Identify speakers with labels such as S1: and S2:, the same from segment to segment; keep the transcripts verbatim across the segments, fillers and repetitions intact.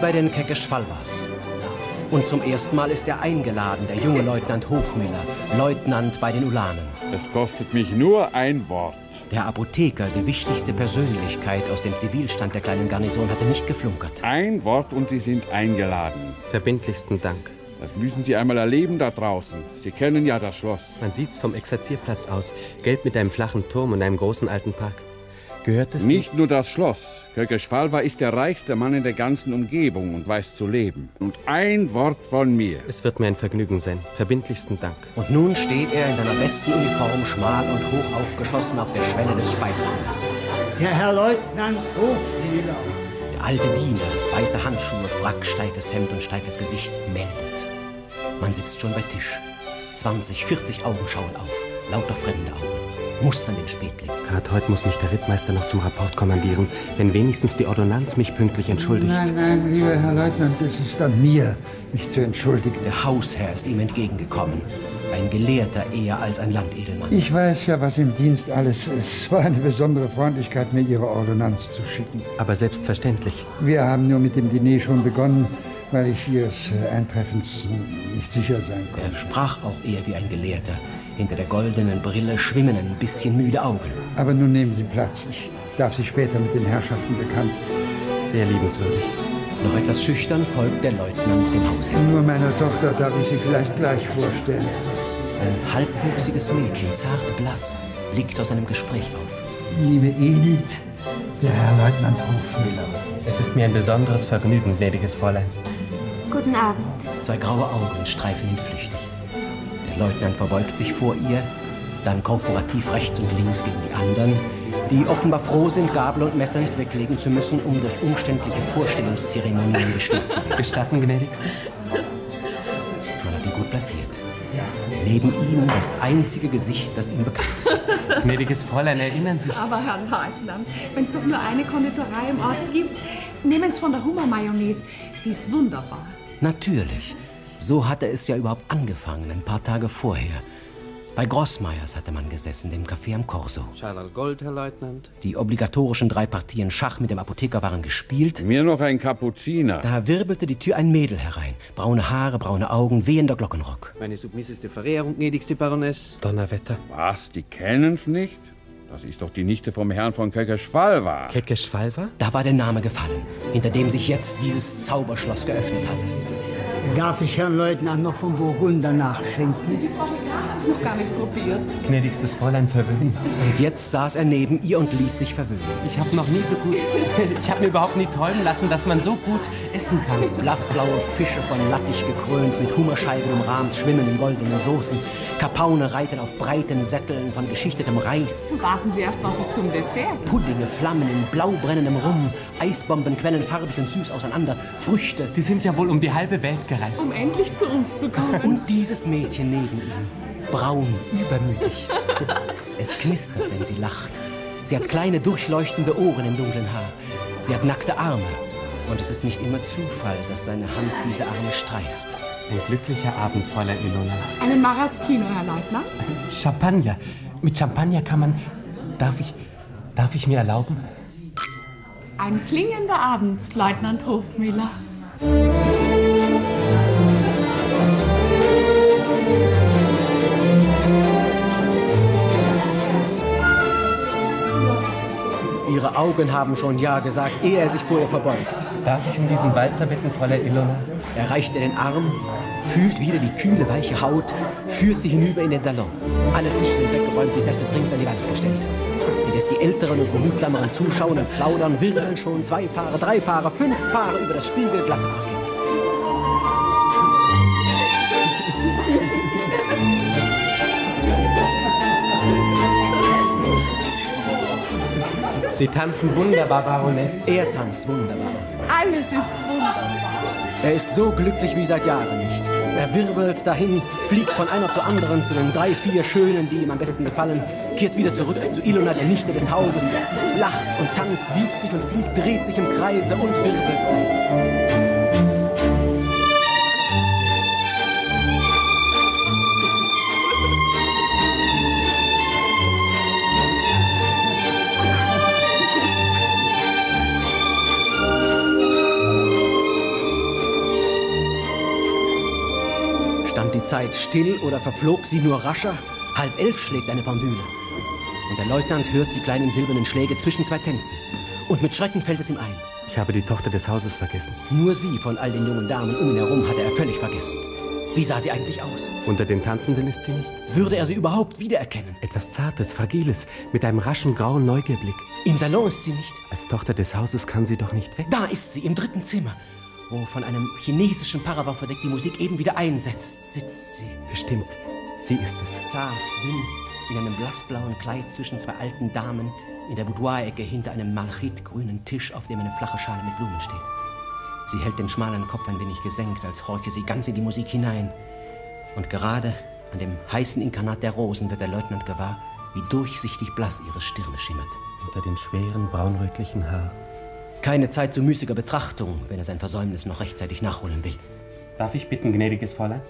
S1: bei den Kekeschwalwas. Und zum ersten Mal ist er eingeladen, der junge Leutnant Hofmüller, Leutnant bei den Ulanen.
S2: Es kostet mich nur ein Wort.
S1: Der Apotheker, die wichtigste Persönlichkeit aus dem Zivilstand der kleinen Garnison, hatte nicht geflunkert.
S2: Ein Wort und Sie sind eingeladen.
S3: Verbindlichsten Dank.
S2: Das müssen Sie einmal erleben da draußen. Sie kennen ja das Schloss.
S3: Man sieht's vom Exerzierplatz aus. Gelb mit einem flachen Turm und einem großen alten Park. Gehört es
S2: nicht?
S3: Nicht
S2: nur das Schloss. Kekeschwalwa ist der reichste Mann in der ganzen Umgebung und weiß zu leben. Und ein Wort von mir.
S3: Es wird mir ein Vergnügen sein. Verbindlichsten Dank.
S1: Und nun steht er in seiner besten Uniform, schmal und hoch aufgeschossen, auf der Schwelle des Speisezimmers.
S4: Der Herr Leutnant Hofmüller.
S1: Der alte Diener, weiße Handschuhe, Frack, steifes Hemd und steifes Gesicht, meldet. Man sitzt schon bei Tisch. zwanzig, vierzig Augen schauen auf. Lauter fremde Augen. Mustern den Spätling.
S3: Gerade heute muss mich der Rittmeister noch zum Rapport kommandieren, wenn wenigstens die Ordonnanz mich pünktlich entschuldigt.
S4: Nein, nein, lieber Herr Leutnant, es ist an mir, mich zu entschuldigen.
S1: Der Hausherr ist ihm entgegengekommen. Ein Gelehrter eher als ein Landedelmann.
S4: Ich weiß ja, was im Dienst alles ist. Es war eine besondere Freundlichkeit, mir Ihre Ordonnanz zu schicken.
S3: Aber selbstverständlich.
S4: Wir haben nur mit dem Diner schon begonnen, weil ich Ihres Eintreffens nicht sicher sein konnte.
S1: Er sprach auch eher wie ein Gelehrter. Hinter der goldenen Brille schwimmen ein bisschen müde Augen.
S4: Aber nun nehmen Sie Platz. Ich darf Sie später mit den Herrschaften bekannt.
S3: Sehr liebenswürdig.
S1: Noch etwas schüchtern folgt der Leutnant dem Hausherrn.
S4: Nur meiner Tochter darf ich Sie vielleicht gleich vorstellen.
S1: Ein halbwüchsiges Mädchen, zart blass, blickt aus einem Gespräch auf.
S4: Liebe Edith, der Herr Leutnant Hofmüller.
S3: Es ist mir ein besonderes Vergnügen, gnädiges Fräulein.
S5: Guten Abend.
S1: Zwei graue Augen streifen ihn flüchtig. Der Leutnant verbeugt sich vor ihr, dann korporativ rechts und links gegen die anderen, die offenbar froh sind, Gabel und Messer nicht weglegen zu müssen, um durch umständliche Vorstellungszeremonien gestört zu werden.
S3: Gestatten, gnädigste?
S1: Man hat ihn gut platziert. Neben ihm das einzige Gesicht, das ihm bekannt.
S3: Gnädiges Fräulein, erinnern Sie sich?
S6: Aber Herr Leutnant, wenn es doch nur eine Konditorei im Ort gibt, nehmen Sie von der Hummer-Mayonnaise. Die ist wunderbar.
S1: Natürlich. So hatte es ja überhaupt angefangen, ein paar Tage vorher. Bei Grossmeyers hatte man gesessen, dem Café am Corso.
S3: Schalerl Gold, Herr Leutnant.
S1: Die obligatorischen drei Partien Schach mit dem Apotheker waren gespielt.
S2: Mir noch ein Kapuziner.
S1: Da wirbelte die Tür ein Mädel herein. Braune Haare, braune Augen, wehender Glockenrock.
S7: Meine submisseste Verehrung, gnädigste Baroness.
S3: Donnerwetter.
S2: Was, die kennen's nicht? Das ist doch die Nichte vom Herrn von Kekeschwalwa.
S3: Kekeschwalwa?
S1: Da war der Name gefallen, hinter dem sich jetzt dieses Zauberschloss geöffnet hatte.
S4: Darf ich Herrn Leutnant noch vom Burgunder nachschenken?
S6: Die Frau Rekar hat es noch gar nicht probiert.
S3: Gnädigstes Fräulein, verwöhnen.
S1: Und jetzt saß er neben ihr und ließ sich verwöhnen.
S3: Ich habe noch nie so gut... Ich habe mir überhaupt nie träumen lassen, dass man so gut essen kann.
S1: Blassblaue Fische von Lattich gekrönt, mit Hummerscheiben umrahmt, schwimmen in goldenen Soßen. Kapaune reiten auf breiten Sätteln von geschichtetem Reis.
S6: Raten Sie erst, was es zum Dessert.
S1: Puddinge flammen in blaubrennendem Rum. Eisbomben quellen farbig und süß auseinander. Früchte.
S3: Die sind ja wohl um die halbe Welt gereist.
S6: Um endlich zu uns zu kommen.
S1: Und dieses Mädchen neben ihm. Braun, übermütig. Es knistert, wenn sie lacht. Sie hat kleine, durchleuchtende Ohren im dunklen Haar. Sie hat nackte Arme. Und es ist nicht immer Zufall, dass seine Hand diese Arme streift.
S3: Ein glücklicher Abend, Fräulein Ilona.
S6: Einen Maraschino, Herr Leutnant?
S3: Champagner. Mit Champagner kann man... Darf ich... Darf ich mir erlauben?
S6: Ein klingender Abend, Leutnant Hofmüller.
S1: Ihre Augen haben schon Ja gesagt, ehe er sich vor ihr verbeugt.
S3: Darf ich um diesen Walzer bitten, Fräulein Ilona?
S1: Er reicht ihr den Arm, fühlt wieder die kühle, weiche Haut, führt sie hinüber in den Salon. Alle Tische sind weggeräumt, die Sessel rings an die Wand gestellt. Indes die älteren und behutsameren zuschauen und plaudern, wirbeln schon zwei Paare, drei Paare, fünf Paare über das spiegelglatte Parkett.
S3: Sie tanzen wunderbar, Baroness.
S1: Er tanzt wunderbar.
S6: Alles ist wunderbar.
S1: Er ist so glücklich wie seit Jahren nicht. Er wirbelt dahin, fliegt von einer zur anderen, zu den drei, vier Schönen, die ihm am besten gefallen, kehrt wieder zurück zu Ilona, der Nichte des Hauses, lacht und tanzt, wiegt sich und fliegt, dreht sich im Kreise und wirbelt ein. Stand die Zeit still oder verflog sie nur rascher? Halb elf schlägt eine Pendüle. Und der Leutnant hört die kleinen silbernen Schläge zwischen zwei Tänzen. Und mit Schrecken fällt es ihm ein.
S3: Ich habe die Tochter des Hauses vergessen.
S1: Nur sie von all den jungen Damen um ihn herum hatte er völlig vergessen. Wie sah sie eigentlich aus?
S3: Unter den Tanzenden ist sie nicht.
S1: Würde er sie überhaupt wiedererkennen?
S3: Etwas Zartes, Fragiles, mit einem raschen, grauen Neugierblick.
S1: Im Salon ist sie nicht.
S3: Als Tochter des Hauses kann sie doch nicht weg.
S1: Da ist sie, im dritten Zimmer, wo von einem chinesischen Paravent verdeckt die Musik eben wieder einsetzt, sitzt sie.
S3: Bestimmt, sie ist es.
S1: Zart, dünn, in einem blassblauen Kleid zwischen zwei alten Damen, in der Boudoir-Ecke hinter einem malachitgrünen Tisch, auf dem eine flache Schale mit Blumen steht. Sie hält den schmalen Kopf ein wenig gesenkt, als horche sie ganz in die Musik hinein. Und gerade an dem heißen Inkarnat der Rosen wird der Leutnant gewahr, wie durchsichtig blass ihre Stirne schimmert.
S3: Unter dem schweren, braunrötlichen Haar.
S1: Keine Zeit zu müßiger Betrachtung, wenn er sein Versäumnis noch rechtzeitig nachholen will.
S3: Darf ich bitten, gnädiges Fräulein?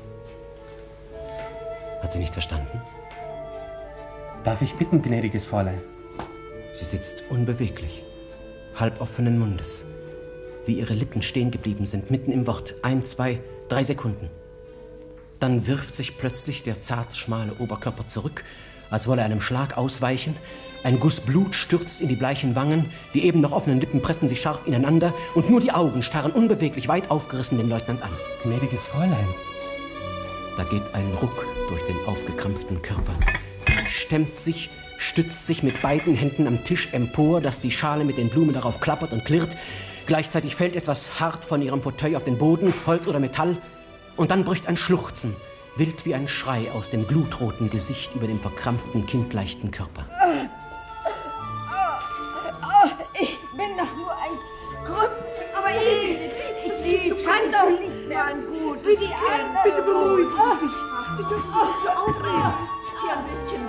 S1: Hat sie nicht verstanden?
S3: Darf ich bitten, gnädiges Fräulein?
S1: Sie sitzt unbeweglich, halboffenen Mundes. Wie ihre Lippen stehen geblieben sind, mitten im Wort. Ein, zwei, drei Sekunden. Dann wirft sich plötzlich der zart schmale Oberkörper zurück, als wolle er einem Schlag ausweichen. Ein Guss Blut stürzt in die bleichen Wangen, die eben noch offenen Lippen pressen sich scharf ineinander und nur die Augen starren unbeweglich weit aufgerissen den Leutnant an.
S3: Gnädiges Fräulein.
S1: Da geht ein Ruck durch den aufgekrampften Körper. Sie stemmt sich, stützt sich mit beiden Händen am Tisch empor, dass die Schale mit den Blumen darauf klappert und klirrt. Gleichzeitig fällt etwas hart von ihrem Fauteuil auf den Boden, Holz oder Metall. Und dann bricht ein Schluchzen, wild wie ein Schrei aus dem glutroten Gesicht über dem verkrampften, kindleichten Körper.
S5: Oh, ich bin doch nur ein Krüppel.
S8: Aber Edith, es geht.
S5: Du kannst doch nicht
S8: mehr ein gutes
S5: wie die
S8: Kind.
S5: anderen.
S8: Bitte beruhigen Sie sich. Sie dürfen sich nicht so aufregen. Hier ein bisschen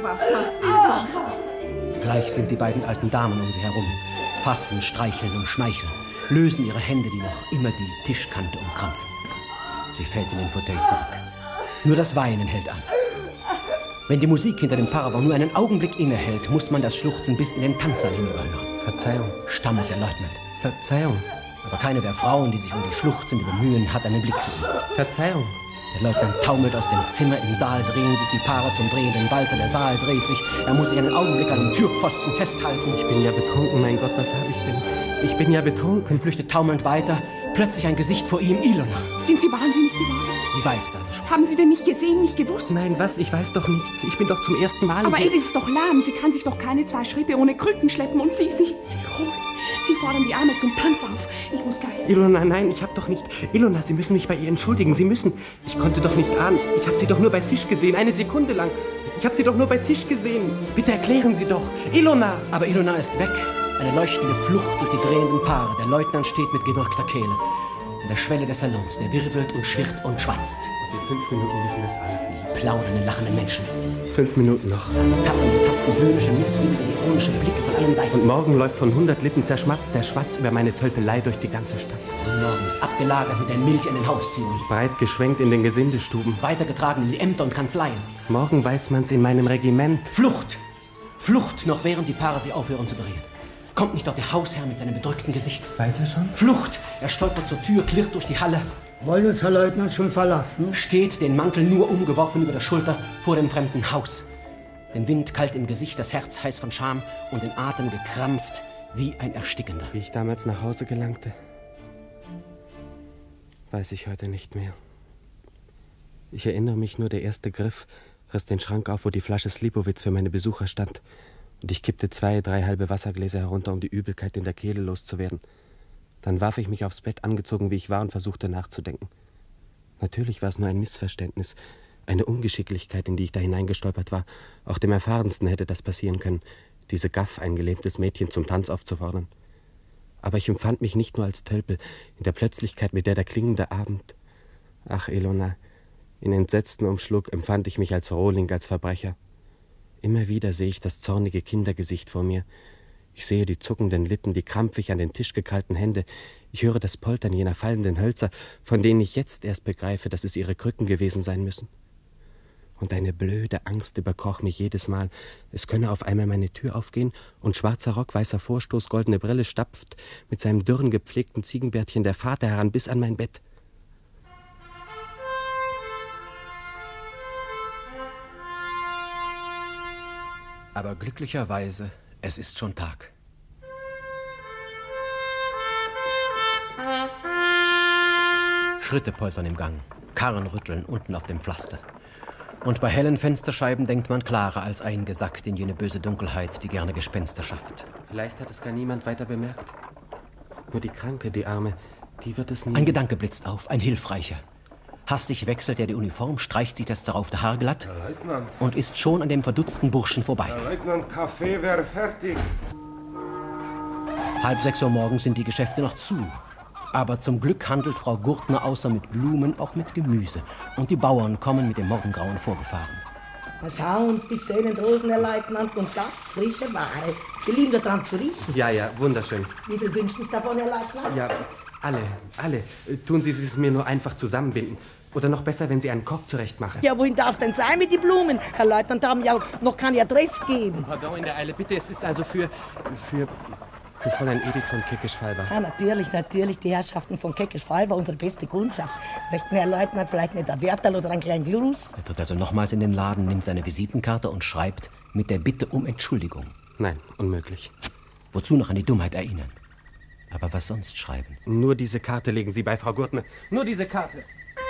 S8: Wasser.
S1: Gleich sind die beiden alten Damen um sie herum, fassen, streicheln und schmeicheln, lösen ihre Hände, die noch immer die Tischkante umkrampfen. Sie fällt in den Fauteuil zurück. Nur das Weinen hält an. Wenn die Musik hinter dem Paravent nur einen Augenblick innehält, muss man das Schluchzen bis in den Tanzsaal hinüberhören.
S3: Verzeihung.
S1: Stammelt der Leutnant.
S3: Verzeihung.
S1: Aber keine der Frauen, die sich um die Schluchzende bemühen, hat einen Blick für ihn.
S3: Verzeihung.
S1: Der Leutnant taumelt aus dem Zimmer. Im Saal drehen sich die Paare zum drehenden Walzer. Der Saal dreht sich. Er muss sich einen Augenblick an den Türpfosten festhalten.
S3: Ich bin ja betrunken, mein Gott, was habe ich denn? Ich bin ja betrunken.
S1: Flüchtet taumelnd weiter. Plötzlich ein Gesicht vor ihm, Ilona.
S6: Sind Sie wahnsinnig geworden?
S1: Sie weiß es also schon.
S6: Haben Sie denn nicht gesehen, nicht gewusst?
S3: Nein, was? Ich weiß doch nichts. Ich bin doch zum ersten Mal
S6: Aber
S3: hier.
S6: Edith ist doch lahm. Sie kann sich doch keine zwei Schritte ohne Krücken schleppen. Und Sie, Sie, Sie holen. Sie fordern die Arme zum Tanz auf. Ich muss gleich...
S3: Ilona, nein, ich hab doch nicht... Ilona, Sie müssen mich bei ihr entschuldigen. Sie müssen... Ich konnte doch nicht ahnen. Ich habe Sie doch nur bei Tisch gesehen. Eine Sekunde lang. Ich habe Sie doch nur bei Tisch gesehen. Bitte erklären Sie doch. Ilona!
S1: Aber Ilona ist weg. Eine leuchtende Flucht durch die drehenden Paare. Der Leutnant steht mit gewirkter Kehle an der Schwelle des Salons. Der wirbelt und schwirrt und schwatzt.
S3: Und in fünf Minuten wissen es alle.
S1: Plaudernde, lachende Menschen.
S3: Fünf Minuten noch.
S1: Tappen und tasten höhnische, missbillige, ironische Blicke von allen Seiten.
S3: Und morgen läuft von hundert Lippen zerschmatzt der Schwatz über meine Tölpelei durch die ganze Stadt.
S1: Von morgens abgelagert mit der Milch an den Haustüren.
S3: Breit geschwenkt in den Gesindestuben.
S1: Weitergetragen in die Ämter und Kanzleien.
S3: Morgen weiß man's in meinem Regiment.
S1: Flucht! Flucht, noch während die Paare sie aufhören zu drehen. Kommt nicht dort der Hausherr mit seinem bedrückten Gesicht?
S3: Weiß er schon?
S1: Flucht! Er stolpert zur Tür, klirrt durch die Halle.
S4: Wollen uns Herr Leutnant schon verlassen?
S1: Steht, den Mantel nur umgeworfen über der Schulter, vor dem fremden Haus. Den Wind kalt im Gesicht, das Herz heiß von Scham und den Atem gekrampft wie ein Erstickender.
S3: Wie ich damals nach Hause gelangte, weiß ich heute nicht mehr. Ich erinnere mich nur, der erste Griff riss den Schrank auf, wo die Flasche Slipowitz für meine Besucher stand. Und ich kippte zwei, drei halbe Wassergläser herunter, um die Übelkeit in der Kehle loszuwerden. Dann warf ich mich aufs Bett, angezogen wie ich war, und versuchte nachzudenken. Natürlich war es nur ein Missverständnis, eine Ungeschicklichkeit, in die ich da hineingestolpert war. Auch dem Erfahrensten hätte das passieren können, diese Gaff, ein gelähmtes Mädchen, zum Tanz aufzufordern. Aber ich empfand mich nicht nur als Tölpel, in der Plötzlichkeit, mit der der klingende Abend... Ach, Ilona, in entsetztem Umschluck empfand ich mich als Rohling, als Verbrecher. Immer wieder sehe ich das zornige Kindergesicht vor mir. Ich sehe die zuckenden Lippen, die krampfig an den Tisch gekrallten Hände. Ich höre das Poltern jener fallenden Hölzer, von denen ich jetzt erst begreife, dass es ihre Krücken gewesen sein müssen. Und eine blöde Angst überkroch mich jedes Mal. Es könne auf einmal meine Tür aufgehen und schwarzer Rock, weißer Vorstoß, goldene Brille stapft mit seinem dürren, gepflegten Ziegenbärtchen der Vater heran bis an mein Bett.
S1: Aber glücklicherweise, es ist schon Tag. Schritte poltern im Gang, Karren rütteln unten auf dem Pflaster. Und bei hellen Fensterscheiben denkt man klarer als eingesackt in jene böse Dunkelheit, die gerne Gespenster schafft.
S3: Vielleicht hat es gar niemand weiter bemerkt. Nur die Kranke, die Arme, die wird es nie...
S1: Ein Gedanke blitzt auf, ein hilfreicher. Hastig wechselt er die Uniform, streicht sich das daraufte Haar glatt
S9: Herr Leutnant.
S1: Und ist schon an dem verdutzten Burschen vorbei.
S9: Herr Leutnant, Kaffee wäre fertig.
S1: Halb sechs Uhr morgens sind die Geschäfte noch zu. Aber zum Glück handelt Frau Gurtner außer mit Blumen auch mit Gemüse. Und die Bauern kommen mit dem Morgengrauen vorgefahren.
S8: Schauen Sie die schönen Rosen, Herr Leutnant, und ganz frische Ware. Sie lieben daran zu riechen.
S3: Ja, ja, wunderschön.
S8: Wie viel wünschen Sie davon, Herr Leutnant?
S3: Ja, alle, alle. Tun Sie es mir nur einfach zusammenbinden. Oder noch besser, wenn Sie einen Korb zurechtmachen.
S8: Ja, wohin darf denn sein mit den Blumen? Herr Leutnant, da haben ja noch keine Adresse gegeben.
S3: Pardon, in der Eile, bitte, es ist also für... für... für Fräulein Edith von Keckesch-Falber.
S8: Ja, natürlich, natürlich. Die Herrschaften von Keckesch-Falber, unsere beste Kundschaft. Möchten Herr Leutnant vielleicht nicht ein Wertal oder einen kleinen Gruß?
S1: Er tritt also nochmals in den Laden, nimmt seine Visitenkarte und schreibt mit der Bitte um Entschuldigung.
S3: Nein, unmöglich.
S1: Wozu noch an die Dummheit erinnern? Aber was sonst schreiben?
S3: Nur diese Karte legen Sie bei Frau Gurtner. Nur diese Karte.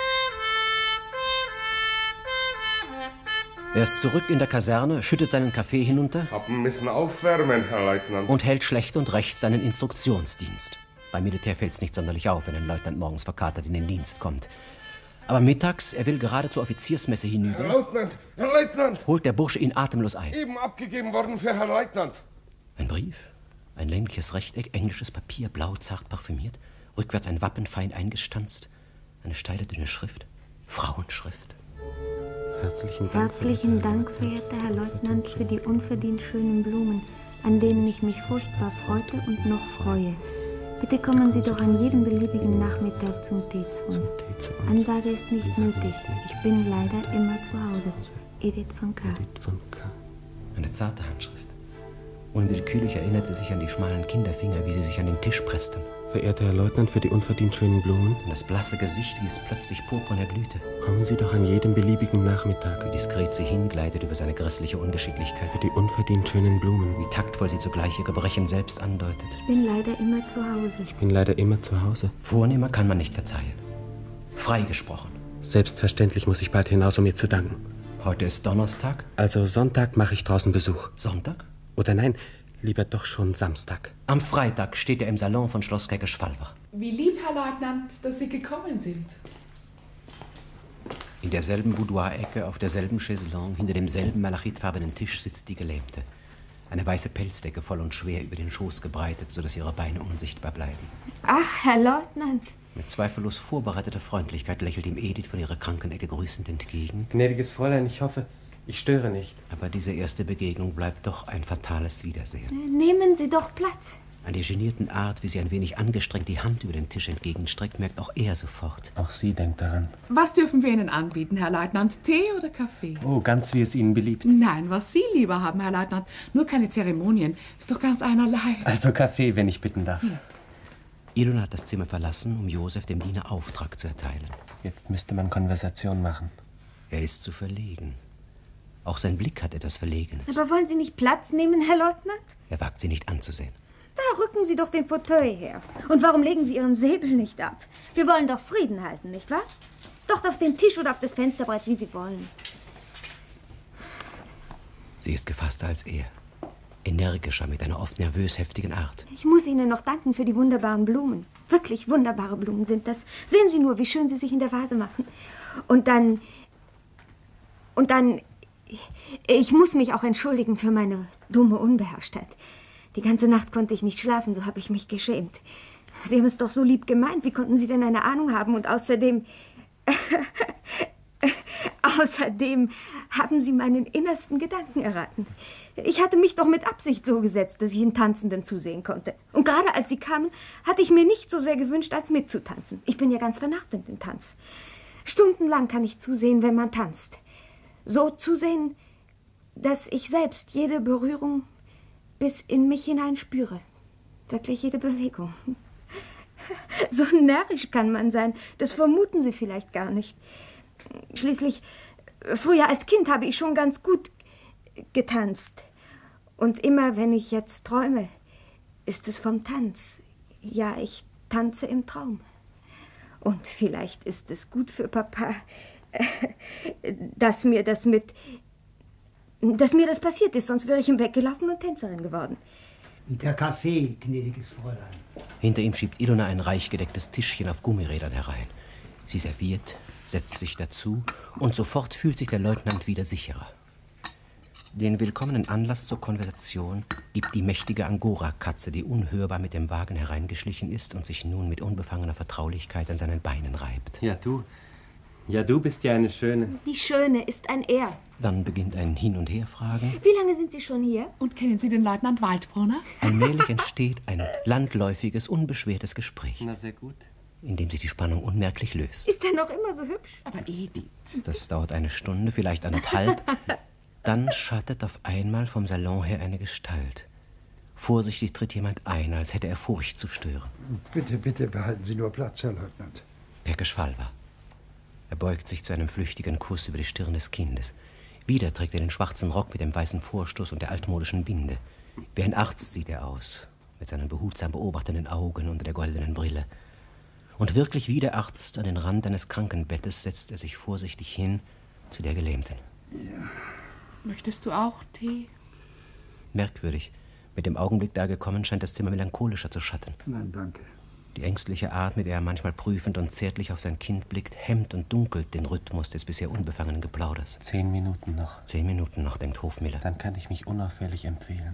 S1: Er ist zurück in der Kaserne, schüttet seinen Kaffee hinunter.
S9: Haben müssen aufwärmen, Herr Leutnant.
S1: Und hält schlecht und recht seinen Instruktionsdienst. Beim Militär fällt's nicht sonderlich auf, wenn ein Leutnant morgens verkatert in den Dienst kommt. Aber mittags, er will gerade zur Offiziersmesse hinüber.
S9: Herr Leutnant, Herr Leutnant!
S1: Holt der Bursche ihn atemlos ein.
S9: Eben abgegeben worden für Herrn Leutnant.
S1: Ein Brief, ein längliches Rechteck, englisches Papier, blau, zart parfümiert, rückwärts ein Wappen fein eingestanzt, eine steile, dünne Schrift, Frauenschrift.
S3: Herzlichen Dank,
S10: Herzlichen Dank, verehrter Herr Leutnant, für die unverdient schönen Blumen, an denen ich mich furchtbar freute und noch freue. Bitte kommen Sie doch an jedem beliebigen Nachmittag zum Tee zu uns. Ansage ist nicht nötig. Ich bin leider immer zu Hause. Edith von K.
S1: Eine zarte Handschrift. Unwillkürlich erinnerte sich an die schmalen Kinderfinger, wie sie sich an den Tisch pressten.
S3: Verehrter Herr Leutnant, für die unverdient schönen Blumen.
S1: An das blasse Gesicht, wie es plötzlich purpurn erglühte.
S3: Kommen Sie doch an jedem beliebigen Nachmittag.
S1: Wie diskret sie hingleitet über seine grässliche Ungeschicklichkeit.
S3: Für die unverdient schönen Blumen.
S1: Wie taktvoll sie zugleich ihr Gebrechen selbst andeutet.
S10: Ich bin leider immer zu Hause.
S3: Ich bin leider immer zu Hause.
S1: Vornehmer kann man nicht verzeihen. Freigesprochen.
S3: Selbstverständlich muss ich bald hinaus, um ihr zu danken.
S1: Heute ist Donnerstag.
S3: Also Sonntag mache ich draußen Besuch.
S1: Sonntag?
S3: Oder nein, lieber doch schon Samstag.
S1: Am Freitag steht er im Salon von Schloss Keckesch-Falber.
S6: Wie lieb, Herr Leutnant, dass Sie gekommen sind.
S1: In derselben Boudoir-Ecke, auf derselben Chaiselongue, hinter demselben malachitfarbenen Tisch sitzt die Gelähmte. Eine weiße Pelzdecke voll und schwer über den Schoß gebreitet, sodass ihre Beine unsichtbar bleiben.
S10: Ach, Herr Leutnant.
S1: Mit zweifellos vorbereiteter Freundlichkeit lächelt ihm Edith von ihrer kranken Ecke grüßend entgegen.
S3: Gnädiges Fräulein, ich hoffe, ich störe nicht.
S1: Aber diese erste Begegnung bleibt doch ein fatales Wiedersehen.
S10: Nehmen Sie doch Platz.
S1: An der genierten Art, wie sie ein wenig angestrengt die Hand über den Tisch entgegenstreckt, merkt auch er sofort.
S3: Auch sie denkt daran.
S6: Was dürfen wir Ihnen anbieten, Herr Leutnant? Tee oder Kaffee?
S3: Oh, ganz wie es Ihnen beliebt.
S6: Nein, was Sie lieber haben, Herr Leutnant. Nur keine Zeremonien. Ist doch ganz einerlei.
S3: Also Kaffee, wenn ich bitten darf.
S6: Ja.
S1: Ilona hat das Zimmer verlassen, um Josef dem Diener Auftrag zu erteilen.
S3: Jetzt müsste man Konversation machen.
S1: Er ist zu verlegen. Auch sein Blick hat etwas Verlegenes.
S10: Aber wollen Sie nicht Platz nehmen, Herr Leutnant?
S1: Er wagt sie nicht anzusehen.
S10: Da rücken Sie doch den Fauteuil her. Und warum legen Sie Ihren Säbel nicht ab? Wir wollen doch Frieden halten, nicht wahr? Doch auf den Tisch oder auf das Fensterbrett, wie Sie wollen.
S1: Sie ist gefasster als er. Energischer, mit einer oft nervös heftigen Art.
S10: Ich muss Ihnen noch danken für die wunderbaren Blumen. Wirklich wunderbare Blumen sind das. Sehen Sie nur, wie schön sie sich in der Vase machen. Und dann... Und dann... Ich muss mich auch entschuldigen für meine dumme Unbeherrschtheit. Die ganze Nacht konnte ich nicht schlafen, so habe ich mich geschämt. Sie haben es doch so lieb gemeint. Wie konnten Sie denn eine Ahnung haben? Und außerdem... außerdem haben Sie meinen innersten Gedanken erraten. Ich hatte mich doch mit Absicht so gesetzt, dass ich den Tanzenden zusehen konnte. Und gerade als Sie kamen, hatte ich mir nicht so sehr gewünscht, als mitzutanzen. Ich bin ja ganz vernarrt in den Tanz. Stundenlang kann ich zusehen, wenn man tanzt. So zusehen, dass ich selbst jede Berührung bis in mich hinein spüre. Wirklich jede Bewegung. So närrisch kann man sein. Das vermuten Sie vielleicht gar nicht. Schließlich, früher als Kind habe ich schon ganz gut getanzt. Und immer, wenn ich jetzt träume, ist es vom Tanz. Ja, ich tanze im Traum. Und vielleicht ist es gut für Papa, dass mir das mit... dass mir das passiert ist, sonst wäre ich ihm weggelaufen und Tänzerin geworden.
S4: Der Kaffee, gnädiges Fräulein.
S1: Hinter ihm schiebt Ilona ein reich gedecktes Tischchen auf Gummirädern herein. Sie serviert, setzt sich dazu und sofort fühlt sich der Leutnant wieder sicherer. Den willkommenen Anlass zur Konversation gibt die mächtige Angora-Katze, die unhörbar mit dem Wagen hereingeschlichen ist und sich nun mit unbefangener Vertraulichkeit an seinen Beinen reibt.
S3: Ja, du. Ja, du bist ja eine Schöne.
S10: Die Schöne ist ein Er.
S1: Dann beginnt ein Hin- und Herfragen.
S10: Wie lange sind Sie schon hier?
S6: Und kennen Sie den Leutnant Waldbrunner?
S1: Allmählich entsteht ein landläufiges, unbeschwertes Gespräch.
S3: Na, sehr gut.
S1: In dem sich die Spannung unmerklich löst.
S10: Ist er noch immer so hübsch?
S6: Aber Edith...
S1: Das dauert eine Stunde, vielleicht anderthalb. Dann schattet auf einmal vom Salon her eine Gestalt. Vorsichtig tritt jemand ein, als hätte er Furcht zu stören.
S4: Bitte, bitte behalten Sie nur Platz, Herr Leutnant.
S1: Perkesch Falva. Er beugt sich zu einem flüchtigen Kuss über die Stirn des Kindes. Wieder trägt er den schwarzen Rock mit dem weißen Vorstoß und der altmodischen Binde. Wie ein Arzt sieht er aus, mit seinen behutsam beobachtenden Augen unter der goldenen Brille. Und wirklich wie der Arzt an den Rand eines Krankenbettes setzt er sich vorsichtig hin zu der Gelähmten.
S6: Ja. Möchtest du auch Tee?
S1: Merkwürdig. Mit dem Augenblick da gekommen, scheint das Zimmer melancholischer zu schatten.
S4: Nein, danke.
S1: Die ängstliche Art, mit der er manchmal prüfend und zärtlich auf sein Kind blickt, hemmt und dunkelt den Rhythmus des bisher unbefangenen Geplauders.
S3: Zehn Minuten noch.
S1: Zehn Minuten noch, denkt Hofmiller.
S3: Dann kann ich mich unauffällig empfehlen.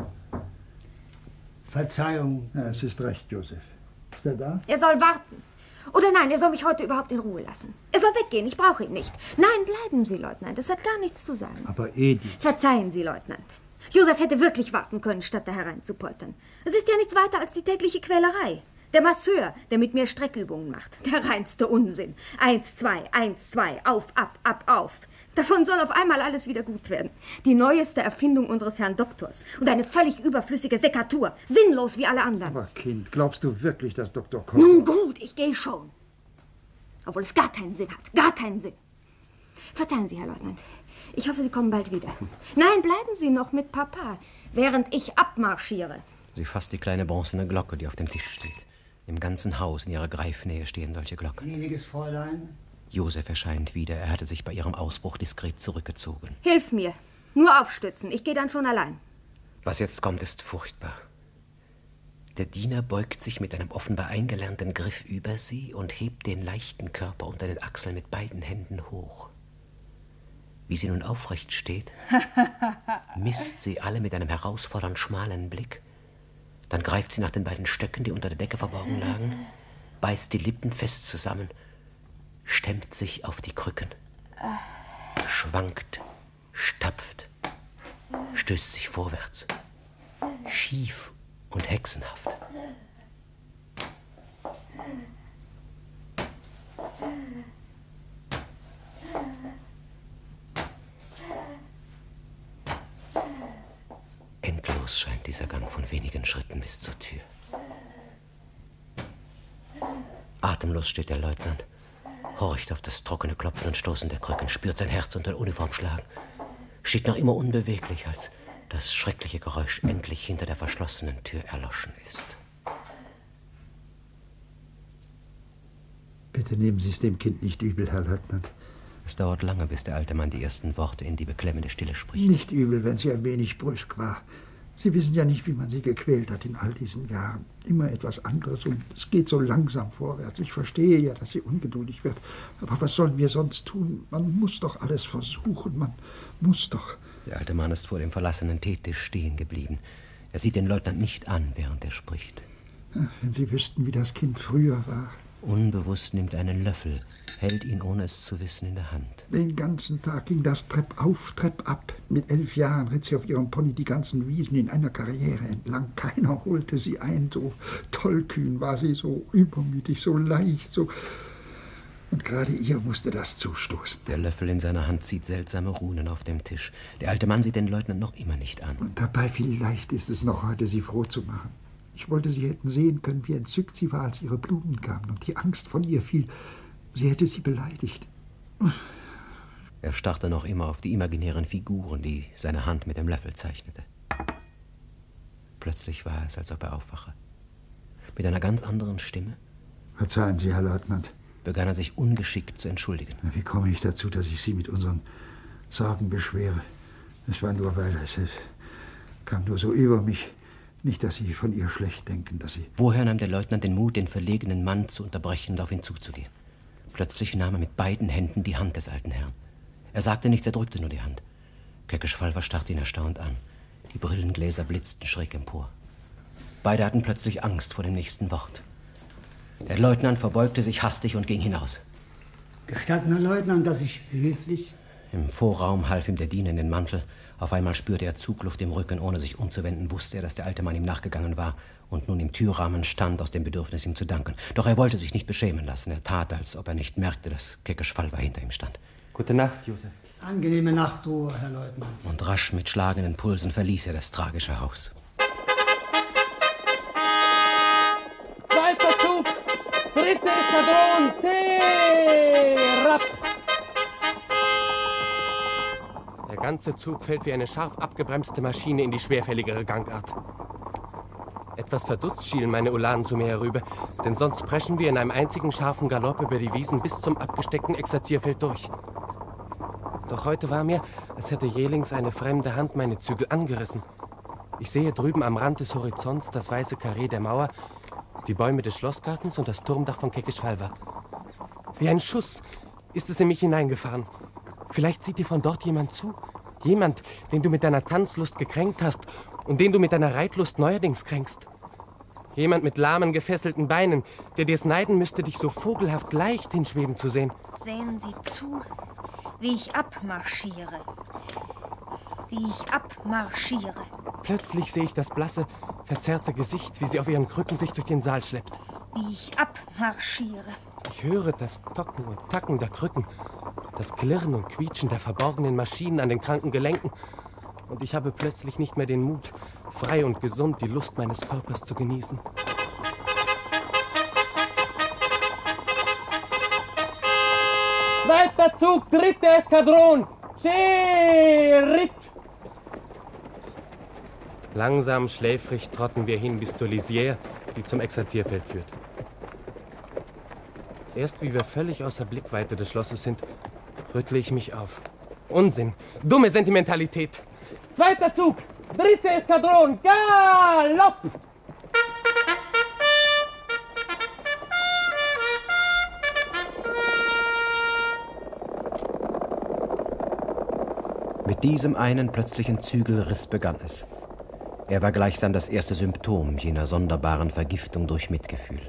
S4: Verzeihung. Ja, es ist recht, Josef. Ist er da?
S10: Er soll warten. Oder nein, er soll mich heute überhaupt in Ruhe lassen. Er soll weggehen, ich brauche ihn nicht. Nein, bleiben Sie, Leutnant, das hat gar nichts zu sagen.
S4: Aber Edith...
S10: Verzeihen Sie, Leutnant. Josef hätte wirklich warten können, statt da hereinzupoltern. Es ist ja nichts weiter als die tägliche Quälerei. Der Masseur, der mit mir Streckübungen macht. Der reinste Unsinn. Eins, zwei, eins, zwei, auf, ab, ab, auf. Davon soll auf einmal alles wieder gut werden. Die neueste Erfindung unseres Herrn Doktors. Und eine völlig überflüssige Sekatur. Sinnlos wie alle anderen.
S4: Aber Kind, glaubst du wirklich, dass Doktor Koch...
S10: Nun gut, ich gehe schon. Obwohl es gar keinen Sinn hat. Gar keinen Sinn. Verzeihen Sie, Herr Leutnant. Ich hoffe, Sie kommen bald wieder. Nein, bleiben Sie noch mit Papa, während ich abmarschiere.
S1: Sie fasst die kleine bronzene Glocke, die auf dem Tisch steht. Im ganzen Haus in ihrer Greifnähe stehen solche Glocken.
S4: Gnädiges Fräulein.
S1: Josef erscheint wieder. Er hatte sich bei ihrem Ausbruch diskret zurückgezogen.
S10: Hilf mir. Nur aufstützen. Ich gehe dann schon allein.
S1: Was jetzt kommt, ist furchtbar. Der Diener beugt sich mit einem offenbar eingelernten Griff über sie und hebt den leichten Körper unter den Achseln mit beiden Händen hoch. Wie sie nun aufrecht steht, misst sie alle mit einem herausfordernd schmalen Blick. Dann greift sie nach den beiden Stöcken, die unter der Decke verborgen lagen, beißt die Lippen fest zusammen, stemmt sich auf die Krücken, schwankt, stapft, stößt sich vorwärts, schief und hexenhaft. Endlos scheint dieser Gang von wenigen Schritten bis zur Tür. Atemlos steht der Leutnant, horcht auf das trockene Klopfen und Stoßen der Krücken, spürt sein Herz unter der Uniform schlagen, steht noch immer unbeweglich, als das schreckliche Geräusch endlich hinter der verschlossenen Tür erloschen ist.
S4: Bitte nehmen Sie es dem Kind nicht übel, Herr Leutnant.
S1: Es dauert lange, bis der alte Mann die ersten Worte in die beklemmende Stille spricht.
S4: Nicht übel, wenn sie ein wenig brüsk war. Sie wissen ja nicht, wie man sie gequält hat in all diesen Jahren. Immer etwas anderes und es geht so langsam vorwärts. Ich verstehe ja, dass sie ungeduldig wird. Aber was sollen wir sonst tun? Man muss doch alles versuchen. Man muss doch.
S1: Der alte Mann ist vor dem verlassenen Teetisch stehen geblieben. Er sieht den Leutnant nicht an, während er spricht.
S4: Wenn Sie wüssten, wie das Kind früher war.
S1: Unbewusst nimmt er einen Löffel, hält ihn, ohne es zu wissen, in der Hand.
S4: Den ganzen Tag ging das Trepp auf, Trepp ab. Mit elf Jahren ritt sie auf ihrem Pony die ganzen Wiesen in einer Karriere entlang. Keiner holte sie ein. So tollkühn war sie, so übermütig, so leicht, so... Und gerade ihr musste das zustoßen.
S1: Der Löffel in seiner Hand zieht seltsame Runen auf dem Tisch. Der alte Mann sieht den Leutnant noch immer nicht an.
S4: Und dabei, wie leicht ist es noch heute, sie froh zu machen. Ich wollte, Sie hätten sehen können, wie entzückt sie war, als ihre Blumen kamen und die Angst von ihr fiel. Sie hätte sie beleidigt.
S1: Er starrte noch immer auf die imaginären Figuren, die seine Hand mit dem Löffel zeichnete. Plötzlich war es, als ob er aufwache. Mit einer ganz anderen Stimme.
S4: Verzeihen Sie, Herr Leutnant.
S1: Begann er sich ungeschickt zu entschuldigen.
S4: Wie komme ich dazu, dass ich Sie mit unseren Sorgen beschwere? Es war nur, weil es, es kam nur so über mich. Nicht, dass Sie von ihr schlecht denken, dass Sie...
S1: Woher nahm der Leutnant den Mut, den verlegenen Mann zu unterbrechen und auf ihn zuzugehen? Plötzlich nahm er mit beiden Händen die Hand des alten Herrn. Er sagte nichts, er drückte nur die Hand. Kekeschwalwa starrte ihn erstaunt an. Die Brillengläser blitzten schräg empor. Beide hatten plötzlich Angst vor dem nächsten Wort. Der Leutnant verbeugte sich hastig und ging hinaus.
S11: Gestatten, Herr Leutnant, dass ich höflich...
S1: Im Vorraum half ihm der Diener in den Mantel. Auf einmal spürte er Zugluft im Rücken. Ohne sich umzuwenden, wusste er, dass der alte Mann ihm nachgegangen war und nun im Türrahmen stand, aus dem Bedürfnis, ihm zu danken. Doch er wollte sich nicht beschämen lassen. Er tat, als ob er nicht merkte, dass Kekeschwalwa hinter ihm stand.
S3: Gute Nacht, Josef.
S11: Angenehme Nachtruhe, Herr Leutnant.
S1: Und rasch mit schlagenden Pulsen verließ er das tragische Haus.
S12: Zweiter Zug! Dritte Eskadron! Terab!
S13: Der ganze Zug fällt wie eine scharf abgebremste Maschine in die schwerfälligere Gangart. Etwas verdutzt schielen meine Ulanen zu mir herüber, denn sonst preschen wir in einem einzigen scharfen Galopp über die Wiesen bis zum abgesteckten Exerzierfeld durch. Doch heute war mir, als hätte jählings eine fremde Hand meine Zügel angerissen. Ich sehe drüben am Rand des Horizonts das weiße Karree der Mauer, die Bäume des Schlossgartens und das Turmdach von Kekeschwalwa. Wie ein Schuss ist es in mich hineingefahren. Vielleicht sieht dir von dort jemand zu. Jemand, den du mit deiner Tanzlust gekränkt hast und den du mit deiner Reitlust neuerdings kränkst. Jemand mit lahmen, gefesselten Beinen, der dir's neiden müsste, dich so vogelhaft leicht hinschweben zu sehen.
S14: Sehen Sie zu, wie ich abmarschiere. Wie ich abmarschiere.
S13: Plötzlich sehe ich das blasse, verzerrte Gesicht, wie sie auf ihren Krücken sich durch den Saal schleppt.
S14: Wie ich abmarschiere.
S13: Ich höre das Tocken und Tacken der Krücken, das Klirren und Quietschen der verborgenen Maschinen an den kranken Gelenken. Und ich habe plötzlich nicht mehr den Mut, frei und gesund die Lust meines Körpers zu genießen.
S12: Zweiter Zug, dritte Eskadron! Scherit!
S13: Langsam, schläfrig trotten wir hin bis zur Lisière, die zum Exerzierfeld führt. Erst wie wir völlig außer Blickweite des Schlosses sind, rüttle ich mich auf. Unsinn! Dumme Sentimentalität!
S12: Zweiter Zug! Dritte Eskadron! Galopp!
S1: Mit diesem einen plötzlichen Zügelriss begann es. Er war gleichsam das erste Symptom jener sonderbaren Vergiftung durch Mitgefühl.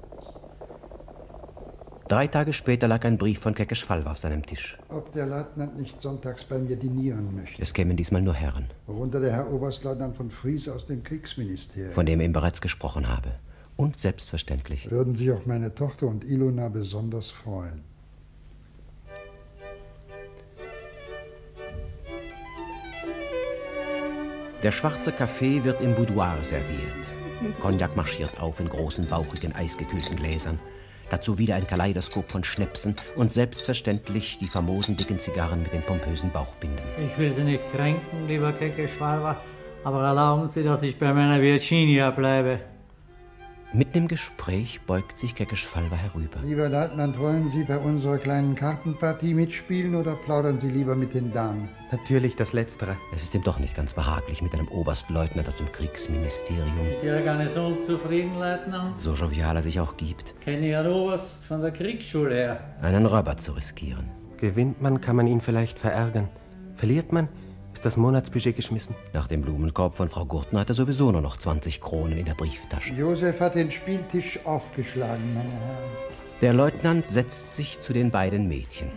S1: Drei Tage später lag ein Brief von Kekeschwalwa auf seinem Tisch.
S4: Ob der Leutnant nicht sonntags bei mir dinieren möchte.
S1: Es kämen diesmal nur Herren.
S4: Worunter der Herr Oberstleutnant von Fries aus dem Kriegsministerium.
S1: Von dem er ihm bereits gesprochen habe. Und selbstverständlich.
S4: Würden sich auch meine Tochter und Ilona besonders freuen.
S1: Der schwarze Kaffee wird im Boudoir serviert. Cognac marschiert auf in großen, bauchigen, eisgekühlten Gläsern. Dazu wieder ein Kaleidoskop von Schnäpsen und selbstverständlich die famosen dicken Zigarren mit den pompösen Bauchbinden.
S15: Ich will Sie nicht kränken, lieber Kekeschwalwa, aber erlauben Sie, dass ich bei meiner Virginia bleibe.
S1: Mitten im Gespräch beugt sich Kekeschwalwa herüber.
S4: Lieber Leutnant, wollen Sie bei unserer kleinen Kartenpartie mitspielen oder plaudern Sie lieber mit den Damen?
S3: Natürlich das Letztere.
S1: Es ist ihm doch nicht ganz behaglich mit einem Oberstleutnant aus dem Kriegsministerium.
S15: Mit Ihrer Garnison zufrieden, Leutnant?
S1: So jovial er sich auch gibt.
S15: Kenne Ihren Oberst von der Kriegsschule her.
S1: Einen Räuber zu riskieren.
S13: Gewinnt man, kann man ihn vielleicht verärgern. Verliert man, ist das Monatsbudget geschmissen.
S1: Nach dem Blumenkorb von Frau Gurtner hat er sowieso nur noch zwanzig Kronen in der Brieftasche.
S4: Josef hat den Spieltisch aufgeschlagen, meine Herren.
S1: Der Leutnant setzt sich zu den beiden Mädchen.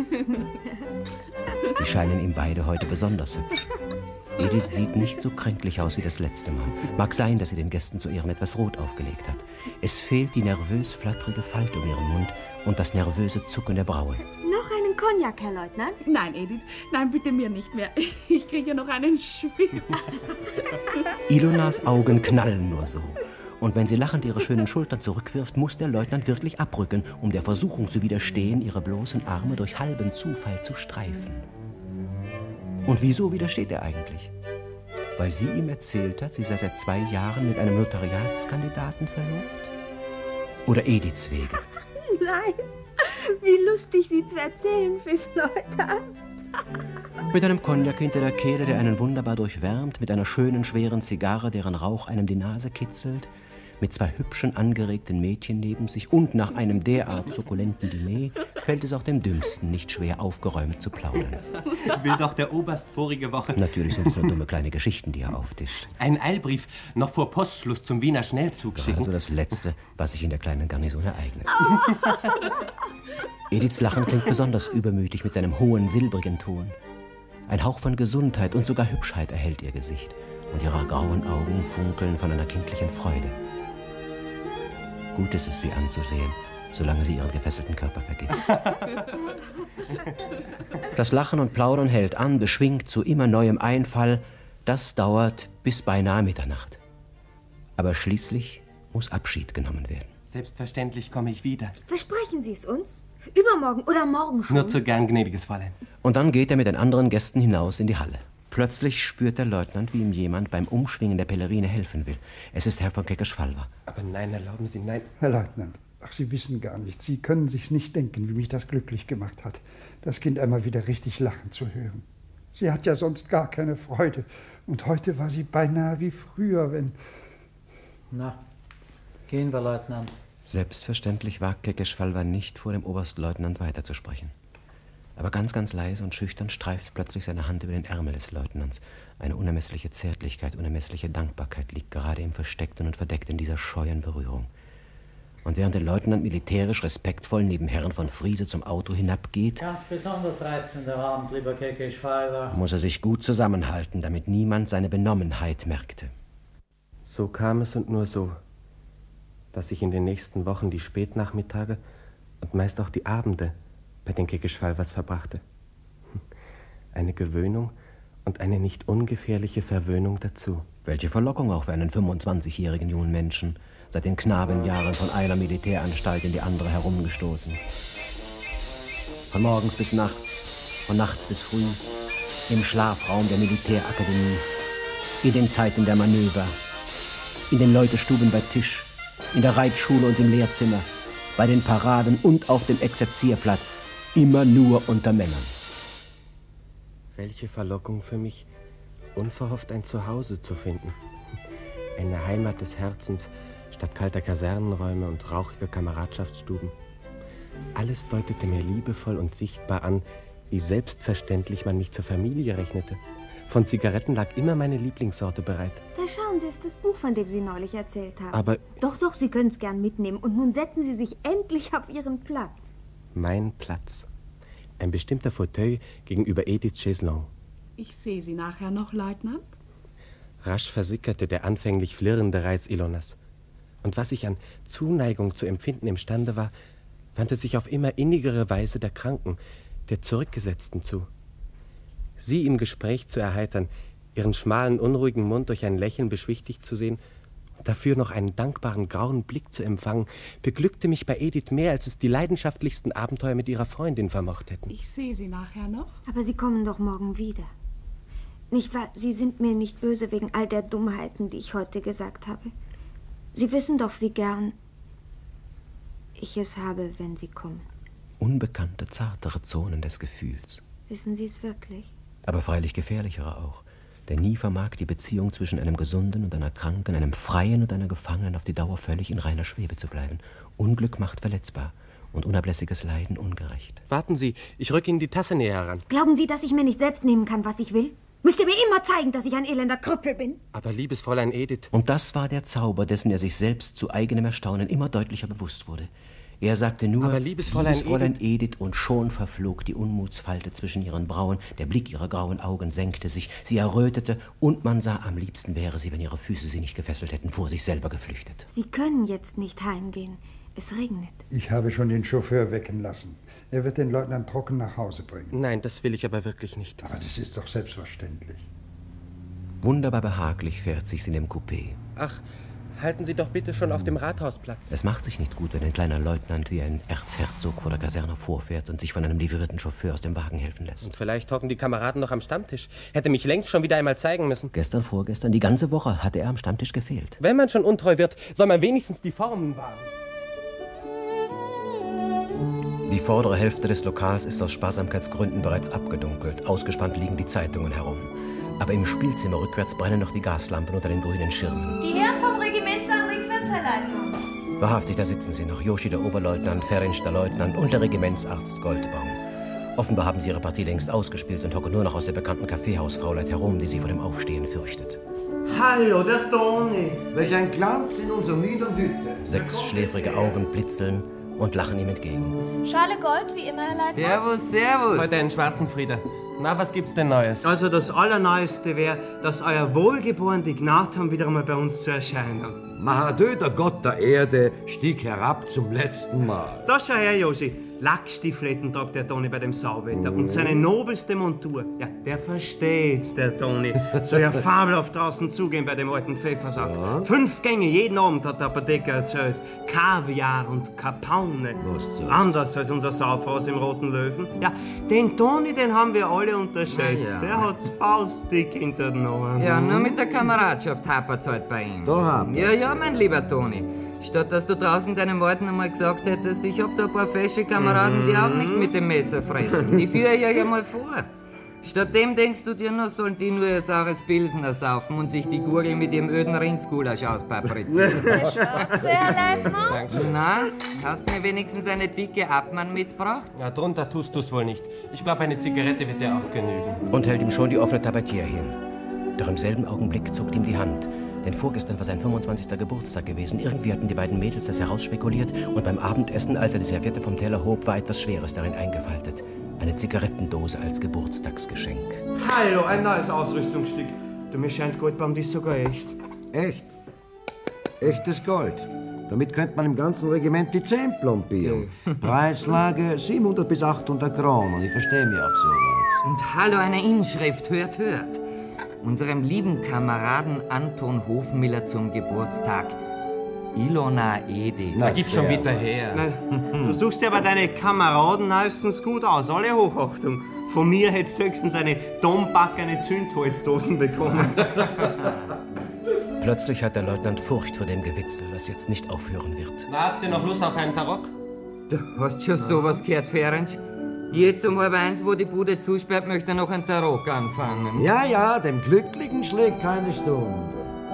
S1: Sie scheinen ihm beide heute besonders hübsch. Edith sieht nicht so kränklich aus wie das letzte Mal. Mag sein, dass sie den Gästen zu Ehren etwas Rot aufgelegt hat. Es fehlt die nervös flatterige Falte um ihren Mund und das nervöse Zucken der Brauen.
S10: Noch einen Cognac, Herr Leutnant?
S6: Nein, Edith, nein, bitte mir nicht mehr. Ich kriege noch einen Schwips.
S1: Ilonas Augen knallen nur so. Und wenn sie lachend ihre schönen Schultern zurückwirft, muss der Leutnant wirklich abrücken, um der Versuchung zu widerstehen, ihre bloßen Arme durch halben Zufall zu streifen. Und wieso widersteht er eigentlich? weil sie ihm erzählt hat, sie sei seit zwei Jahren mit einem Notariatskandidaten verlobt? Oder Ediths wegen?
S10: Nein, wie lustig, Sie zu erzählen, Fischleutnant.
S1: Mit einem Cognac hinter der Kehle, der einen wunderbar durchwärmt, mit einer schönen, schweren Zigarre, deren Rauch einem die Nase kitzelt, mit zwei hübschen, angeregten Mädchen neben sich und nach einem derart sukkulenten Diner fällt es auch dem Dümmsten nicht schwer, aufgeräumt zu plaudern.
S13: Will doch der Oberst vorige Woche...
S1: Natürlich sind es nur dumme kleine Geschichten, die er auftischt.
S13: Einen Eilbrief noch vor Postschluss zum Wiener Schnellzug schicken.
S1: Also das Letzte, was sich in der kleinen Garnison ereignet. Ediths Lachen klingt besonders übermütig mit seinem hohen, silbrigen Ton. Ein Hauch von Gesundheit und sogar Hübschheit erhellt ihr Gesicht. Und ihre grauen Augen funkeln von einer kindlichen Freude. Gut ist es, sie anzusehen, solange sie ihren gefesselten Körper vergisst. Das Lachen und Plaudern hält an, beschwingt zu immer neuem Einfall. Das dauert bis beinahe Mitternacht. Aber schließlich muss Abschied genommen werden.
S13: Selbstverständlich komme ich wieder.
S10: Versprechen Sie es uns? Übermorgen oder morgen schon?
S13: Nur zu gern, gnädiges Fräulein.
S1: Und dann geht er mit den anderen Gästen hinaus in die Halle. Plötzlich spürt der Leutnant, wie ihm jemand beim Umschwingen der Pelerine helfen will. Es ist Herr von Kekeschwalwa.
S13: Aber nein, erlauben Sie, nein.
S4: Herr Leutnant, ach, Sie wissen gar nicht. Sie können sich nicht denken, wie mich das glücklich gemacht hat, das Kind einmal wieder richtig lachen zu hören. Sie hat ja sonst gar keine Freude. Und heute war sie beinahe wie früher, wenn...
S15: Na, gehen wir, Leutnant.
S1: Selbstverständlich wagt Kekeschwalwa nicht, vor dem Oberstleutnant weiterzusprechen. Aber ganz, ganz leise und schüchtern streift plötzlich seine Hand über den Ärmel des Leutnants. Eine unermessliche Zärtlichkeit, unermessliche Dankbarkeit liegt gerade im Versteckten und verdeckt in dieser scheuen Berührung. Und während der Leutnant militärisch respektvoll neben Herrn von Friese zum Auto hinabgeht,
S15: Ganz besonders reizender Abend, lieber Kekeschwalwa.
S1: muss er sich gut zusammenhalten, damit niemand seine Benommenheit merkte.
S13: So kam es und nur so, dass ich in den nächsten Wochen die Spätnachmittage und meist auch die Abende bei den Kekeschwalwas verbrachte. Eine Gewöhnung und eine nicht ungefährliche Verwöhnung dazu.
S1: Welche Verlockung auch für einen fünfundzwanzigjährigen jungen Menschen, seit den Knabenjahren von einer Militäranstalt in die andere herumgestoßen. Von morgens bis nachts, von nachts bis früh, im Schlafraum der Militärakademie, in den Zeiten der Manöver, in den Leutestuben bei Tisch, in der Reitschule und im Lehrzimmer, bei den Paraden und auf dem Exerzierplatz, immer nur unter Männern.
S13: Welche Verlockung für mich, unverhofft ein Zuhause zu finden. Eine Heimat des Herzens statt kalter Kasernenräume und rauchiger Kameradschaftsstuben. Alles deutete mir liebevoll und sichtbar an, wie selbstverständlich man mich zur Familie rechnete. Von Zigaretten lag immer meine Lieblingssorte bereit.
S10: Da schauen Sie, ist das Buch, von dem Sie neulich erzählt haben.
S13: Aber...
S10: Doch, doch, Sie können es gern mitnehmen. Und nun setzen Sie sich endlich auf Ihren Platz.
S13: Mein Platz. Ein bestimmter Fauteuil gegenüber Ediths Chaiselong.
S6: Ich sehe Sie nachher noch, Leutnant.
S13: Rasch versickerte der anfänglich flirrende Reiz Ilonas. Und was ich an Zuneigung zu empfinden imstande war, wandte sich auf immer innigere Weise der Kranken, der Zurückgesetzten zu. Sie im Gespräch zu erheitern, ihren schmalen, unruhigen Mund durch ein Lächeln beschwichtigt zu sehen und dafür noch einen dankbaren, grauen Blick zu empfangen, beglückte mich bei Edith mehr, als es die leidenschaftlichsten Abenteuer mit ihrer Freundin vermocht hätten.
S6: Ich sehe Sie nachher noch.
S10: Aber Sie kommen doch morgen wieder. Nicht wahr? Sie sind mir nicht böse wegen all der Dummheiten, die ich heute gesagt habe. Sie wissen doch, wie gern ich es habe, wenn Sie kommen.
S1: Unbekannte, zartere Zonen des Gefühls.
S10: Wissen Sie es wirklich?
S1: Aber freilich gefährlichere auch. Denn nie vermag die Beziehung zwischen einem Gesunden und einer Kranken, einem Freien und einer Gefangenen auf die Dauer völlig in reiner Schwebe zu bleiben. Unglück macht verletzbar und unablässiges Leiden ungerecht.
S13: Warten Sie, ich rücke Ihnen die Tasse näher heran.
S10: Glauben Sie, dass ich mir nicht selbst nehmen kann, was ich will? Müsst ihr mir immer zeigen, dass ich ein elender Krüppel bin?
S13: Aber liebes Fräulein Edith...
S1: Und das war der Zauber, dessen er sich selbst zu eigenem Erstaunen immer deutlicher bewusst wurde. Er sagte nur,
S13: aber liebes Fräulein,
S1: liebes Fräulein Edith. Edith, und schon verflog die Unmutsfalte zwischen ihren Brauen, der Blick ihrer grauen Augen senkte sich, sie errötete, und man sah, am liebsten wäre sie, wenn ihre Füße sie nicht gefesselt hätten, vor sich selber geflüchtet.
S10: Sie können jetzt nicht heimgehen. Es regnet.
S4: Ich habe schon den Chauffeur wecken lassen. Er wird den Leutnant trocken nach Hause bringen.
S13: Nein, das will ich aber wirklich nicht.
S4: Aber das ist doch selbstverständlich.
S1: Wunderbar behaglich fährt sich's in dem Coupé.
S13: Ach, Halten Sie doch bitte schon auf dem Rathausplatz.
S16: Es macht sich nicht gut, wenn ein kleiner Leutnant wie ein Erzherzog vor der Kaserne vorfährt und sich von einem livrierten Chauffeur aus dem Wagen helfen lässt.
S13: Und vielleicht hocken die Kameraden noch am Stammtisch. Hätte mich längst schon wieder einmal zeigen müssen.
S16: Gestern, vorgestern, die ganze Woche hatte er am Stammtisch gefehlt.
S13: Wenn man schon untreu wird, soll man wenigstens die Formen wahren.
S16: Die vordere Hälfte des Lokals ist aus Sparsamkeitsgründen bereits abgedunkelt. Ausgespannt liegen die Zeitungen herum. Aber im Spielzimmer rückwärts brennen noch die Gaslampen unter den grünen Schirmen.
S14: Die Herren vom Regiment sagen Rückwärtserleitung.
S16: Wahrhaftig, da sitzen sie noch. Joshi, der Oberleutnant, Ferenc, der Leutnant und der Regimentsarzt Goldbaum. Offenbar haben sie ihre Partie längst ausgespielt und hocken nur noch aus der bekannten Kaffeehausfaulheit herum, die sie vor dem Aufstehen fürchtet.
S17: Hallo, der Toni. Welch ein Glanz in unserer niederen Hütte.
S16: Sechs schläfrige Augen blitzeln und lachen ihm entgegen.
S14: Schale Gold, wie immer, Herr Leitner.
S13: Servus, servus. Heute einen schwarzen Frieder. Na, was gibt's denn Neues?
S18: Also das Allerneueste wäre, dass euer Wohlgeboren die Gnade haben, wieder einmal bei uns zu erscheinen.
S17: Mahadö, der Gott der Erde, stieg herab zum letzten Mal.
S18: Da schau her, Josi. Lackstiefeletten tragt der Toni bei dem Sauwetter. Und seine nobelste Montur, ja, der versteht's, der Toni. Soll ja fabelhaft draußen zugehen bei dem alten Pfeffersack. Ja. Fünf Gänge jeden Abend, hat der Apotheker erzählt. Kaviar und Kapaune.
S17: Was so?
S18: Anders als unser Saufhaus im Roten Löwen. Ja, den Toni, den haben wir alle unterschätzt. Ja. Der hat's faustdick hinter den Ohren.
S19: Ja, nur mit der Kameradschaft hapert's halt bei ihm.
S17: Da haben wir.
S19: Ja, ja, mein lieber Toni. Statt dass du draußen deinem Worten einmal gesagt hättest, ich hab da ein paar fesche Kameraden, die auch nicht mit dem Messer fressen. Die führe ich ja mal vor. Stattdem denkst du dir nur, sollen die nur ihr saures Pilsner saufen und sich die Gurgel mit ihrem öden Rindsgulasch auspaprizieren.
S14: Schwarze, Herr Leitner?
S13: Danke.
S19: Na, hast mir wenigstens eine dicke Abmann mitgebracht?
S13: Na, drunter tust du's wohl nicht. Ich glaube, eine Zigarette wird dir auch genügen.
S16: Und hält ihm schon die offene Tabatiere hin. Doch im selben Augenblick zuckt ihm die Hand. Denn vorgestern war sein fünfundzwanzigster Geburtstag gewesen. Irgendwie hatten die beiden Mädels das herausspekuliert und beim Abendessen, als er die Serviette vom Teller hob, war etwas Schweres darin eingefaltet. Eine Zigarettendose als Geburtstagsgeschenk.
S18: Hallo, ein neues Ausrüstungsstück. Du, mir scheint Goldbaum, das ist sogar echt.
S17: Echt? Echtes Gold. Damit könnte man im ganzen Regiment die Zähne plombieren. Preislage siebenhundert bis achthundert Kronen. Ich verstehe mich auf sowas.
S19: Und hallo, eine Inschrift, hört, hört. Unserem lieben Kameraden Anton Hofmiller zum Geburtstag. Ilona Ede.
S13: Na, gib schon wieder her.
S18: Na, du suchst dir aber deine Kameraden meistens gut aus. Alle Hochachtung. Von mir hättest du höchstens eine dummbackene Zündholzdosen bekommen.
S16: Plötzlich hat der Leutnant Furcht vor dem Gewitzel, das jetzt nicht aufhören wird.
S13: Na, habt ihr noch Lust auf einen Tarock?
S19: Du hast schon sowas gehört, Ferenc? Jetzt um halb eins, wo die Bude zusperrt, möchte er noch einen Tarock anfangen.
S17: Ja, ja, dem Glücklichen schlägt keine Stunde.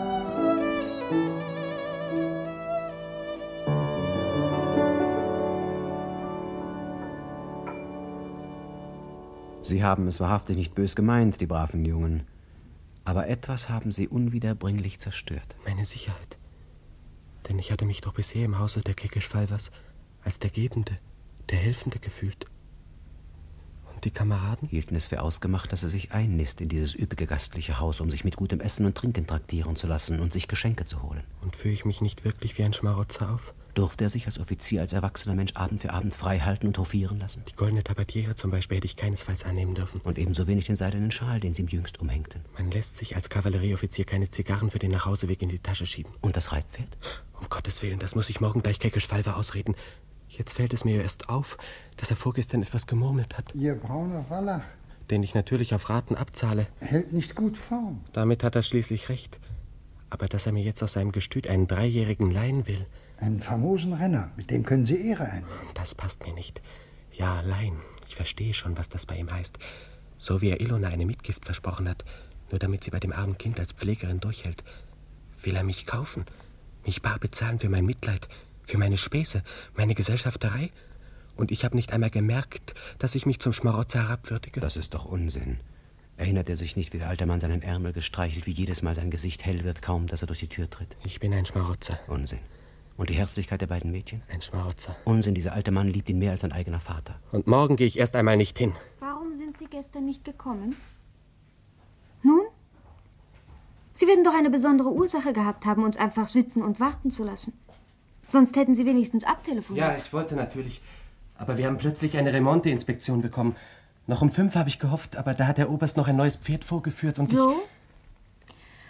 S16: Sie haben es wahrhaftig nicht bös gemeint, die braven Jungen. Aber etwas haben sie unwiederbringlich zerstört.
S3: Meine Sicherheit. Denn ich hatte mich doch bisher im Hause der Kekeschwalvers als der Gebende, der Helfende gefühlt. Und die Kameraden?
S16: Hielten es für ausgemacht, dass er sich einnisst in dieses üppige gastliche Haus, um sich mit gutem Essen und Trinken traktieren zu lassen und sich Geschenke zu holen.
S3: Und führe ich mich nicht wirklich wie ein Schmarotzer auf?
S16: Durfte er sich als Offizier, als erwachsener Mensch Abend für Abend frei halten und hofieren lassen?
S3: Die goldene Tabatiere zum Beispiel hätte ich keinesfalls annehmen dürfen.
S16: Und ebenso wenig den seidenen Schal, den sie ihm jüngst umhängten.
S3: Man lässt sich als Kavallerieoffizier keine Zigarren für den Nachhauseweg in die Tasche schieben.
S16: Und das Reitpferd?
S3: Um Gottes Willen, das muss ich morgen gleich Kekeschwalver ausreden. Jetzt fällt es mir erst auf, dass er vorgestern etwas gemurmelt hat.
S4: Ihr brauner Wallach.
S3: Den ich natürlich auf Raten abzahle.
S4: Hält nicht gut Form.
S3: Damit hat er schließlich recht. Aber dass er mir jetzt aus seinem Gestüt einen Dreijährigen leihen will.
S4: Einen famosen Renner, mit dem können Sie Ehre ein.
S3: Das passt mir nicht. Ja, leihen. Ich verstehe schon, was das bei ihm heißt. So wie er Ilona eine Mitgift versprochen hat, nur damit sie bei dem armen Kind als Pflegerin durchhält. Will er mich kaufen? Mich bar bezahlen für mein Mitleid, für meine Späße, meine Gesellschafterei? Und ich habe nicht einmal gemerkt, dass ich mich zum Schmarotzer herabwürdige?
S16: Das ist doch Unsinn. Erinnert er sich nicht, wie der alte Mann seinen Ärmel gestreichelt, wie jedes Mal sein Gesicht hell wird, kaum, dass er durch die Tür tritt?
S3: Ich bin ein Schmarotzer.
S16: Unsinn. Und die Herzlichkeit der beiden Mädchen?
S3: Ein Schmarotzer.
S16: Unsinn, dieser alte Mann liebt ihn mehr als sein eigener Vater.
S3: Und morgen gehe ich erst einmal nicht hin.
S10: Warum sind Sie gestern nicht gekommen? Nun? Sie werden doch eine besondere Ursache gehabt haben, uns einfach sitzen und warten zu lassen. Sonst hätten Sie wenigstens abtelefoniert.
S3: Ja, ich wollte natürlich. Aber wir haben plötzlich eine Remonte-Inspektion bekommen. Noch um fünf habe ich gehofft, aber da hat der Oberst noch ein neues Pferd vorgeführt und
S10: so?
S3: ich...
S10: Und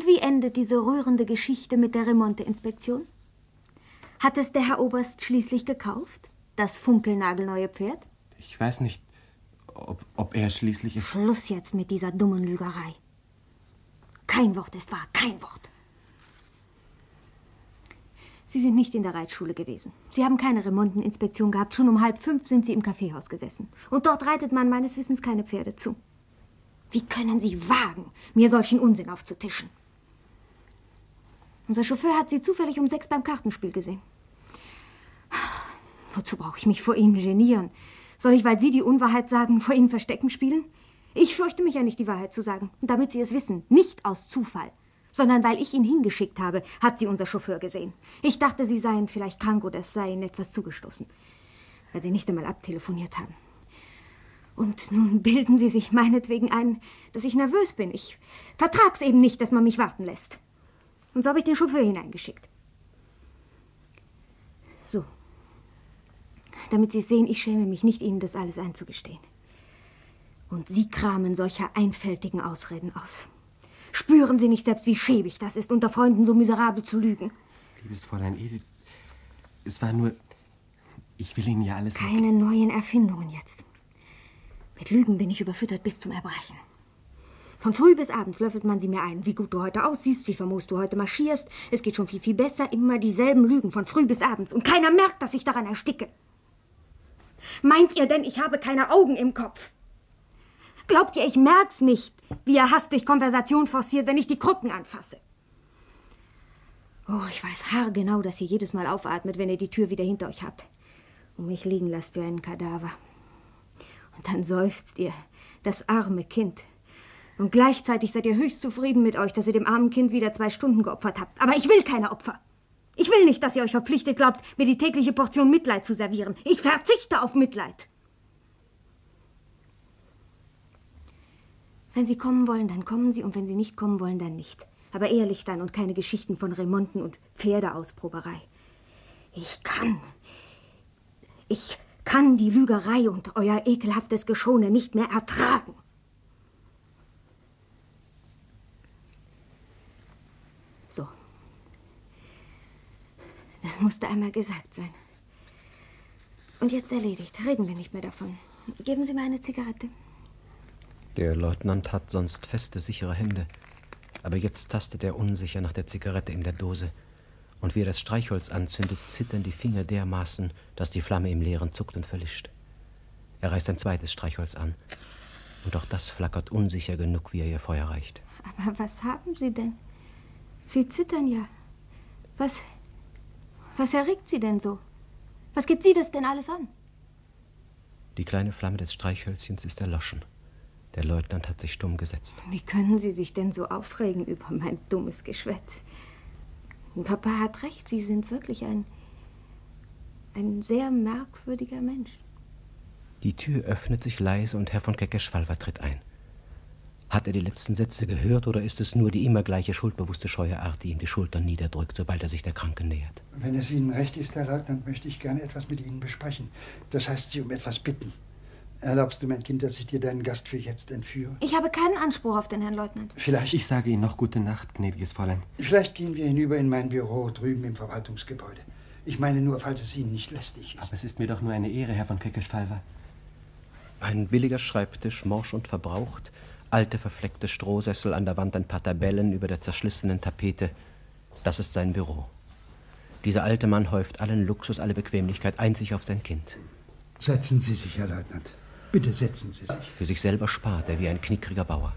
S10: wie endet diese rührende Geschichte mit der Remonte-Inspektion? Hat es der Herr Oberst schließlich gekauft? Das funkelnagelneue Pferd?
S3: Ich weiß nicht, ob, ob er schließlich es...
S10: Schluss jetzt mit dieser dummen Lügerei. Kein Wort ist wahr, kein Wort. Sie sind nicht in der Reitschule gewesen. Sie haben keine Remonteninspektion gehabt. Schon um halb fünf sind Sie im Kaffeehaus gesessen. Und dort reitet man meines Wissens keine Pferde zu. Wie können Sie wagen, mir solchen Unsinn aufzutischen? Unser Chauffeur hat Sie zufällig um sechs beim Kartenspiel gesehen. Wozu brauche ich mich vor Ihnen genieren? Soll ich, weil Sie die Unwahrheit sagen, vor Ihnen Verstecken spielen? Ich fürchte mich ja nicht, die Wahrheit zu sagen. Und damit Sie es wissen, nicht aus Zufall, sondern weil ich ihn hingeschickt habe, hat Sie unser Chauffeur gesehen. Ich dachte, Sie seien vielleicht krank oder es sei Ihnen etwas zugestoßen, weil Sie nicht einmal abtelefoniert haben. Und nun bilden Sie sich meinetwegen ein, dass ich nervös bin. Ich vertrag's eben nicht, dass man mich warten lässt. Und so habe ich den Chauffeur hineingeschickt. So. Damit Sie sehen, ich schäme mich nicht, Ihnen das alles einzugestehen. Und Sie kramen solcher einfältigen Ausreden aus. Spüren Sie nicht selbst, wie schäbig das ist, unter Freunden so miserabel zu lügen?
S3: Liebes Fräulein Edith, es war nur... Ich will Ihnen ja alles...
S10: Keine neuen Erfindungen jetzt. Mit Lügen bin ich überfüttert bis zum Erbrechen. Von früh bis abends löffelt man sie mir ein, wie gut du heute aussiehst, wie famos du heute marschierst. Es geht schon viel, viel besser. Immer dieselben Lügen von früh bis abends. Und keiner merkt, dass ich daran ersticke. Meint ihr denn, ich habe keine Augen im Kopf? Glaubt ihr, ich merk's nicht, wie ihr hastig Konversation forciert, wenn ich die Krücken anfasse? Oh, ich weiß haargenau, dass ihr jedes Mal aufatmet, wenn ihr die Tür wieder hinter euch habt und mich liegen lasst wie einen Kadaver. Und dann seufzt ihr, das arme Kind. Und gleichzeitig seid ihr höchst zufrieden mit euch, dass ihr dem armen Kind wieder zwei Stunden geopfert habt. Aber ich will keine Opfer. Ich will nicht, dass ihr euch verpflichtet glaubt, mir die tägliche Portion Mitleid zu servieren. Ich verzichte auf Mitleid. Wenn Sie kommen wollen, dann kommen Sie. Und wenn Sie nicht kommen wollen, dann nicht. Aber ehrlich dann und keine Geschichten von Remonten und Pferdeausproberei. Ich kann... Ich... kann die Lügerei und euer ekelhaftes Geschone nicht mehr ertragen. So. Das musste einmal gesagt sein. Und jetzt erledigt. Reden wir nicht mehr davon. Geben Sie mir eine Zigarette.
S16: Der Leutnant hat sonst feste, sichere Hände. Aber jetzt tastet er unsicher nach der Zigarette in der Dose. Und wie er das Streichholz anzündet, zittern die Finger dermaßen, dass die Flamme im Leeren zuckt und verlischt. Er reißt ein zweites Streichholz an. Und auch das flackert unsicher genug, wie er ihr Feuer reicht.
S10: Aber was haben Sie denn? Sie zittern ja. Was, was erregt Sie denn so? Was geht Sie das denn alles an?
S16: Die kleine Flamme des Streichhölzchens ist erloschen. Der Leutnant hat sich stumm gesetzt.
S10: Wie können Sie sich denn so aufregen über mein dummes Geschwätz? Papa hat recht, Sie sind wirklich ein, ein sehr merkwürdiger Mensch.
S16: Die Tür öffnet sich leise und Herr von Kekeschwalwa tritt ein. Hat er die letzten Sätze gehört oder ist es nur die immer gleiche schuldbewusste scheue Art, die ihm die Schultern niederdrückt, sobald er sich der Kranken nähert?
S4: Wenn es Ihnen recht ist, Herr Leutnant, möchte ich gerne etwas mit Ihnen besprechen. Das heißt, Sie um etwas bitten. Erlaubst du, mein Kind, dass ich dir deinen Gast für jetzt entführe?
S10: Ich habe keinen Anspruch auf den Herrn Leutnant.
S4: Vielleicht...
S3: Ich sage Ihnen noch gute Nacht, gnädiges Fräulein.
S4: Vielleicht gehen wir hinüber in mein Büro drüben im Verwaltungsgebäude. Ich meine nur, falls es Ihnen nicht lästig ist.
S3: Aber es ist mir doch nur eine Ehre, Herr von Kekeschwalwa.
S16: Ein billiger Schreibtisch, morsch und verbraucht, alte verfleckte Strohsessel, an der Wand ein paar Tabellen über der zerschlissenen Tapete. Das ist sein Büro. Dieser alte Mann häuft allen Luxus, alle Bequemlichkeit einzig auf sein Kind.
S4: Setzen Sie sich, Herr Leutnant. Bitte setzen Sie sich.
S16: Für sich selber spart er wie ein knickriger Bauer.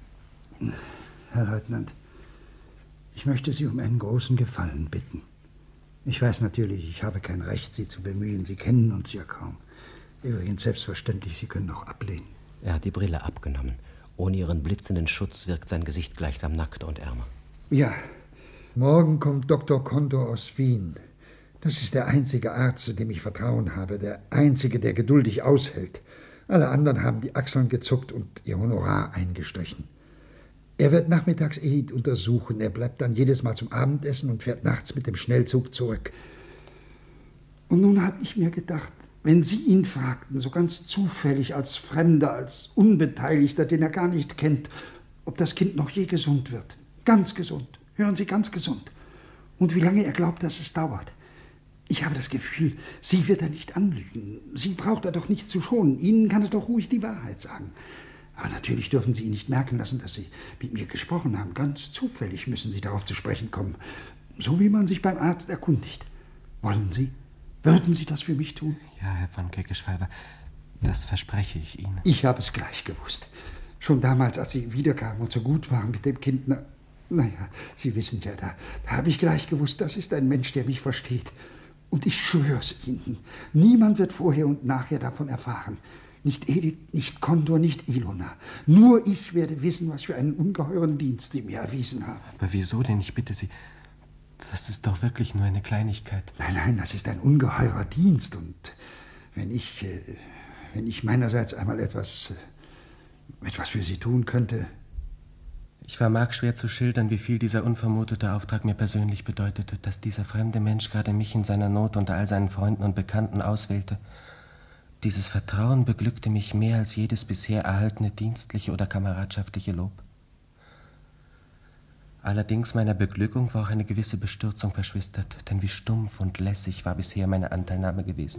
S4: Herr Leutnant, ich möchte Sie um einen großen Gefallen bitten. Ich weiß natürlich, ich habe kein Recht, Sie zu bemühen. Sie kennen uns ja kaum. Übrigens selbstverständlich, Sie können auch ablehnen.
S16: Er hat die Brille abgenommen. Ohne ihren blitzenden Schutz wirkt sein Gesicht gleichsam nackter und ärmer.
S4: Ja, morgen kommt Doktor Kontor aus Wien. Das ist der einzige Arzt, zu dem ich Vertrauen habe. Der einzige, der geduldig aushält. Alle anderen haben die Achseln gezuckt und ihr Honorar eingestrichen. Er wird nachmittags Edith untersuchen. Er bleibt dann jedes Mal zum Abendessen und fährt nachts mit dem Schnellzug zurück. Und nun hatte ich mir gedacht, wenn Sie ihn fragten, so ganz zufällig als Fremder, als Unbeteiligter, den er gar nicht kennt, ob das Kind noch je gesund wird. Ganz gesund. Hören Sie, ganz gesund. Und wie lange er glaubt, dass es dauert. Ich habe das Gefühl, Sie wird er nicht anlügen. Sie braucht er doch nicht zu schonen. Ihnen kann er doch ruhig die Wahrheit sagen. Aber natürlich dürfen Sie ihn nicht merken lassen, dass Sie mit mir gesprochen haben. Ganz zufällig müssen Sie darauf zu sprechen kommen. So wie man sich beim Arzt erkundigt. Wollen Sie? Würden Sie das für mich tun?
S3: Ja, Herr von Kekeschwalver, das verspreche ich Ihnen.
S4: Ich habe es gleich gewusst. Schon damals, als Sie wiederkamen und so gut waren mit dem Kind. Na, naja, Sie wissen ja, da, da habe ich gleich gewusst, das ist ein Mensch, der mich versteht. Und ich schwör's Ihnen, niemand wird vorher und nachher davon erfahren. Nicht Edith, nicht Kondor, nicht Ilona. Nur ich werde wissen, was für einen ungeheuren Dienst Sie mir erwiesen haben.
S3: Aber wieso denn? Ich bitte Sie, das ist doch wirklich nur eine Kleinigkeit.
S4: Nein, nein, das ist ein ungeheurer Dienst. Und wenn ich, äh, wenn ich meinerseits einmal etwas, äh, etwas für Sie tun könnte...
S3: Ich vermag schwer zu schildern, wie viel dieser unvermutete Auftrag mir persönlich bedeutete, dass dieser fremde Mensch gerade mich in seiner Not unter all seinen Freunden und Bekannten auswählte. Dieses Vertrauen beglückte mich mehr als jedes bisher erhaltene dienstliche oder kameradschaftliche Lob. Allerdings meiner Beglückung war auch eine gewisse Bestürzung verschwistert, denn wie stumpf und lässig war bisher meine Anteilnahme gewesen.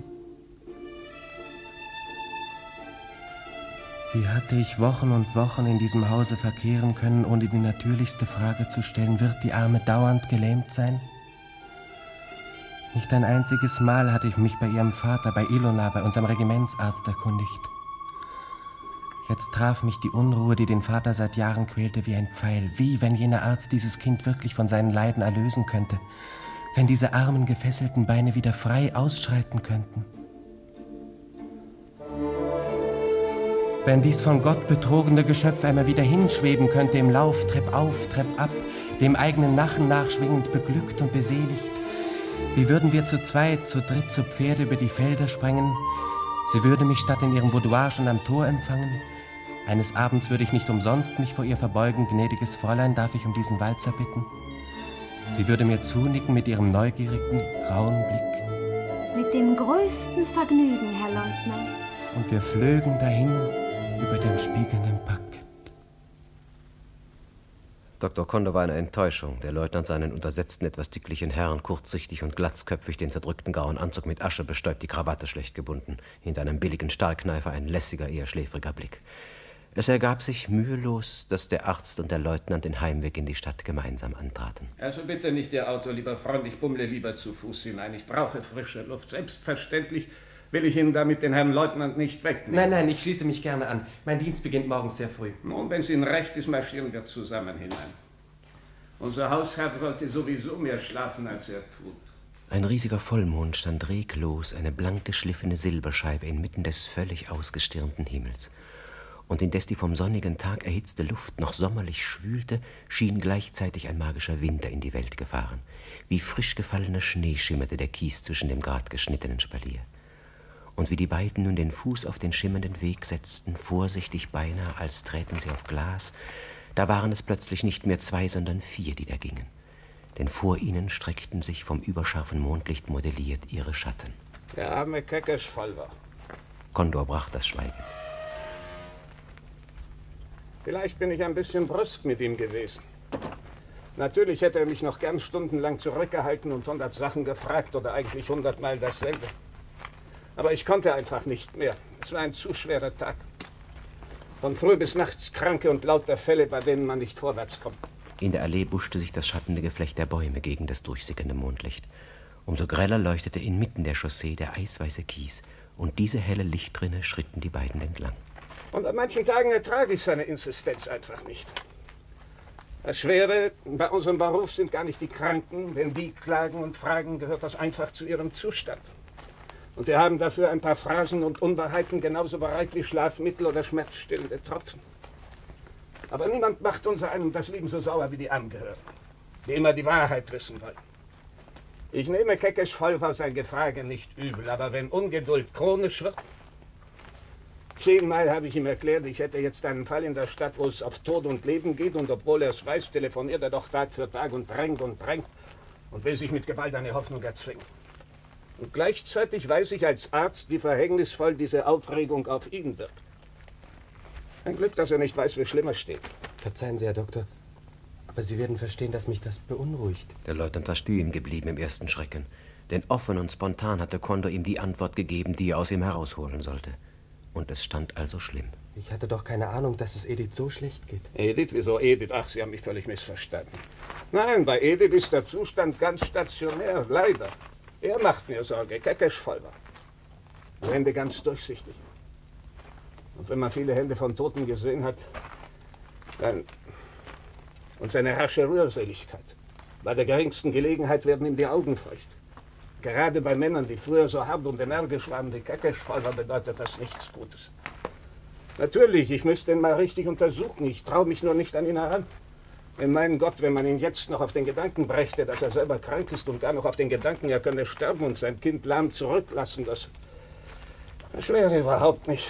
S3: Wie hatte ich Wochen und Wochen in diesem Hause verkehren können, ohne die natürlichste Frage zu stellen, wird die Arme dauernd gelähmt sein? Nicht ein einziges Mal hatte ich mich bei ihrem Vater, bei Ilona, bei unserem Regimentsarzt erkundigt. Jetzt traf mich die Unruhe, die den Vater seit Jahren quälte, wie ein Pfeil. Wie, wenn jener Arzt dieses Kind wirklich von seinen Leiden erlösen könnte. Wenn diese armen, gefesselten Beine wieder frei ausschreiten könnten. Wenn dies von Gott betrogene Geschöpf einmal wieder hinschweben könnte im Lauf, Trepp auf, Trepp ab, dem eigenen Nachen nachschwingend beglückt und beseligt. Wie würden wir zu zweit, zu dritt zu Pferde über die Felder sprengen? Sie würde mich statt in ihrem Boudoir schon am Tor empfangen. Eines Abends würde ich nicht umsonst mich vor ihr verbeugen. Gnädiges Fräulein, darf ich um diesen Walzer bitten? Sie würde mir zunicken mit ihrem neugierigen, grauen Blick.
S10: Mit dem größten Vergnügen, Herr Leutnant.
S3: Und wir flögen dahin über dem spiegelnden Parkett.
S16: Doktor Kondor war eine Enttäuschung. Der Leutnant sah einen untersetzten, etwas dicklichen Herrn, kurzsichtig und glatzköpfig, den zerdrückten grauen Anzug mit Asche bestäubt, die Krawatte schlecht gebunden. Hinter einem billigen Stahlkneifer ein lässiger, eher schläfriger Blick. Es ergab sich mühelos, dass der Arzt und der Leutnant den Heimweg in die Stadt gemeinsam antraten.
S2: Also bitte nicht Ihr Auto, lieber Freund. Ich bummle lieber zu Fuß hinein. Ich brauche frische Luft. Selbstverständlich will ich Ihnen damit den Herrn Leutnant nicht wegnehmen.
S3: Nein, nein, ich schließe mich gerne an. Mein Dienst beginnt morgens sehr früh.
S2: Nun, wenn es Ihnen recht ist, marschieren wir zusammen hinein. Unser Hausherr wollte sowieso mehr schlafen, als er tut.
S16: Ein riesiger Vollmond stand reglos, eine blank geschliffene Silberscheibe inmitten des völlig ausgestirnten Himmels. Und indes die vom sonnigen Tag erhitzte Luft noch sommerlich schwülte, schien gleichzeitig ein magischer Winter in die Welt gefahren. Wie frisch gefallener Schnee schimmerte der Kies zwischen dem grad geschnittenen Spalier. Und wie die beiden nun den Fuß auf den schimmernden Weg setzten, vorsichtig beinahe, als träten sie auf Glas, da waren es plötzlich nicht mehr zwei, sondern vier, die da gingen. Denn vor ihnen streckten sich vom überscharfen Mondlicht modelliert ihre Schatten.
S2: Der arme Kekeschwalver.
S16: Kondor brach das Schweigen.
S2: Vielleicht bin ich ein bisschen brüsk mit ihm gewesen. Natürlich hätte er mich noch gern stundenlang zurückgehalten und hundert Sachen gefragt oder eigentlich hundertmal dasselbe. Aber ich konnte einfach nicht mehr. Es war ein zu schwerer Tag. Von früh bis nachts Kranke und lauter Fälle, bei denen man nicht vorwärts kommt.
S16: In der Allee buschte sich das schattende Geflecht der Bäume gegen das durchsickernde Mondlicht. Umso greller leuchtete inmitten der Chaussee der eisweiße Kies. Und diese helle Lichtrinne schritten die beiden entlang.
S2: Und an manchen Tagen ertrage ich seine Insistenz einfach nicht. Das Schwere bei unserem Beruf sind gar nicht die Kranken. Wenn die klagen und fragen, gehört das einfach zu ihrem Zustand. Und wir haben dafür ein paar Phrasen und Unwahrheiten genauso bereit wie Schlafmittel oder schmerzstillende Tropfen. Aber niemand macht unser einem das Leben so sauer wie die Angehörigen, die immer die Wahrheit wissen wollen. Ich nehme Kekeschwalver sein Gefrage nicht übel, aber wenn Ungeduld chronisch wird... Zehnmal habe ich ihm erklärt, ich hätte jetzt einen Fall in der Stadt, wo es auf Tod und Leben geht, und obwohl er es weiß, telefoniert er doch Tag für Tag und drängt und drängt und will sich mit Gewalt eine Hoffnung erzwingen. Und gleichzeitig weiß ich als Arzt, wie verhängnisvoll diese Aufregung auf ihn wirkt. Ein Glück, dass er nicht weiß, wie schlimmer steht.
S3: Verzeihen Sie, Herr Doktor, Aber Sie werden verstehen, dass mich das beunruhigt.
S16: Der Leutnant war stehen geblieben im ersten Schrecken. Denn offen und spontan hatte Kondor ihm die Antwort gegeben, die er aus ihm herausholen sollte. Und es stand also schlimm.
S3: Ich hatte doch keine Ahnung, dass es Edith so schlecht geht.
S2: Edith? Wieso Edith? Ach, Sie haben mich völlig missverstanden. Nein, bei Edith ist der Zustand ganz stationär, leider. Er macht mir Sorge, keckisch voll war. Die Hände ganz durchsichtig. Und wenn man viele Hände von Toten gesehen hat, dann... Und seine harsche Rührseligkeit. Bei der geringsten Gelegenheit werden ihm die Augen feucht. Gerade bei Männern, die früher so hart und energisch waren wie keckisch voll war, bedeutet das nichts Gutes. Natürlich, ich müsste ihn mal richtig untersuchen. Ich traue mich nur nicht an ihn heran. Denn mein Gott, wenn man ihn jetzt noch auf den Gedanken brächte, dass er selber krank ist und gar noch auf den Gedanken, er könne sterben und sein Kind lahm zurücklassen, das, das wäre überhaupt nicht.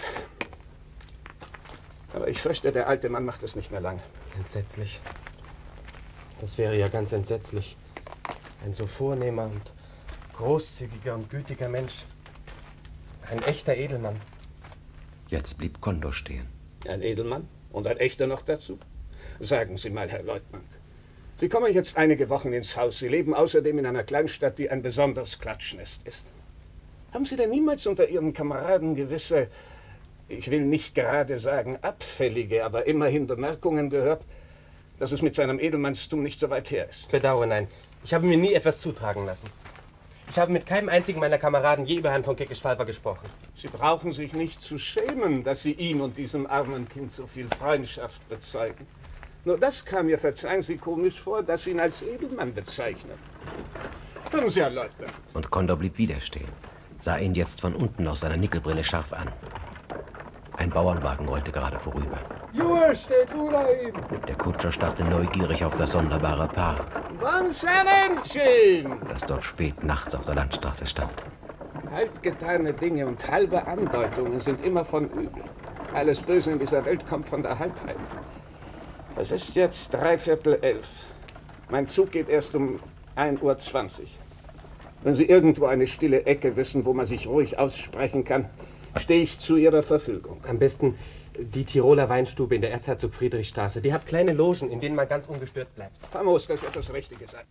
S2: Aber ich fürchte, der alte Mann macht es nicht mehr lange.
S3: Entsetzlich. Das wäre ja ganz entsetzlich. Ein so vornehmer und großzügiger und gütiger Mensch. Ein echter Edelmann.
S16: Jetzt blieb Kondor stehen.
S2: Ein Edelmann? Und ein echter noch dazu? Sagen Sie mal, Herr Leutnant. Sie kommen jetzt einige Wochen ins Haus. Sie leben außerdem in einer Kleinstadt, die ein besonderes Klatschnest ist. Haben Sie denn niemals unter Ihren Kameraden gewisse, ich will nicht gerade sagen abfällige, aber immerhin Bemerkungen gehört, dass es mit seinem Edelmannstum nicht so weit her ist?
S3: Bedauere, nein. Ich habe mir nie etwas zutragen lassen. Ich habe mit keinem einzigen meiner Kameraden je über Herrn von Keckeschwalver gesprochen.
S2: Sie brauchen sich nicht zu schämen, dass Sie ihm und diesem armen Kind so viel Freundschaft bezeugen. Nur das kam mir, verzeihen Sie, komisch vor, dass Sie ihn als Edelmann bezeichnen. Hören Sie, Herr Leutnant.
S16: Und Kondor blieb wieder stehen, sah ihn jetzt von unten aus seiner Nickelbrille scharf an. Ein Bauernwagen rollte gerade vorüber.
S20: Junge, steht unter ihm!
S16: Der Kutscher starrte neugierig auf das sonderbare Paar,
S2: Was ein Männchen!
S16: das dort spät nachts auf der Landstraße stand.
S2: Halbgetane Dinge und halbe Andeutungen sind immer von übel. Alles Böse in dieser Welt kommt von der Halbheit. Es ist jetzt dreiviertel elf. Mein Zug geht erst um ein Uhr zwanzig. Wenn Sie irgendwo eine stille Ecke wissen, wo man sich ruhig aussprechen kann, stehe ich zu Ihrer Verfügung.
S3: Am besten die Tiroler Weinstube in der Erzherzog-Friedrich-Straße. Die hat kleine Logen, in denen man ganz ungestört bleibt.
S2: Famos, das wird das Richtige sein.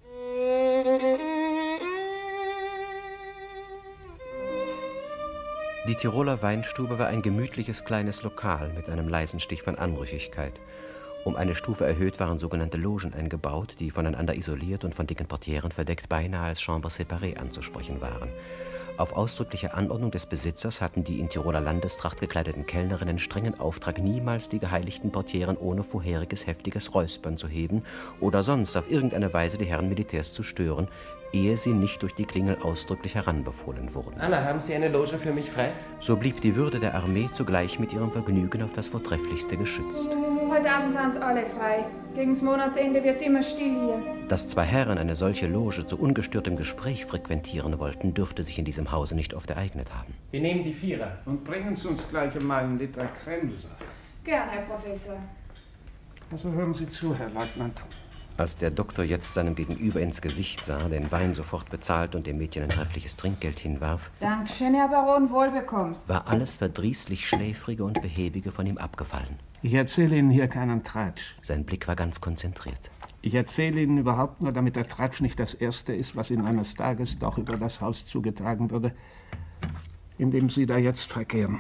S16: Die Tiroler Weinstube war ein gemütliches kleines Lokal mit einem leisen Stich von Anrüchigkeit. Um eine Stufe erhöht waren sogenannte Logen eingebaut, die voneinander isoliert und von dicken Portieren verdeckt beinahe als Chambres séparées anzusprechen waren. Auf ausdrückliche Anordnung des Besitzers hatten die in Tiroler Landestracht gekleideten Kellnerinnen strengen Auftrag, niemals die geheiligten Portieren ohne vorheriges heftiges Räuspern zu heben oder sonst auf irgendeine Weise die Herren Militärs zu stören, ehe sie nicht durch die Klingel ausdrücklich heranbefohlen wurden.
S3: Anna, haben Sie eine Loge für mich frei?
S16: So blieb die Würde der Armee zugleich mit ihrem Vergnügen auf das Vortrefflichste geschützt.
S6: Heute Abend sind sie alle frei. Gegens Monatsende wird's immer still hier.
S16: Dass zwei Herren eine solche Loge zu ungestörtem Gespräch frequentieren wollten, dürfte sich in diesem Hause nicht oft ereignet haben.
S3: Wir nehmen die Vierer.
S2: Und bringen Sie uns gleich mal einen Liter Kremse.
S6: Gern, Herr Professor.
S2: Also hören Sie zu, Herr Leutnant.
S16: Als der Doktor jetzt seinem Gegenüber ins Gesicht sah, den Wein sofort bezahlt und dem Mädchen ein treffliches Trinkgeld hinwarf,
S6: Dankeschön, Herr Baron, wohlbekommst.
S16: war alles verdrießlich Schläfrige und Behäbige von ihm abgefallen.
S2: Ich erzähle Ihnen hier keinen Tratsch.
S16: Sein Blick war ganz konzentriert.
S2: Ich erzähle Ihnen überhaupt nur, damit der Tratsch nicht das Erste ist, was Ihnen eines Tages doch über das Haus zugetragen würde, in dem Sie da jetzt verkehren.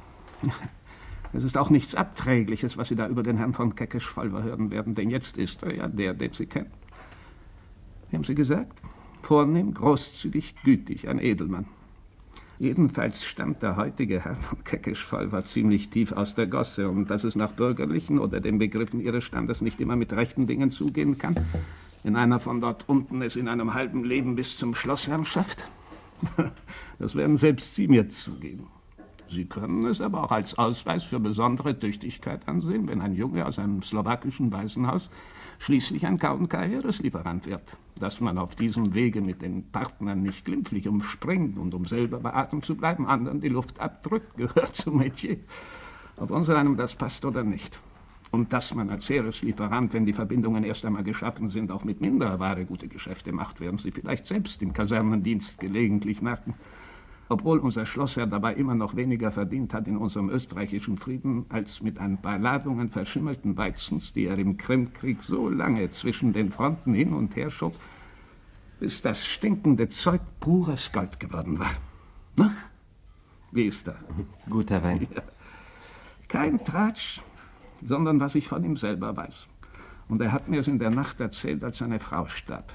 S2: Es ist auch nichts Abträgliches, was Sie da über den Herrn von Keckeschwalver hören werden, denn jetzt ist er ja der, den Sie kennen. Wie haben Sie gesagt? Vornehm, großzügig, gütig, ein Edelmann. Jedenfalls stammt der heutige Herr von Keckeschwalver ziemlich tief aus der Gosse, und dass es nach bürgerlichen oder den Begriffen Ihres Standes nicht immer mit rechten Dingen zugehen kann, wenn einer von dort unten es in einem halben Leben bis zum Schlossherrn schafft, das werden selbst Sie mir zugeben. Sie können es aber auch als Ausweis für besondere Tüchtigkeit ansehen, wenn ein Junge aus einem slowakischen Waisenhaus schließlich ein K und K-Heereslieferant wird. Dass man auf diesem Wege mit den Partnern nicht glimpflich umspringt und um selber bei Atem zu bleiben, anderen die Luft abdrückt, gehört zum Metier. Ob uns einem das passt oder nicht. Und dass man als Heereslieferant, wenn die Verbindungen erst einmal geschaffen sind, auch mit minderer Ware gute Geschäfte macht, werden Sie vielleicht selbst im Kasernendienst gelegentlich merken. Obwohl unser Schlossherr dabei immer noch weniger verdient hat in unserem österreichischen Frieden, als mit ein paar Ladungen verschimmelten Weizens, die er im Krimkrieg so lange zwischen den Fronten hin und her schob, bis das stinkende Zeug pures Gold geworden war. Na? Wie ist er?
S3: Guter Wein.
S2: Ja. Kein Tratsch, sondern was ich von ihm selber weiß. Und er hat mir es in der Nacht erzählt, als seine Frau starb.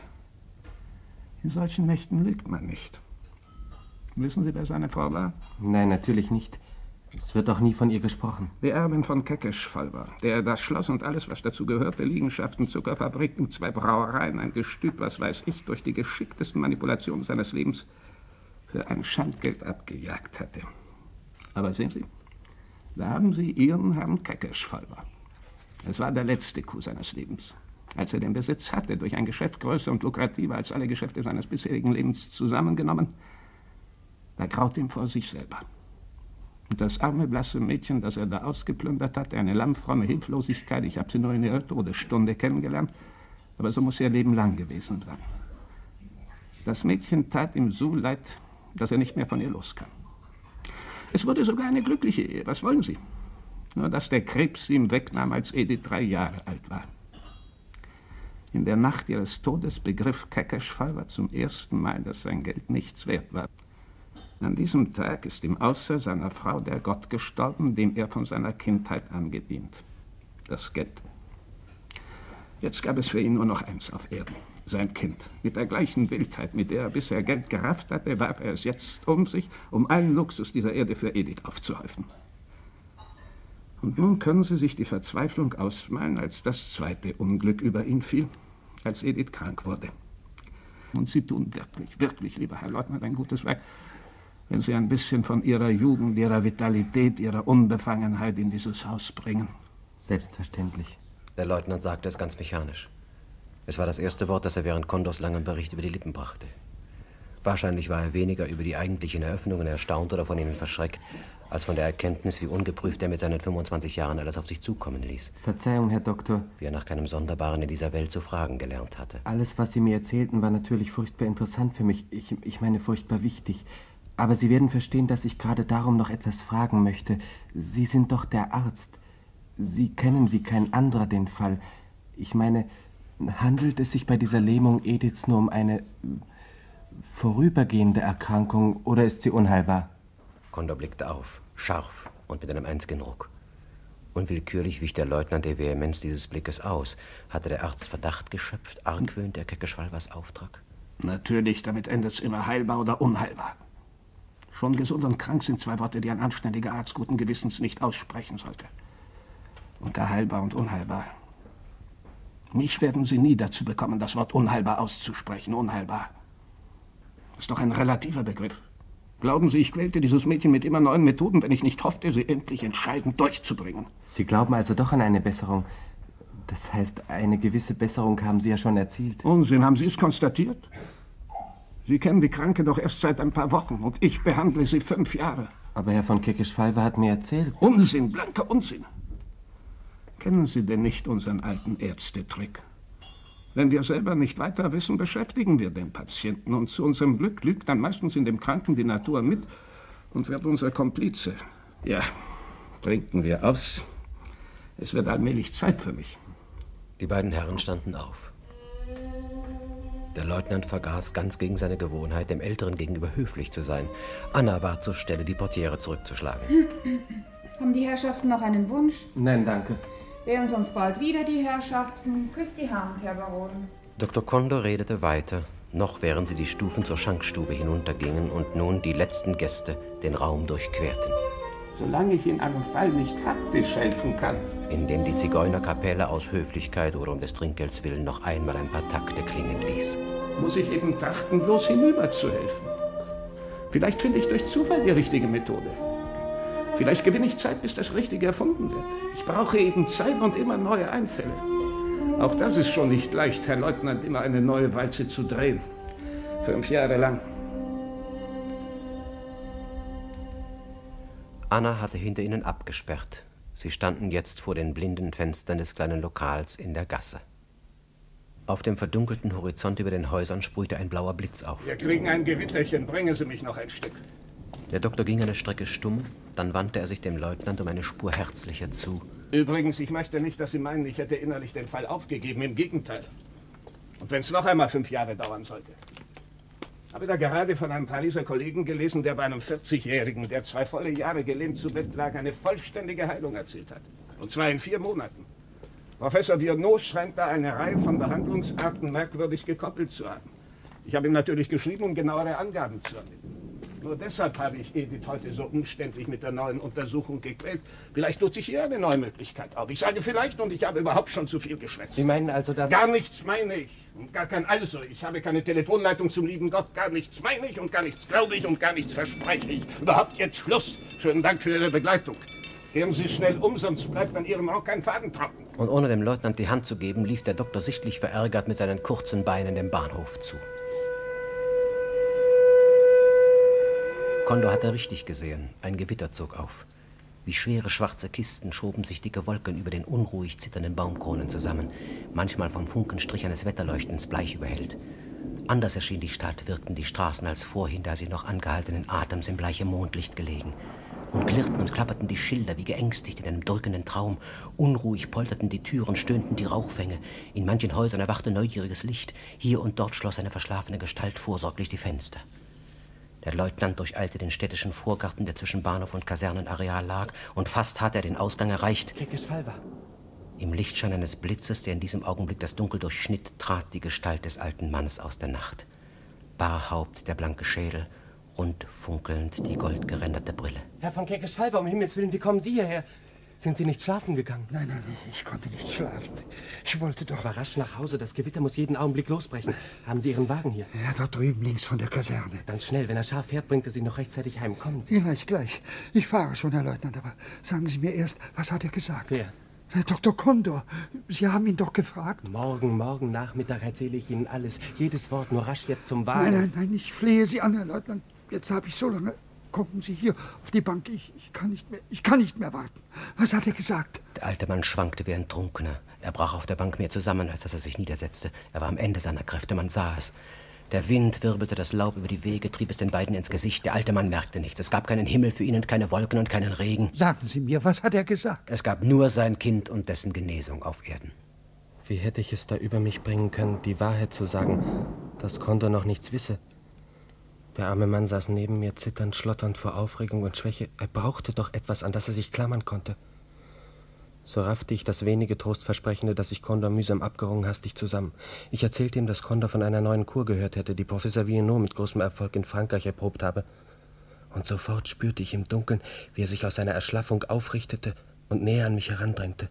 S2: In solchen Nächten lügt man nicht. Wissen Sie, wer seine Frau war?
S3: Nein, natürlich nicht. Es wird auch nie von ihr gesprochen.
S2: Die Erbin von Kekeschwalwa, der das Schloss und alles, was dazu gehörte, Liegenschaften, Zuckerfabriken, zwei Brauereien, ein Gestüt, was weiß ich, durch die geschicktesten Manipulationen seines Lebens für ein Schandgeld abgejagt hatte. Aber sehen Sie, da haben Sie Ihren Herrn Kekeschwalwa. Es war der letzte Coup seines Lebens. Als er den Besitz hatte, durch ein Geschäft größer und lukrativer als alle Geschäfte seines bisherigen Lebens zusammengenommen, da graute ihm vor sich selber. Und das arme, blasse Mädchen, das er da ausgeplündert hatte, eine lammfromme Hilflosigkeit, ich habe sie nur in ihrer Todesstunde kennengelernt, aber so muss ihr Leben lang gewesen sein. Das Mädchen tat ihm so leid, dass er nicht mehr von ihr loskam. Es wurde sogar eine glückliche Ehe, was wollen Sie? Nur, dass der Krebs sie ihm wegnahm, als Edith drei Jahre alt war. In der Nacht ihres Todes begriff Kekeschwalwa zum ersten Mal, dass sein Geld nichts wert war. An diesem Tag ist ihm außer seiner Frau der Gott gestorben, dem er von seiner Kindheit an gedient. Das Geld. Jetzt gab es für ihn nur noch eins auf Erden, sein Kind. Mit der gleichen Wildheit, mit der er bisher Geld gerafft hatte, warf er es jetzt um sich, um allen Luxus dieser Erde für Edith aufzuhäufen. Und nun können Sie sich die Verzweiflung ausmalen, als das zweite Unglück über ihn fiel, als Edith krank wurde. Und Sie tun wirklich, wirklich, lieber Herr Leutnant, ein gutes Werk, wenn Sie ein bisschen von Ihrer Jugend, Ihrer Vitalität, Ihrer Unbefangenheit in dieses Haus bringen.
S3: Selbstverständlich.
S16: Der Leutnant sagte es ganz mechanisch. Es war das erste Wort, das er während Kondors langem Bericht über die Lippen brachte. Wahrscheinlich war er weniger über die eigentlichen Eröffnungen erstaunt oder von ihnen verschreckt, als von der Erkenntnis, wie ungeprüft er mit seinen fünfundzwanzig Jahren alles auf sich zukommen ließ.
S3: Verzeihung, Herr Doktor.
S16: Wie er nach keinem Sonderbaren in dieser Welt zu fragen gelernt hatte.
S3: Alles, was Sie mir erzählten, war natürlich furchtbar interessant für mich. Ich, ich meine, furchtbar wichtig. Aber Sie werden verstehen, dass ich gerade darum noch etwas fragen möchte. Sie sind doch der Arzt. Sie kennen wie kein anderer den Fall. Ich meine, handelt es sich bei dieser Lähmung Ediths nur um eine vorübergehende Erkrankung oder ist sie unheilbar?
S16: Kondor blickte auf, scharf und mit einem einzigen Ruck. Unwillkürlich wich der Leutnant der Vehemenz dieses Blickes aus. Hatte der Arzt Verdacht geschöpft, argwöhnt der Kekeschwalwas Auftrag?
S2: Natürlich, damit endet es immer heilbar oder unheilbar. Schon gesund und krank sind zwei Worte, die ein anständiger Arzt guten Gewissens nicht aussprechen sollte. Und gar heilbar und unheilbar. Mich werden Sie nie dazu bekommen, das Wort unheilbar auszusprechen. Unheilbar. Das ist doch ein relativer Begriff. Glauben Sie, ich quälte dieses Mädchen mit immer neuen Methoden, wenn ich nicht hoffte, sie endlich entscheidend durchzubringen?
S3: Sie glauben also doch an eine Besserung. Das heißt, eine gewisse Besserung haben Sie ja schon erzielt.
S2: Unsinn, haben Sie es konstatiert? Sie kennen die Kranke doch erst seit ein paar Wochen und ich behandle sie fünf Jahre.
S3: Aber Herr von Kekeschwalwa hat mir erzählt...
S2: Unsinn, blanker Unsinn. Kennen Sie denn nicht unseren alten Ärztetrick? Wenn wir selber nicht weiter wissen, beschäftigen wir den Patienten. Und zu unserem Glück lügt dann meistens in dem Kranken die Natur mit und wird unser Komplize. Ja, trinken wir aus. Es wird allmählich Zeit für mich.
S16: Die beiden Herren standen auf. Der Leutnant vergaß ganz gegen seine Gewohnheit, dem Älteren gegenüber höflich zu sein. Anna war zur Stelle, die Portiere zurückzuschlagen.
S6: Haben die Herrschaften noch einen Wunsch?
S3: Nein, danke.
S6: Wir uns sonst bald wieder, die Herrschaften. Küsst die Hand, Herr Baron.
S16: Doktor Kondor redete weiter, noch während sie die Stufen zur Schankstube hinuntergingen und nun die letzten Gäste den Raum durchquerten.
S2: Solange ich in einem Fall nicht faktisch helfen kann.
S16: Indem die Zigeunerkapelle aus Höflichkeit oder um des Trinkgelds willen noch einmal ein paar Takte klingen ließ.
S2: Muss ich eben trachten, bloß hinüber zu helfen. Vielleicht finde ich durch Zufall die richtige Methode. Vielleicht gewinne ich Zeit, bis das Richtige erfunden wird. Ich brauche eben Zeit und immer neue Einfälle. Auch das ist schon nicht leicht, Herr Leutnant, immer eine neue Walze zu drehen. Fünf Jahre lang.
S16: Anna hatte hinter ihnen abgesperrt. Sie standen jetzt vor den blinden Fenstern des kleinen Lokals in der Gasse. Auf dem verdunkelten Horizont über den Häusern sprühte ein blauer Blitz auf.
S2: Wir kriegen ein Gewitterchen. Bringen Sie mich noch ein Stück.
S16: Der Doktor ging eine Strecke stumm, dann wandte er sich dem Leutnant um eine Spur herzlicher zu.
S2: Übrigens, ich möchte nicht, dass Sie meinen, ich hätte innerlich den Fall aufgegeben. Im Gegenteil. Und wenn es noch einmal fünf Jahre dauern sollte. Habe da gerade von einem Pariser Kollegen gelesen, der bei einem vierzigjährigen, der zwei volle Jahre gelähmt zu Bett lag, eine vollständige Heilung erzielt hat. Und zwar in vier Monaten. Professor Viernot scheint da eine Reihe von Behandlungsarten merkwürdig gekoppelt zu haben. Ich habe ihm natürlich geschrieben, um genauere Angaben zu ermitteln. Nur deshalb habe ich Edith heute so umständlich mit der neuen Untersuchung gequält. Vielleicht tut sich hier eine neue Möglichkeit auf. Ich sage vielleicht, und ich habe überhaupt schon zu viel geschwätzt.
S13: Sie meinen also, dass...
S2: Gar nichts meine ich. Und gar kein Also. Ich habe keine Telefonleitung zum lieben Gott. Gar nichts meine ich und gar nichts glaube ich und gar nichts verspreche ich. Überhaupt jetzt Schluss. Schönen Dank für Ihre Begleitung. Kehren Sie schnell um, sonst bleibt an Ihrem Rock kein Faden trocken.
S16: Und ohne dem Leutnant die Hand zu geben, lief der Doktor sichtlich verärgert mit seinen kurzen Beinen dem Bahnhof zu. Kondor hatte richtig gesehen. Ein Gewitter zog auf. Wie schwere schwarze Kisten schoben sich dicke Wolken über den unruhig zitternden Baumkronen zusammen, manchmal vom Funkenstrich eines Wetterleuchtens bleich überhellt. Anders erschien die Stadt, wirkten die Straßen als vorhin, da sie noch angehaltenen Atems im bleichen Mondlicht gelegen. Und klirrten und klapperten die Schilder wie geängstigt in einem drückenden Traum. Unruhig polterten die Türen, stöhnten die Rauchfänge. In manchen Häusern erwachte neugieriges Licht. Hier und dort schloss eine verschlafene Gestalt vorsorglich die Fenster. Der Leutnant durcheilte den städtischen Vorgarten, der zwischen Bahnhof und Kasernenareal lag, und fast hatte er den Ausgang erreicht. Im Lichtschein eines Blitzes, der in diesem Augenblick das Dunkel durchschnitt, trat die Gestalt des alten Mannes aus der Nacht. Barhaupt, der blanke Schädel, rund funkelnd die goldgeränderte Brille.
S13: Herr von Keckes-Falver, um Himmels Willen, wie kommen Sie hierher? Sind Sie nicht schlafen gegangen?
S4: Nein, nein, ich konnte nicht schlafen. Ich wollte doch...
S13: Aber rasch nach Hause, das Gewitter muss jeden Augenblick losbrechen. Haben Sie Ihren Wagen hier?
S4: Ja, dort drüben links von der Kaserne.
S13: Dann schnell, wenn er scharf fährt, bringt er Sie noch rechtzeitig heim. Kommen Sie.
S4: Gleich, gleich. Ich fahre schon, Herr Leutnant, aber sagen Sie mir erst, was hat er gesagt?
S13: Wer?
S4: Herr Doktor Kondor. Sie haben ihn doch gefragt.
S13: Morgen, morgen Nachmittag erzähle ich Ihnen alles. Jedes Wort, nur rasch jetzt zum Wagen.
S4: Nein, nein, nein, ich flehe Sie an, Herr Leutnant. Jetzt habe ich so lange... Kommen Sie hier auf die Bank. Ich, ich, kann nicht mehr, ich kann nicht mehr warten. Was hat er gesagt?
S16: Der alte Mann schwankte wie ein Trunkener. Er brach auf der Bank mehr zusammen, als dass er sich niedersetzte. Er war am Ende seiner Kräfte, man sah es. Der Wind wirbelte das Laub über die Wege, trieb es den beiden ins Gesicht. Der alte Mann merkte nichts. Es gab keinen Himmel für ihn und keine Wolken und keinen Regen.
S4: Sagen Sie mir, was hat er gesagt?
S16: Es gab nur sein Kind und dessen Genesung auf Erden.
S3: Wie hätte ich es da über mich bringen können, die Wahrheit zu sagen, dass Kondor noch nichts wisse? Der arme Mann saß neben mir, zitternd, schlotternd vor Aufregung und Schwäche. Er brauchte doch etwas, an das er sich klammern konnte. So raffte ich das wenige Trostversprechende, das ich Kondor mühsam abgerungen, hastig zusammen. Ich erzählte ihm, dass Kondor von einer neuen Kur gehört hätte, die Professor Viernot mit großem Erfolg in Frankreich erprobt habe. Und sofort spürte ich im Dunkeln, wie er sich aus seiner Erschlaffung aufrichtete und näher an mich herandrängte.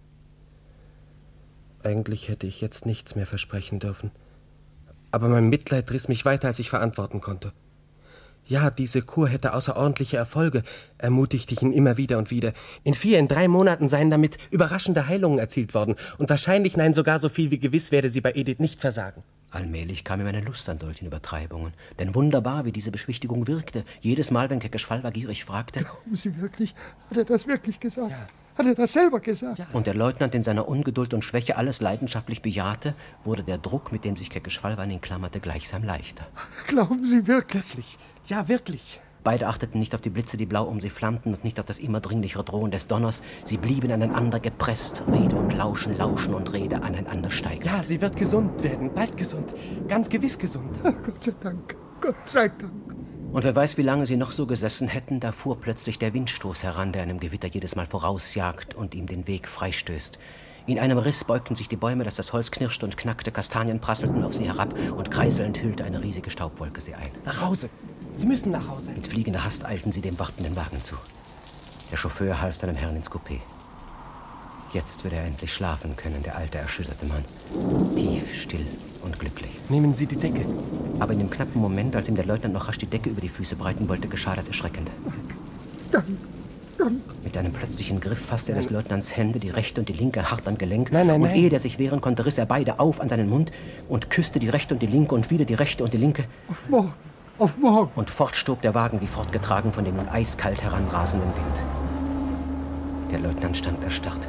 S3: Eigentlich hätte ich jetzt nichts mehr versprechen dürfen. Aber mein Mitleid riss mich weiter, als ich verantworten konnte. Ja, diese Kur hätte außerordentliche Erfolge, ermutigte ich ihn immer wieder und wieder. In vier, in drei Monaten seien damit überraschende Heilungen erzielt worden. Und wahrscheinlich, nein, sogar so viel wie gewiss werde sie bei Edith nicht versagen.
S16: Allmählich kam ihm eine Lust an solchen Übertreibungen. Denn wunderbar, wie diese Beschwichtigung wirkte. Jedes Mal, wenn Keckes-Falver gierig fragte...
S4: Glauben Sie wirklich? Hat er das wirklich gesagt? Ja. Hat er das selber gesagt? Ja.
S16: Und der Leutnant in seiner Ungeduld und Schwäche alles leidenschaftlich bejahte, wurde der Druck, mit dem sich Keckes-Falver an ihn klammerte, gleichsam leichter.
S4: Glauben Sie wirklich?
S13: Wirklich? Ja, wirklich.
S16: Beide achteten nicht auf die Blitze, die blau um sie flammten, und nicht auf das immer dringlichere Drohen des Donners. Sie blieben aneinander gepresst, Rede und Lauschen, Lauschen und Rede aneinander steigern.
S13: Ja, sie wird gesund werden, bald gesund, ganz gewiss gesund.
S4: Ach, Gott sei Dank, Gott sei Dank.
S16: Und wer weiß, wie lange sie noch so gesessen hätten, da fuhr plötzlich der Windstoß heran, der einem Gewitter jedes Mal vorausjagt und ihm den Weg freistößt. In einem Riss beugten sich die Bäume, dass das Holz knirschte und knackte, Kastanien prasselten auf sie herab und kreiselnd hüllte eine riesige Staubwolke sie ein.
S13: Nach Hause! Sie müssen nach Hause!
S16: Mit fliegender Hast eilten sie dem wartenden Wagen zu. Der Chauffeur half seinem Herrn ins Coupé. Jetzt würde er endlich schlafen können, der alte, erschütterte Mann. Tief, still und glücklich.
S13: Nehmen Sie die Decke.
S16: Aber in dem knappen Moment, als ihm der Leutnant noch rasch die Decke über die Füße breiten wollte, geschah das Erschreckende.
S4: Dank, Dank.
S16: Mit einem plötzlichen Griff fasste er des Leutnants Hände, die rechte und die linke, hart am Gelenk.
S13: Nein, nein,
S16: und
S13: nein.
S16: ehe der sich wehren konnte, riss er beide auf an seinen Mund und küsste die rechte und die linke und wieder die rechte und die linke.
S4: Auf morgen, auf morgen.
S16: Und fort stob der Wagen, wie fortgetragen von dem nun eiskalt heranrasenden Wind. Der Leutnant stand erstarrt.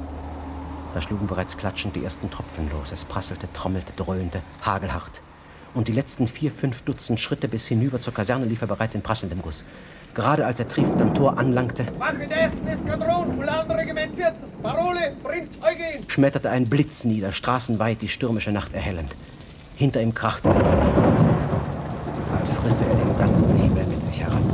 S16: Da schlugen bereits klatschend die ersten Tropfen los. Es prasselte, trommelte, dröhnte, hagelhart. Und die letzten vier, fünf Dutzend Schritte bis hinüber zur Kaserne lief er bereits in prasselndem Guss. Gerade als er triefend am Tor anlangte,
S12: Wache der ersten Eskadron, Ulanregiment vierzehn, Parole, Prinz Eugen!
S16: schmetterte ein Blitz nieder, straßenweit die stürmische Nacht erhellend. Hinter ihm krachte er, als risse er den ganzen Himmel mit sich herab.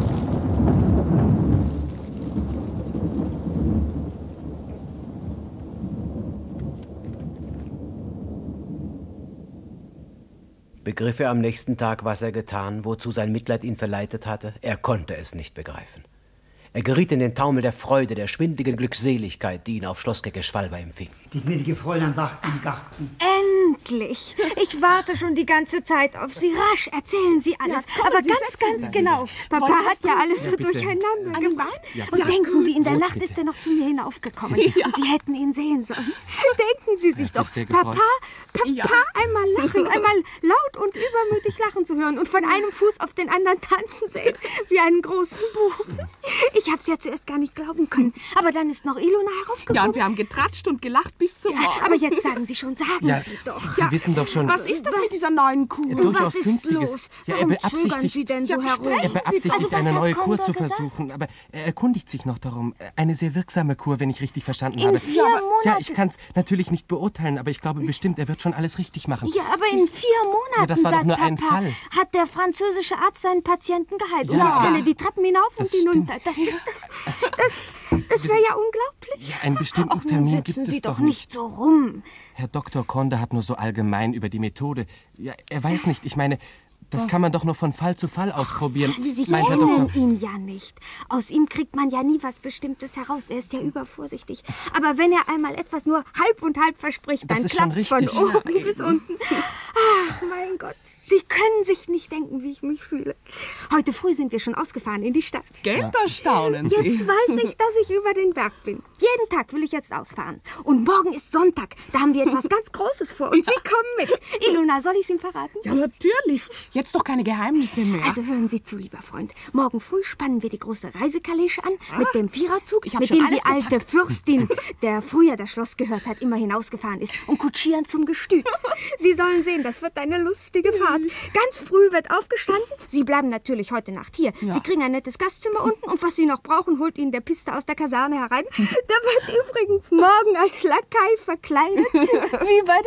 S16: Begriff er am nächsten Tag, was er getan, wozu sein Mitleid ihn verleitet hatte? Er konnte es nicht begreifen. Er geriet in den Taumel der Freude, der schwindligen Glückseligkeit, die ihn auf Schloss Kekeschwalwa empfing.
S11: Die gnädige Fräulein wacht im Garten.
S10: Endlich! Ich warte schon die ganze Zeit auf Sie. Rasch, erzählen Sie alles.
S6: Ja,
S10: aber
S6: Sie,
S10: ganz, ganz
S6: sich.
S10: genau. Papa
S6: Wollen Sie
S10: hat ja
S6: tun?
S10: alles
S6: Ja,
S10: so
S6: bitte.
S10: durcheinander gebracht.
S6: Ja,
S10: Und
S6: ja.
S10: denken Sie, in der
S6: So,
S10: Nacht
S6: bitte.
S10: ist er noch zu mir hinaufgekommen.
S6: Ja.
S10: Und Sie hätten ihn sehen sollen. Denken Sie sich
S6: Er hat
S10: doch,
S6: sich sehr
S10: Papa,
S6: gefreut.
S10: Papa,
S6: Ja.
S10: einmal lachen, einmal laut und übermütig lachen zu hören und von einem Fuß auf den anderen tanzen sehen, wie einen großen Buben. Ich hab's ja zuerst gar nicht glauben können. Aber dann ist noch Ilona heraufgekommen.
S6: Ja, und wir haben getratscht und gelacht bis zum Morgen.
S10: Aber jetzt sagen Sie schon, sagen
S3: Ja,
S10: Sie doch.
S3: Sie wissen doch schon...
S6: Was ist das mit dieser neuen Kur?
S3: Ja, durchaus
S10: Was ist
S3: günstiges.
S10: los?
S3: Ja, er
S10: Warum
S3: beabsichtigt,
S10: zögern Sie denn so
S6: Ja,
S10: herum?
S3: er beabsichtigt
S10: Also, was
S3: eine
S10: hat
S3: neue Kur
S10: Kondor
S3: zu
S10: gesagt?
S3: versuchen, aber er erkundigt sich noch darum. Eine sehr wirksame Kur, wenn ich richtig verstanden
S10: In
S3: habe.
S10: vier
S3: Ja,
S10: Monaten?
S3: ich kann es natürlich nicht beurteilen, aber ich glaube bestimmt, er wird schon alles richtig machen.
S10: Ja, aber in vier Monaten,
S3: Ja, das war doch
S10: sagt
S3: nur
S10: Papa,
S3: ein Fall.
S10: hat der französische Arzt seinen Patienten geheilt. Und
S3: Ja.
S10: jetzt kann er die Treppen hinauf und
S3: Das
S10: hinunter. Das ist das, das, das wäre ja unglaublich.
S3: Ja, einen bestimmten
S10: Ach, nun
S3: Termin
S10: sitzen
S3: gibt es
S10: Sie
S3: doch
S10: doch nicht so rum.
S3: Herr Doktor Konde hat nur so allgemein über die Methode. Ja, er weiß nicht, ich meine, das
S10: Was?
S3: kann man doch nur von Fall zu Fall ausprobieren.
S10: Sie
S3: meint Herr
S10: kennen
S3: Doktor.
S10: ihn ja nicht. Aus ihm kriegt man ja nie was Bestimmtes heraus. Er ist ja übervorsichtig. Aber wenn er einmal etwas nur halb und halb verspricht,
S3: Das
S10: dann
S3: ist schon
S10: klappt's von
S3: richtig.
S10: oben
S3: Ja,
S10: bis
S3: eben.
S10: unten. Ach, mein Gott. Sie können sich nicht denken, wie ich mich fühle. Heute früh sind wir schon ausgefahren in die Stadt.
S6: Gell, da staunen Sie.
S10: Jetzt weiß ich, dass ich über den Berg bin. Jeden Tag will ich jetzt ausfahren. Und morgen ist Sonntag. Da haben wir etwas ganz Großes vor. Und Sie kommen mit. Ilona, soll ich es ihm verraten?
S6: Ja, natürlich. Jetzt doch keine Geheimnisse mehr.
S10: Also hören Sie zu, lieber Freund. Morgen früh spannen wir die große Reisekaleche an,
S6: Ah,
S10: mit dem Viererzug,
S6: ich hab
S10: mit
S6: schon
S10: dem
S6: alles
S10: die alte
S6: gepackt.
S10: Fürstin, der früher das Schloss gehört hat, immer hinausgefahren ist und kutschieren zum Gestüt. Sie sollen sehen, das wird eine lustige Fahrt. Ganz früh wird aufgestanden. Sie bleiben natürlich heute Nacht hier.
S6: Ja.
S10: Sie kriegen ein nettes Gastzimmer unten und was Sie noch brauchen, holt Ihnen der Piste aus der Kaserne herein. Der wird übrigens morgen als Lakai verkleidet, wie bei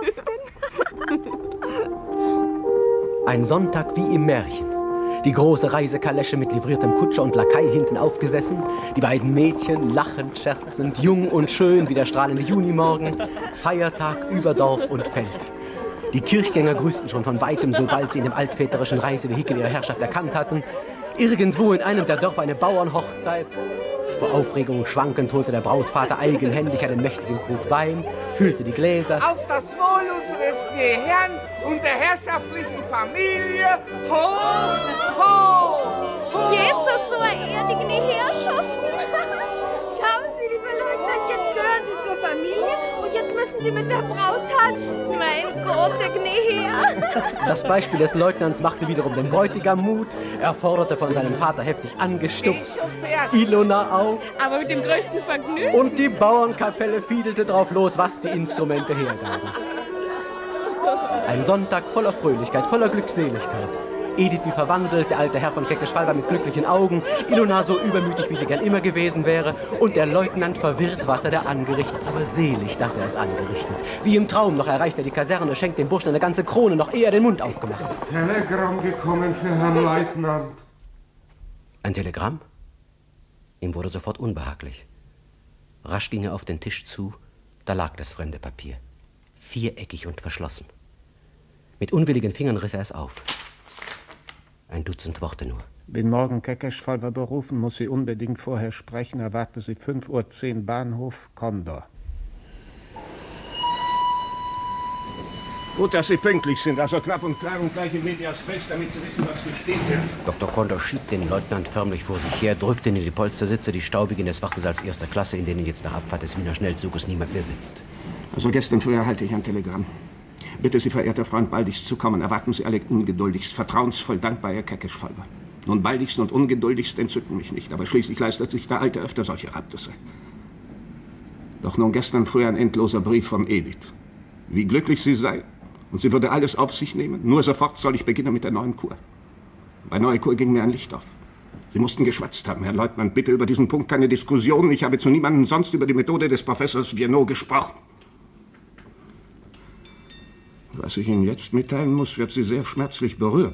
S10: der Fürstin.
S16: Ein Sonntag wie im Märchen. Die große Reisekalesche mit livriertem Kutscher und Lakai hinten aufgesessen. Die beiden Mädchen lachend, scherzend, jung und schön wie der strahlende Junimorgen. Feiertag über Dorf und Feld. Die Kirchgänger grüßten schon von Weitem, sobald sie in dem altväterischen Reisevehikel ihre Herrschaft erkannt hatten. Irgendwo in einem der Dörfer eine Bauernhochzeit. Vor Aufregung schwankend holte der Brautvater eigenhändig einen mächtigen Krug Wein, füllte die Gläser.
S12: Auf das Wohl unseres Herrn und der herrschaftlichen Familie. Hoch, hoch, hoch.
S14: Jesus, so erdigen die Herrschaften.
S5: Schauen Sie, liebe Leutnant, jetzt gehören Sie zur Familie und jetzt müssen Sie mit der Braut tanzen.
S14: Mein Gott, der Herr.
S16: Das Beispiel des Leutnants machte wiederum den Bräutigam Mut. Er forderte von seinem Vater heftig angestupft. Ilona auf.
S6: Aber mit dem größten Vergnügen.
S16: Und die Bauernkapelle fiedelte drauf los, was die Instrumente hergaben. Ein Sonntag voller Fröhlichkeit, voller Glückseligkeit. Edith wie verwandelt, der alte Herr von Kekeschwalwa mit glücklichen Augen, Ilona so übermütig, wie sie gern immer gewesen wäre, und der Leutnant verwirrt, was er da angerichtet, aber selig, dass er es angerichtet. Wie im Traum noch erreicht er die Kaserne, schenkt dem Burschen eine ganze Krone, noch ehe er den Mund aufgemacht hat.
S9: Telegramm gekommen für Herrn Leutnant.
S16: Ein Telegramm? Ihm wurde sofort unbehaglich. Rasch ging er auf den Tisch zu, da lag das fremde Papier. Viereckig und verschlossen. Mit unwilligen Fingern riss er es auf. Ein Dutzend Worte nur.
S2: Bin morgen Kekeschwalwa berufen, muss sie unbedingt vorher sprechen. Erwarte sie fünf Uhr zehn Bahnhof, Kondor. Gut, dass Sie pünktlich sind, also knapp und klar und gleich in medias res, damit Sie wissen, was geschehen wird.
S16: Doktor Kondor schieb den Leutnant förmlich vor sich her, drückte ihn in die Polstersitze, die staubigen des Wartesaals erster Klasse, in denen jetzt nach Abfahrt des Wiener Schnellzuges niemand mehr sitzt.
S2: Also gestern früh erhalte ich ein Telegramm. Bitte Sie, verehrter Freund, baldigst zu kommen. Erwarten Sie alle ungeduldigst, vertrauensvoll dankbar, Herr Kekeschwalwa. Nun, baldigst und ungeduldigst entzücken mich nicht, aber schließlich leistet sich der Alte öfter solche Raptisse. Doch nun gestern früh ein endloser Brief von Edith. Wie glücklich sie sei, Und sie würde alles auf sich nehmen. Nur sofort soll ich beginnen mit der neuen Kur. Bei neuer Kur ging mir ein Licht auf. Sie mussten geschwätzt haben, Herr Leutnant. Bitte über diesen Punkt keine Diskussion. Ich habe zu niemandem sonst über die Methode des Professors Viennot gesprochen. Was ich Ihnen jetzt mitteilen muss, wird Sie sehr schmerzlich berühren.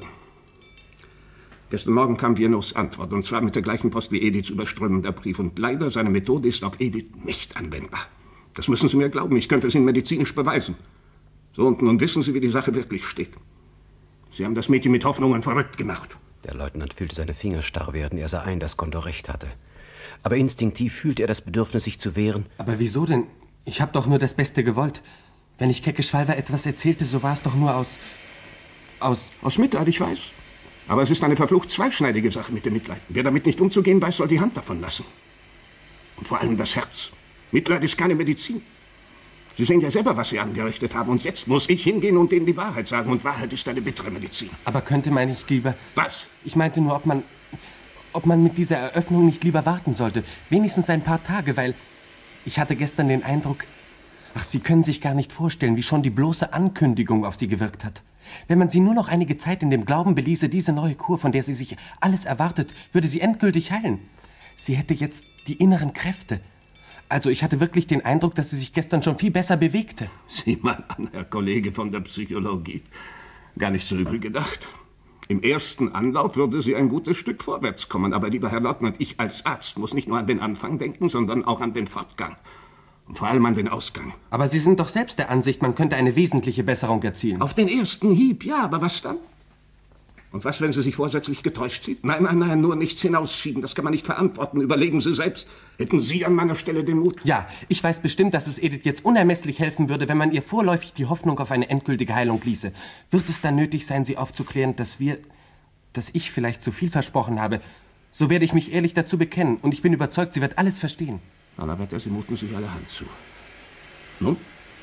S2: Gestern Morgen kam Viennots Antwort, und zwar mit der gleichen Post wie Ediths überströmender Brief. Und leider, seine Methode ist auf Edith nicht anwendbar. Das müssen Sie mir glauben, ich könnte es Ihnen medizinisch beweisen. So, und nun wissen Sie, wie die Sache wirklich steht. Sie haben das Mädchen mit Hoffnungen verrückt gemacht.
S16: Der Leutnant fühlte seine Finger starr werden. Er sah ein, dass Kondor recht hatte. Aber instinktiv fühlte er das Bedürfnis, sich zu wehren.
S3: Aber wieso denn? Ich habe doch nur das Beste gewollt. Wenn ich Kecke Schwalwer etwas erzählte, so war es doch nur aus... aus...
S2: Aus Mitleid, ich weiß. Aber es ist eine verflucht zweischneidige Sache mit dem Mitleid. Wer damit nicht umzugehen weiß, soll die Hand davon lassen. Und vor allem das Herz. Mitleid ist keine Medizin. Sie sehen ja selber, was Sie angerichtet haben. Und jetzt muss ich hingehen und Ihnen die Wahrheit sagen. Und Wahrheit ist eine bittere Medizin.
S3: Aber könnte man nicht lieber...
S2: Was?
S3: Ich meinte nur, ob man... ob man mit dieser Eröffnung nicht lieber warten sollte. Wenigstens ein paar Tage, weil... Ich hatte gestern den Eindruck... Ach, Sie können sich gar nicht vorstellen, wie schon die bloße Ankündigung auf Sie gewirkt hat. Wenn man Sie nur noch einige Zeit in dem Glauben beließe, diese neue Kur, von der sie sich alles erwartet, würde sie endgültig heilen. Sie hätte jetzt die inneren Kräfte. Also ich hatte wirklich den Eindruck, dass sie sich gestern schon viel besser bewegte.
S2: Sieh mal an, Herr Kollege von der Psychologie. Gar nicht so übel gedacht. Im ersten Anlauf würde sie ein gutes Stück vorwärts kommen. Aber lieber Herr Leutnant, ich als Arzt muss nicht nur an den Anfang denken, sondern auch an den Fortgang. Und vor allem an den Ausgang.
S3: Aber Sie sind doch selbst der Ansicht, man könnte eine wesentliche Besserung erzielen.
S2: Auf den ersten Hieb, ja, aber was dann? Und was, wenn sie sich vorsätzlich getäuscht sieht? Nein, nein, nein, nur nichts hinausschieben, das kann man nicht verantworten. Überlegen Sie selbst. Hätten Sie an meiner Stelle den Mut?
S3: Ja, ich weiß bestimmt, dass es Edith jetzt unermesslich helfen würde, wenn man ihr vorläufig die Hoffnung auf eine endgültige Heilung ließe. Wird es dann nötig sein, sie aufzuklären, dass wir, dass ich vielleicht zu viel versprochen habe, so werde ich mich ehrlich dazu bekennen. Und ich bin überzeugt, sie wird alles verstehen.
S2: Donnerwetter, Sie muten sich alle Hand zu. Nun?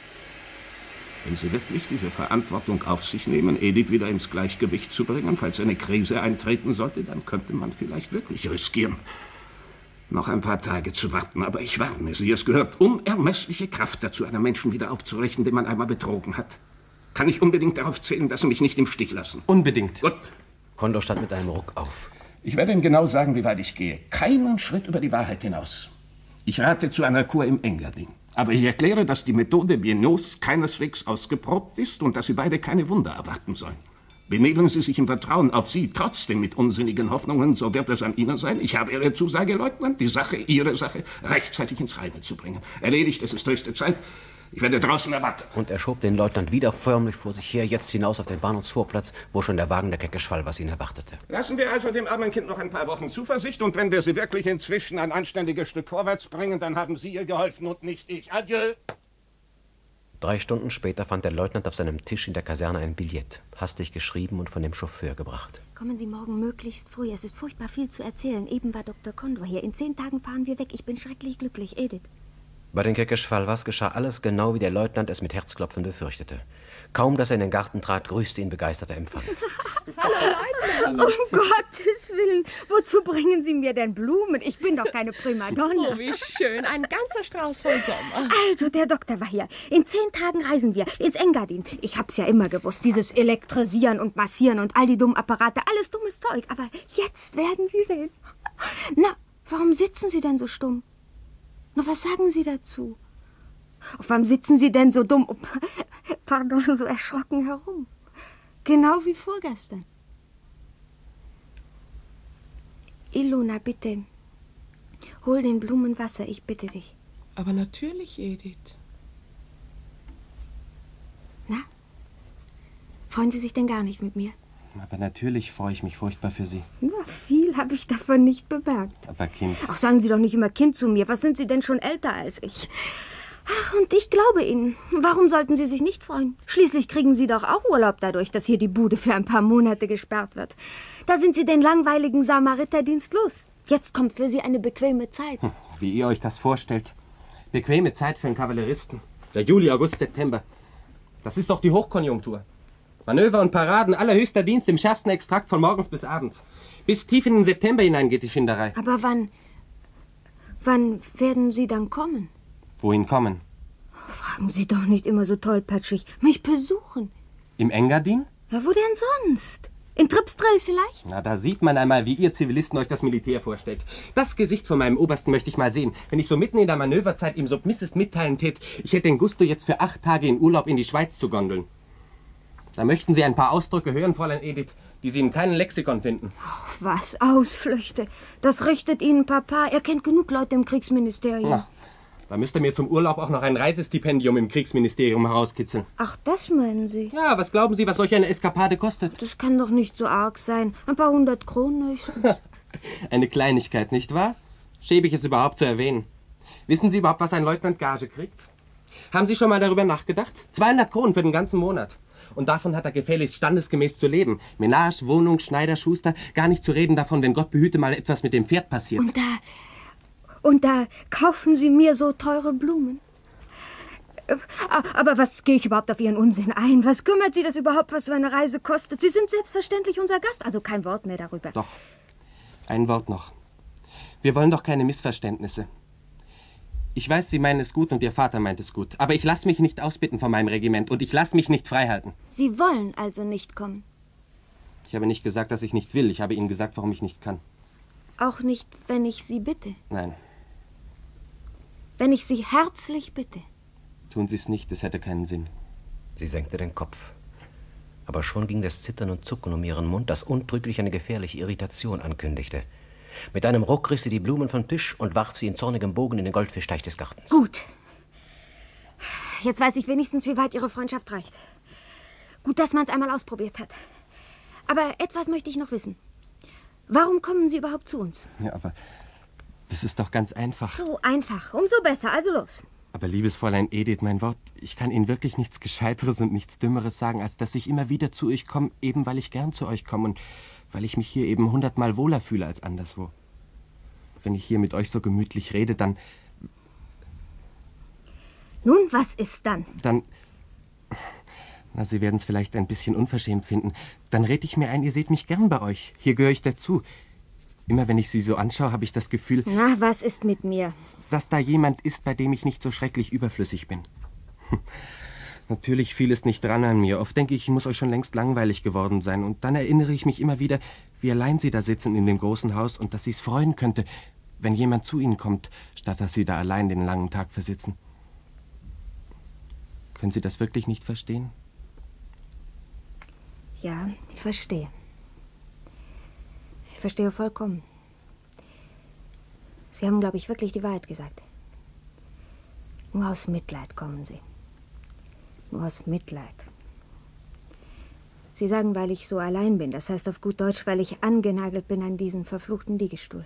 S2: Wenn Sie wirklich diese Verantwortung auf sich nehmen, Edith wieder ins Gleichgewicht zu bringen, falls eine Krise eintreten sollte, dann könnte man vielleicht wirklich riskieren, noch ein paar Tage zu warten. Aber ich warne Sie, es gehört unermessliche Kraft dazu, einen Menschen wieder aufzurichten, den man einmal betrogen hat. Kann ich unbedingt darauf zählen, dass Sie mich nicht im Stich lassen?
S3: Unbedingt.
S2: Gut.
S16: Kondor stand mit einem Ruck auf.
S2: Ich werde Ihnen genau sagen, wie weit ich gehe. Keinen Schritt über die Wahrheit hinaus. Ich rate zu einer Kur im Engadin. Aber ich erkläre, dass die Methode Viennots keineswegs ausgeprobt ist und dass Sie beide keine Wunder erwarten sollen. Benehmen Sie sich im Vertrauen auf Sie trotzdem mit unsinnigen Hoffnungen, so wird es an Ihnen sein. Ich habe Ihre Zusage, Leutnant, die Sache, Ihre Sache, rechtzeitig ins Reine zu bringen. Erledigt, es ist höchste Zeit. Ich werde draußen erwarten.
S16: Und er schob den Leutnant wieder förmlich vor sich her, jetzt hinaus auf den Bahnhofsvorplatz, wo schon der Wagen der Kecke Schwalbers ihn erwartete.
S2: Lassen wir also dem armen Kind noch ein paar Wochen Zuversicht, und wenn wir sie wirklich inzwischen ein anständiges Stück vorwärts bringen, dann haben Sie ihr geholfen und nicht ich. Adieu.
S16: Drei Stunden später fand der Leutnant auf seinem Tisch in der Kaserne ein Billett, hastig geschrieben und von dem Chauffeur gebracht.
S10: Kommen Sie morgen möglichst früh. Es ist furchtbar viel zu erzählen. Eben war Doktor Kondor hier. In zehn Tagen fahren wir weg. Ich bin schrecklich glücklich, Edith.
S16: Bei den Kecke Schwalbers geschah alles genau, wie der Leutnant es mit Herzklopfen befürchtete. Kaum, dass er in den Garten trat, grüßte ihn begeisterter Empfang.
S10: Um Gottes Willen, wozu bringen Sie mir denn Blumen? Ich bin doch keine Primadonna.
S14: Oh, wie schön, ein ganzer Strauß vom Sommer.
S10: Also, der Doktor war hier. In zehn Tagen reisen wir ins Engadin. Ich hab's ja immer gewusst, dieses Elektrisieren und Massieren und all die dummen Apparate, alles dummes Zeug. Aber jetzt werden Sie sehen. Na, warum sitzen Sie denn so stumm? Na, was sagen Sie dazu? Auf warum sitzen Sie denn so dumm, pardon, so erschrocken herum? Genau wie vorgestern. Ilona, bitte, hol den Blumen Wasser, ich bitte dich.
S14: Aber natürlich, Edith.
S10: Na, freuen Sie sich denn gar nicht mit mir?
S3: Aber natürlich freue ich mich furchtbar für Sie.
S10: Na, viel habe ich davon nicht bemerkt.
S3: Aber Kind...
S10: Ach, sagen Sie doch nicht immer Kind zu mir. Was sind Sie denn schon älter als ich? Ach, und ich glaube Ihnen. Warum sollten Sie sich nicht freuen? Schließlich kriegen Sie doch auch Urlaub dadurch, dass hier die Bude für ein paar Monate gesperrt wird. Da sind Sie den langweiligen Samariterdienst los. Jetzt kommt für Sie eine bequeme Zeit.
S3: Hm, wie ihr euch das vorstellt. Bequeme Zeit für einen Kavalleristen. Der Juli, August, September. Das ist doch die Hochkonjunktur. Manöver und Paraden, allerhöchster Dienst im schärfsten Extrakt von morgens bis abends. Bis tief in den September hinein geht die Schinderei.
S10: Aber wann... wann werden Sie dann kommen?
S3: Wohin kommen?
S10: Fragen Sie doch nicht immer so tollpatschig. Mich besuchen.
S13: Im Engadin?
S10: Ja, wo denn sonst? In Tripsdrill vielleicht?
S13: Na, da sieht man einmal, wie ihr Zivilisten euch das Militär vorstellt. Das Gesicht von meinem Obersten möchte ich mal sehen. Wenn ich so mitten in der Manöverzeit ihm Submissest mitteilen tät, ich hätte den Gusto, jetzt für acht Tage in Urlaub in die Schweiz zu gondeln. Da möchten Sie ein paar Ausdrücke hören, Fräulein Edith, die Sie in keinem Lexikon finden.
S10: Ach, was, Ausflüchte. Das richtet Ihnen Papa. Er kennt genug Leute im Kriegsministerium.
S13: Na, da müsst ihr mir zum Urlaub auch noch ein Reisestipendium im Kriegsministerium herauskitzeln.
S10: Ach, das meinen Sie?
S13: Ja, was glauben Sie, was solch eine Eskapade kostet?
S10: Das kann doch nicht so arg sein. Ein paar hundert Kronen nicht.
S13: Eine Kleinigkeit, nicht wahr? Schäbig es überhaupt zu erwähnen. Wissen Sie überhaupt, was ein Leutnant Gage kriegt? Haben Sie schon mal darüber nachgedacht? zweihundert Kronen für den ganzen Monat. Und davon hat er gefälligst standesgemäß zu leben. Menage, Wohnung, Schneider, Schuster. Gar nicht zu reden davon, wenn Gott behüte mal etwas mit dem Pferd passiert.
S10: Und da... Und da kaufen Sie mir so teure Blumen. Aber was gehe ich überhaupt auf Ihren Unsinn ein? Was kümmert Sie das überhaupt, was so eine Reise kostet? Sie sind selbstverständlich unser Gast, also kein Wort mehr darüber.
S13: Doch, ein Wort noch. Wir wollen doch keine Missverständnisse. Ich weiß, Sie meinen es gut und Ihr Vater meint es gut. Aber ich lasse mich nicht ausbitten von meinem Regiment und ich lasse mich nicht freihalten.
S10: Sie wollen also nicht kommen?
S13: Ich habe nicht gesagt, dass ich nicht will. Ich habe Ihnen gesagt, warum ich nicht kann.
S10: Auch nicht, wenn ich Sie bitte?
S13: Nein.
S10: Wenn ich Sie herzlich bitte?
S13: Tun Sie es nicht, es hätte keinen Sinn.
S16: Sie senkte den Kopf. Aber schon ging das Zittern und Zucken um ihren Mund, das untrüglich eine gefährliche Irritation ankündigte. Mit einem Ruck riss sie die Blumen vom Tisch und warf sie in zornigem Bogen in den Goldfischteich des Gartens.
S10: Gut. Jetzt weiß ich wenigstens, wie weit Ihre Freundschaft reicht. Gut, dass man es einmal ausprobiert hat. Aber etwas möchte ich noch wissen. Warum kommen Sie überhaupt zu uns?
S13: Ja, aber das ist doch ganz einfach.
S10: So einfach. Umso besser. Also los.
S13: Aber liebes Fräulein Edith, mein Wort, ich kann Ihnen wirklich nichts Gescheiteres und nichts Dümmeres sagen, als dass ich immer wieder zu euch komme, eben weil ich gern zu euch komme und weil ich mich hier eben hundertmal wohler fühle als anderswo. Wenn ich hier mit euch so gemütlich rede, dann...
S10: Nun, was ist dann?
S13: Dann... Na, Sie werden es vielleicht ein bisschen unverschämt finden. Dann rede ich mir ein, ihr seht mich gern bei euch. Hier gehöre ich dazu. Immer wenn ich Sie so anschaue, habe ich das Gefühl...
S10: Na, was ist mit mir?
S13: Dass da jemand ist, bei dem ich nicht so schrecklich überflüssig bin. Natürlich fiel es nicht dran an mir. Oft denke ich, ich muss euch schon längst langweilig geworden sein. Und dann erinnere ich mich immer wieder, wie allein Sie da sitzen in dem großen Haus und dass Sie es freuen könnte, wenn jemand zu Ihnen kommt, statt dass Sie da allein den langen Tag versitzen. Können Sie das wirklich nicht verstehen?
S10: Ja, ich verstehe. Ich verstehe vollkommen. Sie haben, glaube ich, wirklich die Wahrheit gesagt. Nur aus Mitleid kommen Sie. Nur aus Mitleid. Sie sagen, weil ich so allein bin. Das heißt auf gut Deutsch, weil ich angenagelt bin an diesen verfluchten Liegestuhl.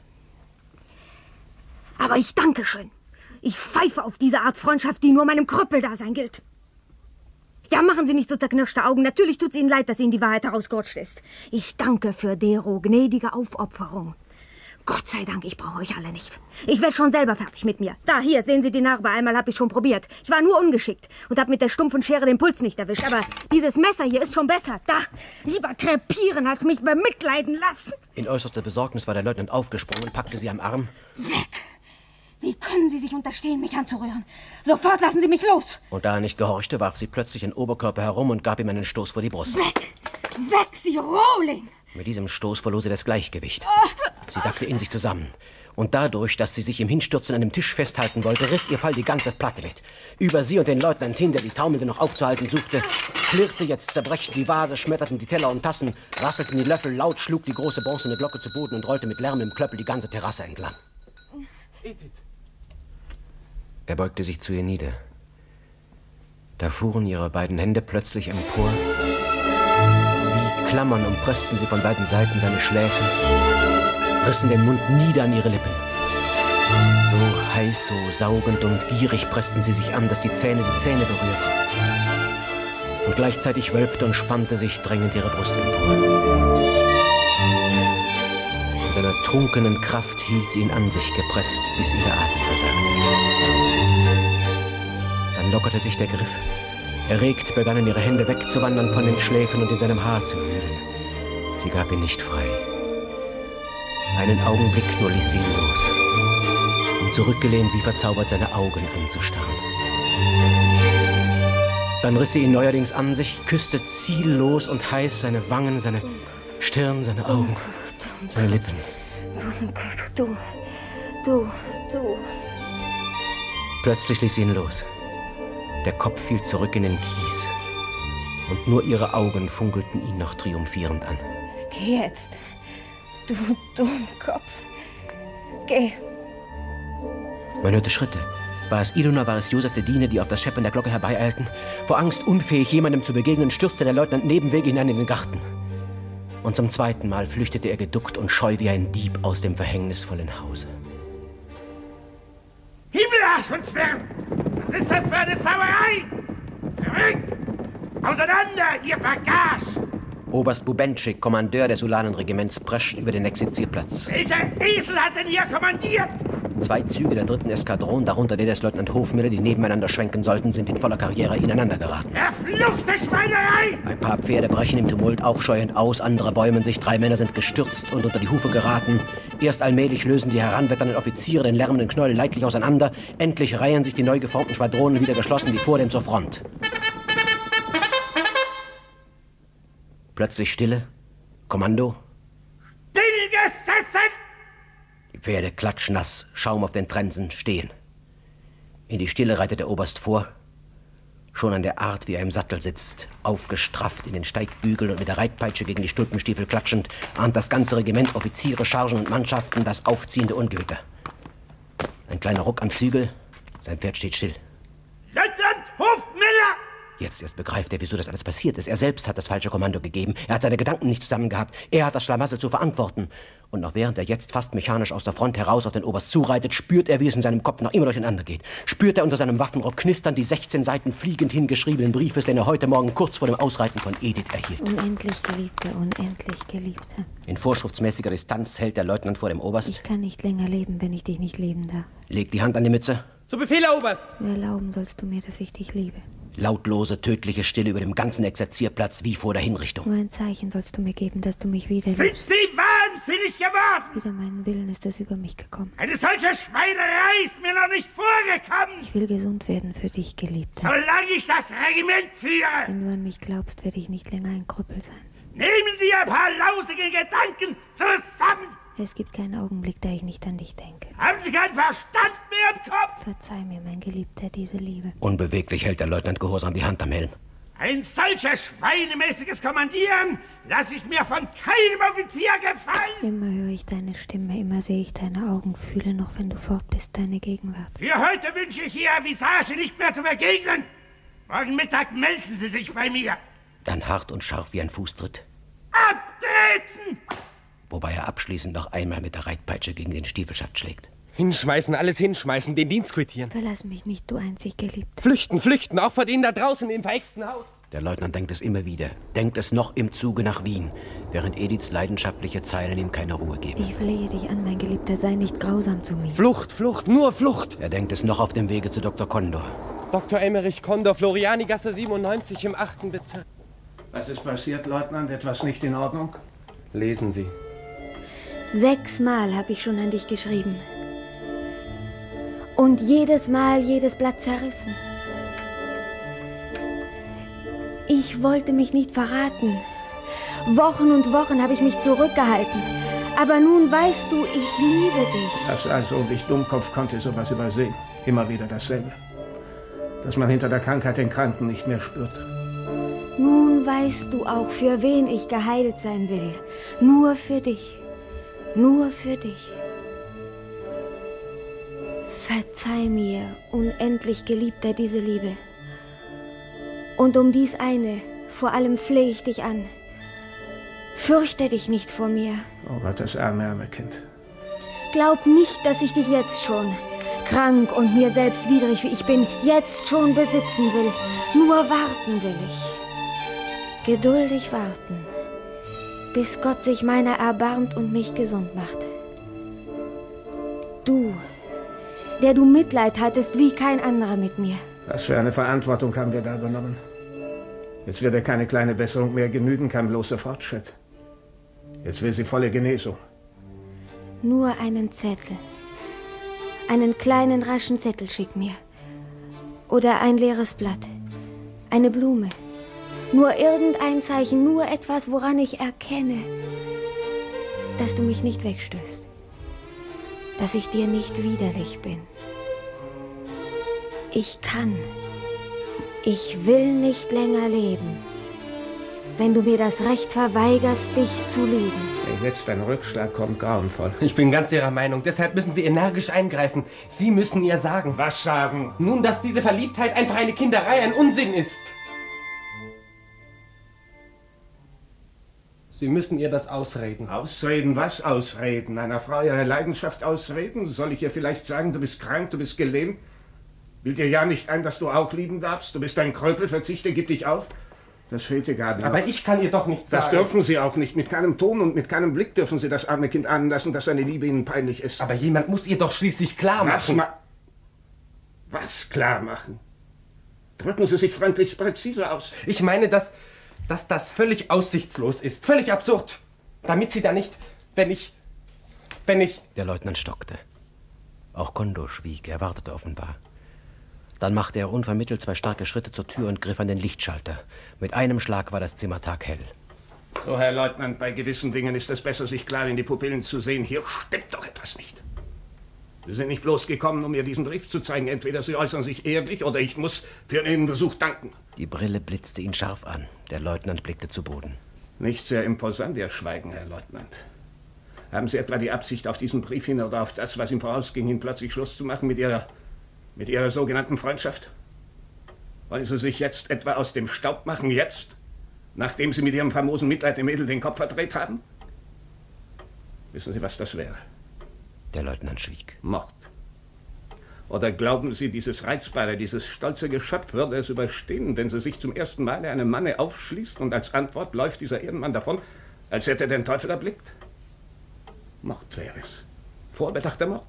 S10: Aber ich danke schön. Ich pfeife auf diese Art Freundschaft, die nur meinem Krüppeldasein gilt. Ja, machen Sie nicht so zerknirschte Augen. Natürlich tut es Ihnen leid, dass Ihnen die Wahrheit herausgerutscht ist. Ich danke für dero gnädige Aufopferung. Gott sei Dank, ich brauche euch alle nicht. Ich werde schon selber fertig mit mir. Da, hier, sehen Sie die Narbe. Einmal habe ich schon probiert. Ich war nur ungeschickt und habe mit der stumpfen Schere den Puls nicht erwischt. Aber dieses Messer hier ist schon besser. Da, lieber krepieren, als mich bemitleiden lassen.
S16: In äußerster Besorgnis war der Leutnant aufgesprungen und packte sie am Arm.
S10: Weg! Wie können Sie sich unterstehen, mich anzurühren? Sofort lassen Sie mich los!
S16: Und da er nicht gehorchte, warf sie plötzlich den Oberkörper herum und gab ihm einen Stoß vor die Brust.
S10: Weg! Weg, Sie Rohling!
S16: Mit diesem Stoß verlor sie das Gleichgewicht. Sie sackte in sich zusammen. Und dadurch, dass sie sich im Hinstürzen an dem Tisch festhalten wollte, riss ihr Fall die ganze Platte mit. Über sie und den Leutnant hin, der die Taumelnde noch aufzuhalten suchte, klirrte jetzt zerbrechend die Vase, schmetterten die Teller und Tassen, rasselten die Löffel, laut schlug die große bronzene Glocke zu Boden und rollte mit lärmendem Klöppel die ganze Terrasse entlang.
S13: Edith.
S16: Er beugte sich zu ihr nieder. Da fuhren ihre beiden Hände plötzlich empor. Wie Klammern umpressten sie von beiden Seiten seine Schläfen, rissen den Mund nieder an ihre Lippen. So heiß, so saugend und gierig pressten sie sich an, dass die Zähne die Zähne berührten. Und gleichzeitig wölbte und spannte sich drängend ihre Brust empor. Mit einer trunkenen Kraft hielt sie ihn an sich gepresst, bis ihr der Atem versagte. Dann lockerte sich der Griff. Erregt begannen ihre Hände wegzuwandern von den Schläfen und in seinem Haar zu wühlen. Sie gab ihn nicht frei. Einen Augenblick nur ließ sie ihn los, um zurückgelehnt wie verzaubert seine Augen anzustarren. Dann riss sie ihn neuerdings an sich, küsste ziellos und heiß seine Wangen, seine Stirn, seine Augen, seine Lippen.
S10: Du, du, du.
S16: Plötzlich ließ sie ihn los. Der Kopf fiel zurück in den Kies. Und nur ihre Augen funkelten ihn noch triumphierend an.
S10: Geh jetzt, du Dummkopf. Geh.
S16: Man hörte Schritte. War es Ilona, war es Josef der Diener, die auf das Scheppern der Glocke herbeieilten? Vor Angst unfähig, jemandem zu begegnen, stürzte der Leutnant Nebenwege hinein in den Garten. Und zum zweiten Mal flüchtete er geduckt und scheu wie ein Dieb aus dem verhängnisvollen Hause.
S12: Himmelarsch und Zwirn! Was ist das für eine Sauerei? Zurück! Auseinander, ihr Bagage!
S16: Oberst Bubentschik, Kommandeur des Ulanenregiments, prescht über den Exerzierplatz.
S12: Welcher Esel hat denn hier kommandiert?
S16: Zwei Züge der dritten Eskadron, darunter der des Leutnant Hofmüller, die nebeneinander schwenken sollten, sind in voller Karriere ineinander geraten.
S12: Verfluchte Schweinerei!
S16: Ein paar Pferde brechen im Tumult aufscheuend aus, andere bäumen sich, drei Männer sind gestürzt und unter die Hufe geraten. Erst allmählich lösen die heranwetternden Offiziere den lärmenden Knäuel leidlich auseinander. Endlich reihen sich die neu geformten Schwadronen wieder geschlossen wie vordem zur Front. Plötzlich Stille. Kommando.
S12: Stillgesessen!
S16: Die Pferde klatschnass, Schaum auf den Trensen, stehen. In die Stille reitet der Oberst vor. Schon an der Art, wie er im Sattel sitzt, aufgestrafft in den Steigbügeln und mit der Reitpeitsche gegen die Stulpenstiefel klatschend, ahnt das ganze Regiment, Offiziere, Chargen und Mannschaften das aufziehende Ungewitter. Ein kleiner Ruck am Zügel, sein Pferd steht still.
S12: Leutnant Hofmüller!
S16: Jetzt erst begreift er, wieso das alles passiert ist. Er selbst hat das falsche Kommando gegeben. Er hat seine Gedanken nicht zusammen gehabt. Er hat das Schlamassel zu verantworten. Und noch während er jetzt fast mechanisch aus der Front heraus auf den Oberst zureitet, spürt er, wie es in seinem Kopf noch immer durcheinander geht. Spürt er unter seinem Waffenrock knistern die sechzehn Seiten fliegend hingeschriebenen Briefes, den er heute Morgen kurz vor dem Ausreiten von Edith erhielt.
S10: Unendlich Geliebter, unendlich Geliebter.
S16: In vorschriftsmäßiger Distanz hält der Leutnant vor dem Oberst.
S10: Ich kann nicht länger leben, wenn ich dich nicht lieben darf.
S16: Legt die Hand an die Mütze.
S13: Zu Befehl, Herr Oberst!
S10: Erlauben sollst du mir, dass ich dich liebe.
S16: Lautlose, tödliche Stille über dem ganzen Exerzierplatz wie vor der Hinrichtung.
S10: Nur ein Zeichen sollst du mir geben, dass du mich wieder
S12: Sind
S10: liebst.
S12: Sie wahnsinnig geworden?
S10: Wider meinen Willen ist es über mich gekommen.
S12: Eine solche Schweinerei ist mir noch nicht vorgekommen.
S10: Ich will gesund werden für dich, Geliebter.
S12: Solange ich das Regiment führe.
S10: Wenn du an mich glaubst, werde ich nicht länger ein Krüppel sein.
S12: Nehmen Sie ein paar lausige Gedanken zusammen.
S10: Es gibt keinen Augenblick, da ich nicht an dich denke.
S12: Haben Sie keinen Verstand mehr im Kopf?
S10: Verzeih mir, mein Geliebter, diese Liebe.
S16: Unbeweglich hält der Leutnant gehorsam die Hand am Helm.
S12: Ein solcher schweinemäßiges Kommandieren lasse ich mir von keinem Offizier gefallen.
S10: Immer höre ich deine Stimme, immer sehe ich deine Augen, fühle noch, wenn du fort bist, deine Gegenwart.
S12: Für heute wünsche ich Ihrer Visage nicht mehr zu begegnen. Morgen Mittag melden Sie sich bei mir.
S16: Dann hart und scharf wie ein Fußtritt.
S12: Abtreten!
S16: Wobei er abschließend noch einmal mit der Reitpeitsche gegen den Stiefelschaft schlägt.
S13: Hinschmeißen, alles hinschmeißen, den Dienst quittieren.
S10: Verlass mich nicht, du einzig Geliebter.
S13: Flüchten, flüchten, auch vor denen da draußen im verhexten Haus.
S16: Der Leutnant denkt es immer wieder, denkt es noch im Zuge nach Wien, während Ediths leidenschaftliche Zeilen ihm keine Ruhe geben.
S10: Ich flehe dich an, mein Geliebter, sei nicht grausam zu mir.
S13: Flucht, Flucht, nur Flucht.
S16: Er denkt es noch auf dem Wege zu Doktor Kondor.
S13: Doktor Emmerich Kondor, Florianigasse siebenundneunzig im achten Bezirk.
S2: Was ist passiert, Leutnant? Etwas nicht in Ordnung?
S13: Lesen Sie.
S10: Sechsmal habe ich schon an dich geschrieben. Und jedes Mal jedes Blatt zerrissen. Ich wollte mich nicht verraten. Wochen und Wochen habe ich mich zurückgehalten. Aber nun weißt du, ich liebe dich.
S2: Das also und ich Dummkopf konnte sowas übersehen. Immer wieder dasselbe. Dass man hinter der Krankheit den Kranken nicht mehr spürt.
S10: Nun weißt du auch, für wen ich geheilt sein will. Nur für dich. Nur für dich. Verzeih mir, unendlich Geliebter, diese Liebe. Und um dies eine, vor allem flehe ich dich an. Fürchte dich nicht vor mir.
S2: Oh Gott, das arme, arme Kind.
S10: Glaub nicht, dass ich dich jetzt schon, krank und mir selbst widrig wie ich bin, jetzt schon besitzen will. Nur warten will ich. Geduldig warten, bis Gott sich meiner erbarmt und mich gesund macht. Du, der du Mitleid hattest wie kein anderer mit mir.
S2: Was für eine Verantwortung haben wir da übernommen? Jetzt wird ihr keine kleine Besserung mehr genügen, kein bloßer Fortschritt. Jetzt will sie volle Genesung.
S10: Nur einen Zettel. Einen kleinen, raschen Zettel schick mir. Oder ein leeres Blatt. Eine Blume. Nur irgendein Zeichen, nur etwas, woran ich erkenne, dass du mich nicht wegstößt. Dass ich dir nicht widerlich bin. Ich kann. Ich will nicht länger leben, wenn du mir das Recht verweigerst, dich zu lieben.
S2: Wenn jetzt ein Rückschlag kommt, grauenvoll.
S13: Ich bin ganz Ihrer Meinung. Deshalb müssen Sie energisch eingreifen. Sie müssen ihr sagen.
S2: Was sagen?
S13: Nun, dass diese Verliebtheit einfach eine Kinderei, ein Unsinn ist. Sie müssen ihr das ausreden.
S2: Ausreden? Was ausreden? Einer Frau ihre Leidenschaft ausreden? Soll ich ihr vielleicht sagen, du bist krank, du bist gelähmt? Bild dir ja nicht ein, dass du auch lieben darfst. Du bist ein Kröpel, verzichte, gib dich auf. Das fehlt dir gerade noch.
S13: Aber ich kann ihr doch nicht sagen.
S2: Das dürfen Sie auch nicht. Mit keinem Ton und mit keinem Blick dürfen Sie das arme Kind ahnen lassen, dass seine Liebe Ihnen peinlich ist.
S13: Aber jemand muss ihr doch schließlich klar
S2: Was
S13: machen.
S2: ma Was klar machen? Drücken Sie sich freundlich präzise aus.
S13: Ich meine, dass, dass das völlig aussichtslos ist. Völlig absurd. Damit sie da nicht, wenn ich, wenn ich...
S16: Der Leutnant stockte. Auch Kondo schwieg, er wartete offenbar. Dann machte er unvermittelt zwei starke Schritte zur Tür und griff an den Lichtschalter. Mit einem Schlag war das Zimmer taghell.
S2: So, Herr Leutnant, bei gewissen Dingen ist es besser, sich klar in die Pupillen zu sehen. Hier stimmt doch etwas nicht. Sie sind nicht bloß gekommen, um mir diesen Brief zu zeigen. Entweder Sie äußern sich ehrlich oder ich muss für Ihren Besuch danken.
S16: Die Brille blitzte ihn scharf an. Der Leutnant blickte zu Boden.
S2: Nicht sehr imposant, Ihr Schweigen, Herr Leutnant. Haben Sie etwa die Absicht, auf diesen Brief hin oder auf das, was ihm vorausging, hin plötzlich Schluss zu machen mit Ihrer... mit Ihrer sogenannten Freundschaft? Wollen Sie sich jetzt etwa aus dem Staub machen, jetzt? Nachdem Sie mit Ihrem famosen Mitleid dem Mädel den Kopf verdreht haben? Wissen Sie, was das wäre?
S16: Der Leutnant schwieg.
S2: Mord. Oder glauben Sie, dieses reizbare, dieses stolze Geschöpf würde es überstehen, wenn Sie sich zum ersten Mal einem Manne aufschließt und als Antwort läuft dieser Ehrenmann davon, als hätte er den Teufel erblickt? Mord wäre es. Vorbedachter Mord.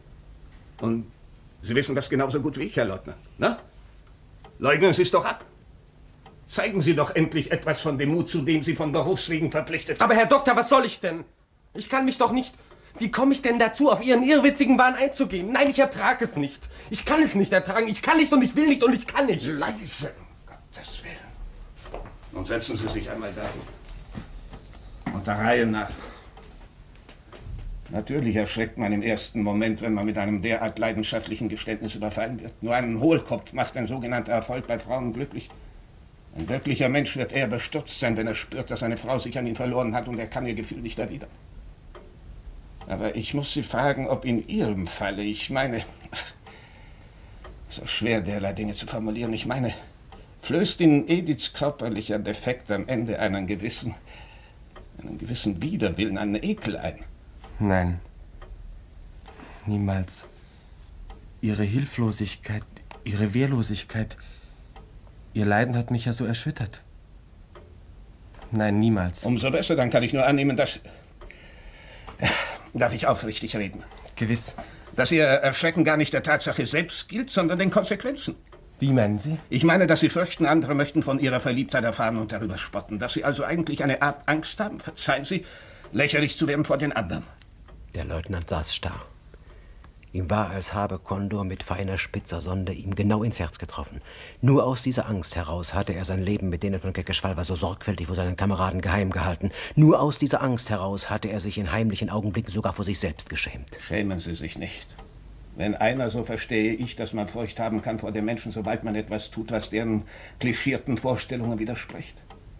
S2: Und Sie wissen das genauso gut wie ich, Herr Leutnant. Na? Leugnen Sie es doch ab. Zeigen Sie doch endlich etwas von dem Mut, zu dem Sie von Berufswegen verpflichtet sind.
S13: Aber Herr Doktor, was soll ich denn? Ich kann mich doch nicht... Wie komme ich denn dazu, auf Ihren irrwitzigen Wahn einzugehen? Nein, ich ertrage es nicht. Ich kann es nicht ertragen. Ich kann nicht und ich will nicht und ich kann nicht.
S2: Leise, um Gottes Willen. Nun setzen Sie sich einmal dahin. Und der Reihe nach. Natürlich erschreckt man im ersten Moment, wenn man mit einem derart leidenschaftlichen Geständnis überfallen wird. Nur einen Hohlkopf macht ein sogenannter Erfolg bei Frauen glücklich. Ein wirklicher Mensch wird eher bestürzt sein, wenn er spürt, dass seine Frau sich an ihn verloren hat und er kann ihr Gefühl nicht erwidern. Aber ich muss Sie fragen, ob in Ihrem Falle, ich meine, so schwer derlei Dinge zu formulieren, ich meine, flößt in Ediths körperlicher Defekt am Ende einen gewissen, einen gewissen Widerwillen, einen Ekel ein?
S3: Nein. Niemals. Ihre Hilflosigkeit, Ihre Wehrlosigkeit, Ihr Leiden hat mich ja so erschüttert. Nein, niemals.
S2: Umso besser, dann kann ich nur annehmen, dass... Darf ich aufrichtig reden?
S3: Gewiss.
S2: Dass Ihr Erschrecken gar nicht der Tatsache selbst gilt, sondern den Konsequenzen.
S3: Wie meinen Sie?
S2: Ich meine, dass Sie fürchten, andere möchten von Ihrer Verliebtheit erfahren und darüber spotten. Dass Sie also eigentlich eine Art Angst haben, verzeihen Sie, lächerlich zu werden vor den anderen.
S16: Der Leutnant saß starr. Ihm war, als habe Kondor mit feiner, spitzer Sonde ihm genau ins Herz getroffen. Nur aus dieser Angst heraus hatte er sein Leben mit denen von Kekeshwalwa so sorgfältig vor seinen Kameraden geheim gehalten. Nur aus dieser Angst heraus hatte er sich in heimlichen Augenblicken sogar vor sich selbst geschämt.
S2: Schämen Sie sich nicht. Wenn einer, so verstehe ich, dass man Furcht haben kann vor den Menschen, sobald man etwas tut, was deren klischierten Vorstellungen widerspricht.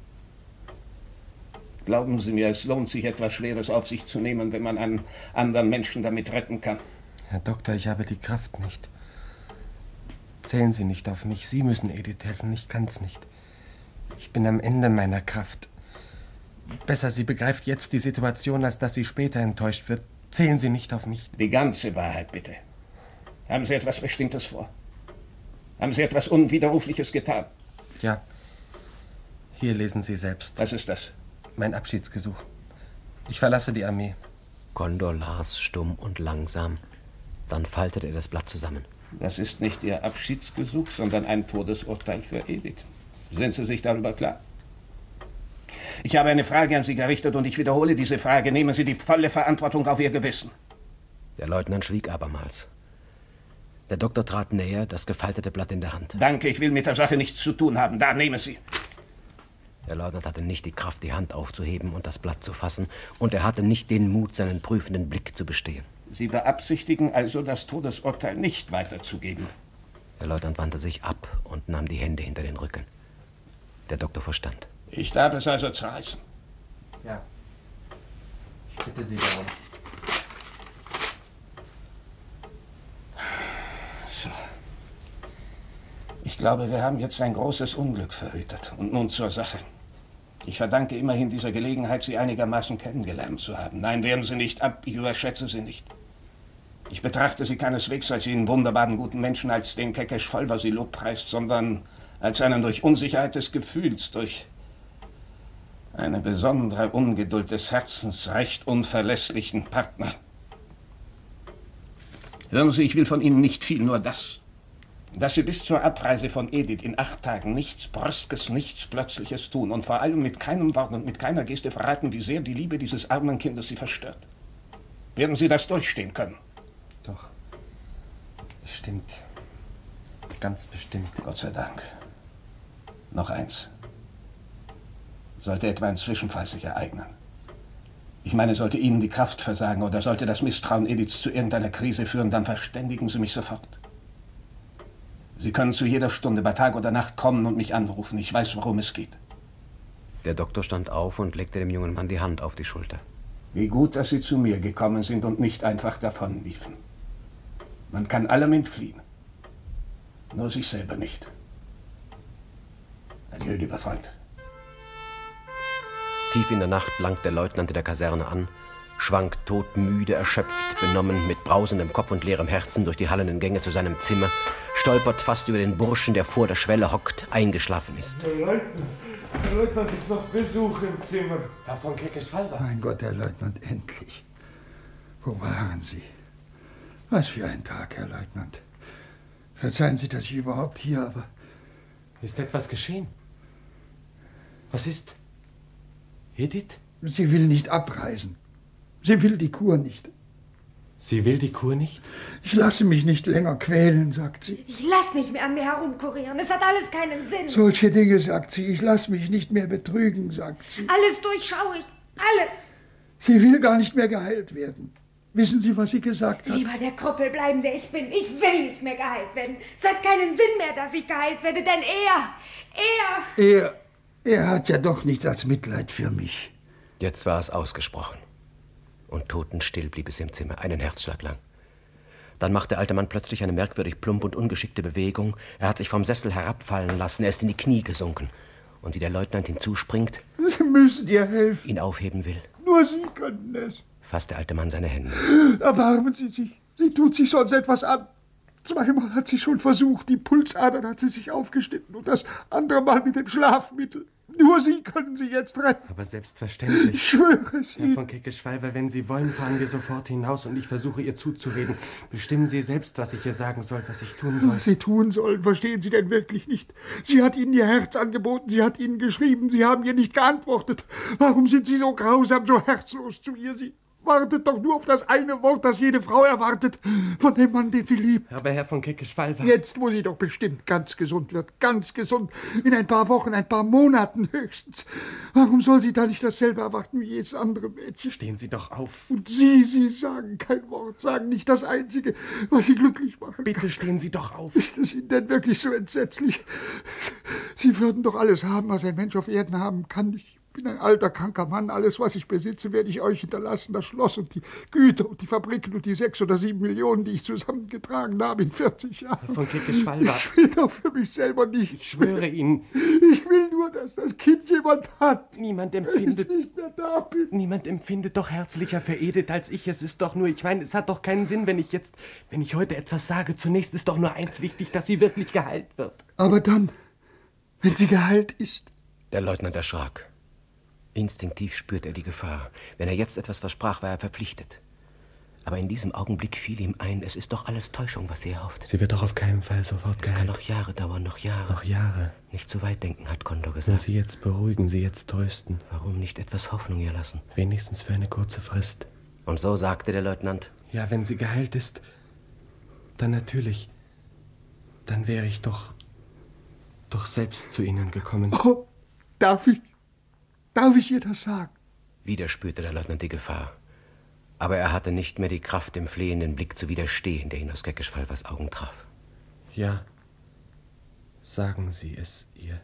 S2: Glauben Sie mir, es lohnt sich, etwas Schweres auf sich zu nehmen, wenn man einen anderen Menschen damit retten kann.
S3: Herr Doktor, ich habe die Kraft nicht. Zählen Sie nicht auf mich. Sie müssen Edith helfen. Ich kann's nicht. Ich bin am Ende meiner Kraft. Besser, sie begreift jetzt die Situation, als dass sie später enttäuscht wird. Zählen Sie nicht auf mich.
S2: Die ganze Wahrheit, bitte. Haben Sie etwas Bestimmtes vor? Haben Sie etwas Unwiderrufliches getan?
S3: Ja. Hier lesen Sie selbst.
S2: Was ist das?
S3: Mein Abschiedsgesuch. Ich verlasse die Armee.
S16: Kondor las stumm und langsam. Dann faltete er das Blatt zusammen.
S2: Das ist nicht Ihr Abschiedsgesuch, sondern ein Todesurteil für Edith. Sind Sie sich darüber klar? Ich habe eine Frage an Sie gerichtet und ich wiederhole diese Frage. Nehmen Sie die volle Verantwortung auf Ihr Gewissen.
S16: Der Leutnant schwieg abermals. Der Doktor trat näher, das gefaltete Blatt in der Hand.
S2: Danke, ich will mit der Sache nichts zu tun haben. Da, nehme Sie.
S16: Der Leutnant hatte nicht die Kraft, die Hand aufzuheben und das Blatt zu fassen. Und er hatte nicht den Mut, seinen prüfenden Blick zu bestehen.
S2: Sie beabsichtigen also, das Todesurteil nicht weiterzugeben?
S16: Der Leutnant wandte sich ab und nahm die Hände hinter den Rücken. Der Doktor verstand.
S2: Ich darf es also zerreißen.
S13: Ja. Ich bitte Sie darum.
S2: So. Ich glaube, wir haben jetzt ein großes Unglück verhütet. Und nun zur Sache. Ich verdanke immerhin dieser Gelegenheit, Sie einigermaßen kennengelernt zu haben. Nein, wehren Sie nicht ab, ich überschätze Sie nicht. Ich betrachte Sie keineswegs als jenen wunderbaren guten Menschen, als den Kekesh Falva Sie lobpreist, sondern als einen durch Unsicherheit des Gefühls, durch eine besondere Ungeduld des Herzens recht unverlässlichen Partner. Hören Sie, ich will von Ihnen nicht viel, nur das. Dass Sie bis zur Abreise von Edith in acht Tagen nichts Brüskes, nichts Plötzliches tun und vor allem mit keinem Wort und mit keiner Geste verraten, wie sehr die Liebe dieses armen Kindes Sie verstört. Werden Sie das durchstehen können?
S13: Doch. Bestimmt. Ganz bestimmt.
S2: Gott sei Dank. Noch eins. Sollte etwa ein Zwischenfall sich ereignen. Ich meine, sollte Ihnen die Kraft versagen oder sollte das Misstrauen Ediths zu irgendeiner Krise führen, dann verständigen Sie mich sofort. Sie können zu jeder Stunde, bei Tag oder Nacht kommen und mich anrufen. Ich weiß, worum es geht.
S16: Der Doktor stand auf und legte dem jungen Mann die Hand auf die Schulter.
S2: Wie gut, dass Sie zu mir gekommen sind und nicht einfach davonliefen. Man kann allem entfliehen. Nur sich selber nicht. Adieu, lieber Freund.
S16: Tief in der Nacht langt der Leutnant in der Kaserne an, schwankt todmüde, erschöpft, benommen, mit brausendem Kopf und leerem Herzen durch die hallenden Gänge zu seinem Zimmer, stolpert fast über den Burschen, der vor der Schwelle hockt, eingeschlafen ist.
S9: Herr Leutnant, Herr Leutnant, ist noch Besuch im Zimmer.
S13: Herr von Kekesh Falva.
S4: Mein Gott, Herr Leutnant, endlich. Wo waren Sie? Was für ein Tag, Herr Leutnant. Verzeihen Sie, dass ich überhaupt hier, aber...
S13: Ist etwas geschehen? Was ist? Edith?
S4: Sie will nicht abreisen. Sie will die Kur nicht.
S13: Sie will die Kur nicht?
S4: Ich lasse mich nicht länger quälen, sagt sie.
S10: Ich lasse nicht mehr an mir herumkurieren. Es hat alles keinen Sinn.
S4: Solche Dinge, sagt sie. Ich lasse mich nicht mehr betrügen, sagt sie.
S10: Alles durchschaue ich. Alles.
S4: Sie will gar nicht mehr geheilt werden. Wissen Sie, was sie gesagt hat?
S10: Lieber der Krüppel bleiben, der ich bin. Ich will nicht mehr geheilt werden. Es hat keinen Sinn mehr, dass ich geheilt werde, denn er, er...
S4: Er, er hat ja doch nichts als Mitleid für mich.
S16: Jetzt war es ausgesprochen. Und totenstill blieb es im Zimmer, einen Herzschlag lang. Dann macht der alte Mann plötzlich eine merkwürdig plump und ungeschickte Bewegung. Er hat sich vom Sessel herabfallen lassen, er ist in die Knie gesunken. Und wie der Leutnant hinzuspringt,
S4: Sie müssen ihr helfen.
S16: ihn aufheben will,
S4: Nur Sie können es.
S16: fasst der alte Mann seine Hände.
S4: Erbarmen Sie sich. Sie tut sich sonst etwas an. Zweimal hat sie schon versucht, die Pulsadern hat sie sich aufgeschnitten und das andere Mal mit dem Schlafmittel. Nur Sie können sie jetzt retten.
S13: Aber selbstverständlich.
S4: Ich schwöre es
S13: Herr
S4: Ihnen.
S13: von Kekesh Falva, wenn Sie wollen, fahren wir sofort hinaus und ich versuche ihr zuzureden. Bestimmen Sie selbst, was ich ihr sagen soll, was ich tun soll.
S4: Was Sie tun sollen, verstehen Sie denn wirklich nicht? Sie hat Ihnen ihr Herz angeboten, sie hat Ihnen geschrieben, Sie haben ihr nicht geantwortet. Warum sind Sie so grausam, so herzlos zu ihr? Sie wartet doch nur auf das eine Wort, das jede Frau erwartet, von dem Mann, den sie liebt.
S13: Aber Herr von Kekesh Falva...
S4: Jetzt, wo sie doch bestimmt ganz gesund wird, ganz gesund, in ein paar Wochen, ein paar Monaten höchstens. Warum soll sie da nicht dasselbe erwarten wie jedes andere Mädchen?
S13: Stehen Sie doch auf.
S4: Und Sie, Sie sagen kein Wort, sagen nicht das Einzige, was Sie glücklich machen.
S13: Bitte stehen Sie doch auf.
S4: Ist es Ihnen denn wirklich so entsetzlich? Sie würden doch alles haben, was ein Mensch auf Erden haben kann. Ich bin ein alter, kranker Mann. Alles, was ich besitze, werde ich euch hinterlassen. Das Schloss und die Güter und die Fabriken und die sechs oder sieben Millionen, die ich zusammengetragen habe in vierzig Jahren.
S13: Herr von Kekesh Falva.
S4: Ich will doch für mich selber nicht.
S13: Ich schwöre Ihnen.
S4: Ich will nur, dass das Kind jemand hat.
S13: Niemand empfindet...
S4: Wenn ich nicht mehr da bin.
S13: Niemand empfindet doch herzlicher für Edith als ich. Es ist doch nur... Ich meine, es hat doch keinen Sinn, wenn ich jetzt... Wenn ich heute etwas sage. Zunächst ist doch nur eins wichtig, dass sie wirklich geheilt wird.
S4: Aber dann, wenn sie geheilt ist...
S16: Der Leutnant erschrak. Instinktiv spürte er die Gefahr. Wenn er jetzt etwas versprach, war er verpflichtet. Aber in diesem Augenblick fiel ihm ein, es ist doch alles Täuschung, was sie erhofft.
S3: Sie wird doch auf keinen Fall sofort geheilt.
S16: Es kann noch Jahre dauern, noch Jahre.
S3: Noch Jahre.
S16: Nicht zu weit denken, hat Kondor gesagt.
S3: Nur Sie jetzt beruhigen, Sie jetzt trösten.
S16: Warum nicht etwas Hoffnung ihr lassen?
S3: Wenigstens für eine kurze Frist.
S16: Und so sagte der Leutnant.
S3: Ja, wenn sie geheilt ist, dann natürlich. dann wäre ich doch, doch selbst zu Ihnen gekommen.
S4: Oh, darf ich, darf ich ihr das sagen?
S16: Wieder spürte der Leutnant die Gefahr. Aber er hatte nicht mehr die Kraft, dem flehenden Blick zu widerstehen, der ihn aus Geckesfalvers Augen traf.
S3: Ja, sagen Sie es ihr.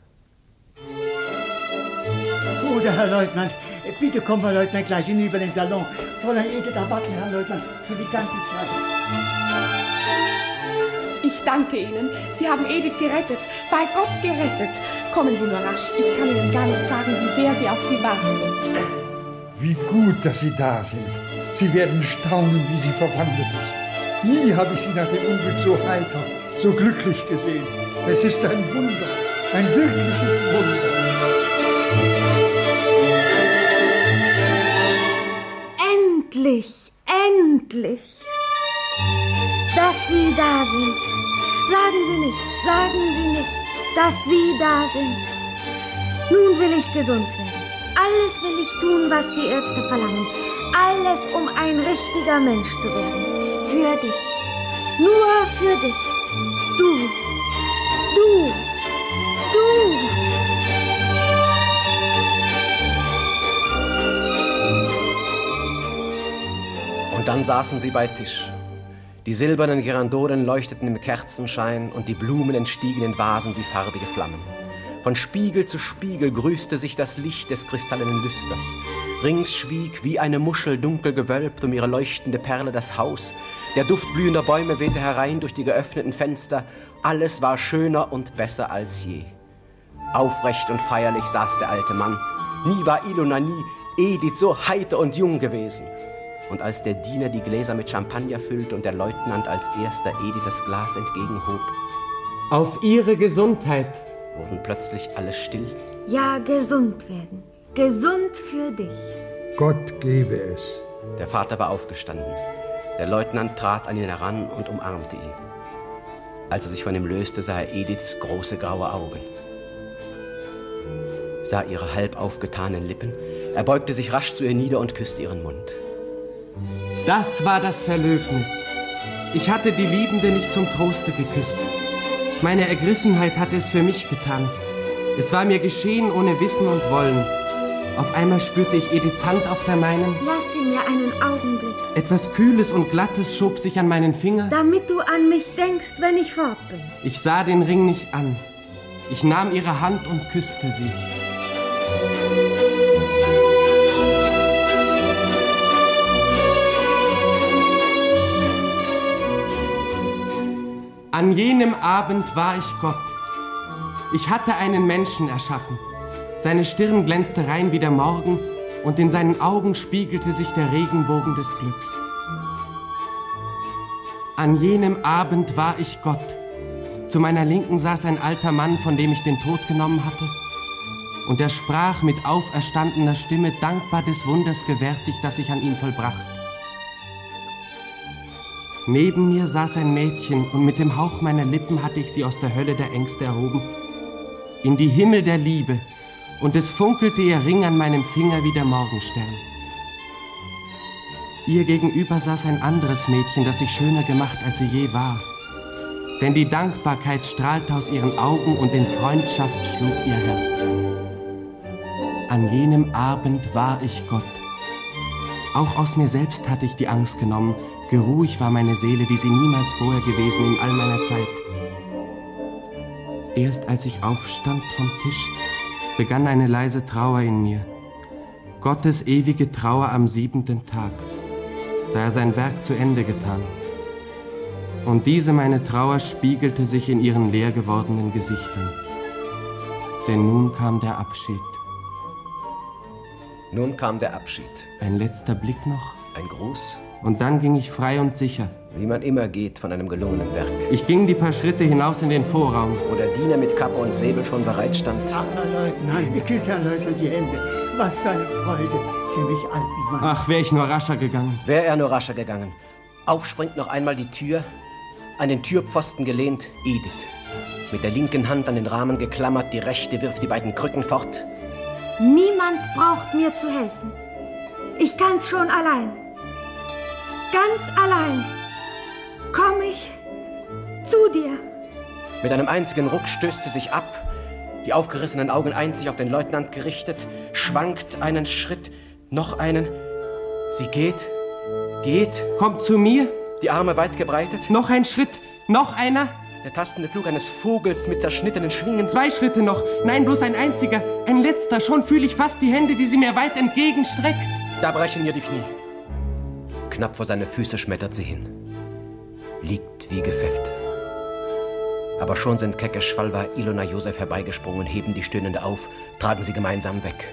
S11: Oder, Herr Leutnant, bitte kommen, Herr Leutnant, gleich hinüber in den Salon. Fräulein Edith erwarten, Herr Leutnant, für die ganze Zeit.
S6: Ich danke Ihnen. Sie haben Edith gerettet, bei Gott gerettet. Kommen Sie nur rasch. Ich kann Ihnen gar nicht sagen, wie sehr sie auf Sie wartet.
S4: Wie gut, dass Sie da sind. Sie werden staunen, wie sie verwandelt ist. Nie habe ich sie nach dem Unglück so heiter, so glücklich gesehen. Es ist ein Wunder, ein wirkliches Wunder.
S10: Endlich, endlich, dass Sie da sind. Sagen Sie nichts, sagen Sie nichts, dass Sie da sind. Nun will ich gesund werden. Alles will ich tun, was die Ärzte verlangen. Alles, um ein richtiger Mensch zu werden. Für dich. Nur für dich. Du. Du. Du.
S16: Und dann saßen sie bei Tisch. Die silbernen Girandolen leuchteten im Kerzenschein und die Blumen entstiegen in Vasen wie farbige Flammen. Von Spiegel zu Spiegel grüßte sich das Licht des kristallenen Lüsters. Rings schwieg wie eine Muschel dunkel gewölbt um ihre leuchtende Perle das Haus. Der Duft blühender Bäume wehte herein durch die geöffneten Fenster. Alles war schöner und besser als je. Aufrecht und feierlich saß der alte Mann. Nie war Ilona, nie Edith so heiter und jung gewesen. Und als der Diener die Gläser mit Champagner füllte und der Leutnant als erster Edith das Glas entgegenhob,
S3: auf Ihre Gesundheit,
S16: wurden plötzlich alle still.
S10: Ja, gesund werden. Gesund für dich.
S4: Gott gebe es.
S16: Der Vater war aufgestanden. Der Leutnant trat an ihn heran und umarmte ihn. Als er sich von ihm löste, sah er Ediths große graue Augen. Sah ihre halb aufgetanen Lippen. Er beugte sich rasch zu ihr nieder und küsste ihren Mund.
S3: Das war das Verlöbnis. Ich hatte die Liebende nicht zum Troste geküsst. Meine Ergriffenheit hatte es für mich getan. Es war mir geschehen ohne Wissen und Wollen. Auf einmal spürte ich Ediths Hand auf der meinen.
S10: Lass sie mir einen Augenblick.
S3: Etwas Kühles und Glattes schob sich an meinen Finger.
S10: Damit du an mich denkst, wenn ich fort bin.
S3: Ich sah den Ring nicht an. Ich nahm ihre Hand und küsste sie. An jenem Abend war ich Gott. Ich hatte einen Menschen erschaffen. Seine Stirn glänzte rein wie der Morgen und in seinen Augen spiegelte sich der Regenbogen des Glücks. An jenem Abend war ich Gott. Zu meiner Linken saß ein alter Mann, von dem ich den Tod genommen hatte. Und er sprach mit auferstandener Stimme, dankbar des Wunders gewärtig, das ich an ihm vollbracht. Neben mir saß ein Mädchen, und mit dem Hauch meiner Lippen hatte ich sie aus der Hölle der Ängste erhoben, in die Himmel der Liebe, und es funkelte ihr Ring an meinem Finger wie der Morgenstern. Ihr gegenüber saß ein anderes Mädchen, das sich schöner gemacht, als sie je war. Denn die Dankbarkeit strahlte aus ihren Augen und in Freundschaft schlug ihr Herz. An jenem Abend war ich Gott. Auch aus mir selbst hatte ich die Angst genommen. Geruhig war meine Seele, wie sie niemals vorher gewesen in all meiner Zeit. Erst als ich aufstand vom Tisch, begann eine leise Trauer in mir. Gottes ewige Trauer am siebenten Tag, da er sein Werk zu Ende getan. Und diese meine Trauer spiegelte sich in ihren leer gewordenen Gesichtern. Denn nun kam der Abschied.
S16: Nun kam der Abschied.
S3: Ein letzter Blick noch.
S16: Ein Gruß.
S3: Und dann ging ich frei und sicher.
S16: Wie man immer geht von einem gelungenen Werk.
S3: Ich ging die paar Schritte hinaus in den Vorraum.
S16: Wo der Diener mit Kappe und Säbel schon bereit stand.
S11: Ach, Herr Leutnant, ich küsse Herrn Leutnant die Hände. Was für eine Freude für mich, alten Mann.
S3: Ach, wäre ich nur rascher gegangen.
S16: Wäre er nur rascher gegangen. Aufspringt noch einmal die Tür, an den Türpfosten gelehnt, Edith. Mit der linken Hand an den Rahmen geklammert, die rechte wirft die beiden Krücken fort.
S10: Niemand braucht mir zu helfen. Ich kann's schon allein. Ganz allein. Komm ich zu dir.
S16: Mit einem einzigen Ruck stößt sie sich ab, die aufgerissenen Augen einzig auf den Leutnant gerichtet, schwankt einen Schritt, noch einen. Sie geht, geht.
S13: Kommt zu mir.
S16: Die Arme weit gebreitet.
S13: Noch ein Schritt, noch einer.
S16: Der tastende Flug eines Vogels mit zerschnittenen Schwingen.
S13: Zwei Schritte noch. Nein, bloß ein einziger. Ein letzter. Schon fühle ich fast die Hände, die sie mir weit entgegenstreckt.
S16: Da brechen ihr die Knie. Knapp vor seine Füße schmettert sie hin. Liegt wie gefällt. Aber schon sind Keke Schwalwa, Ilona Josef herbeigesprungen, heben die Stöhnende auf, tragen sie gemeinsam weg.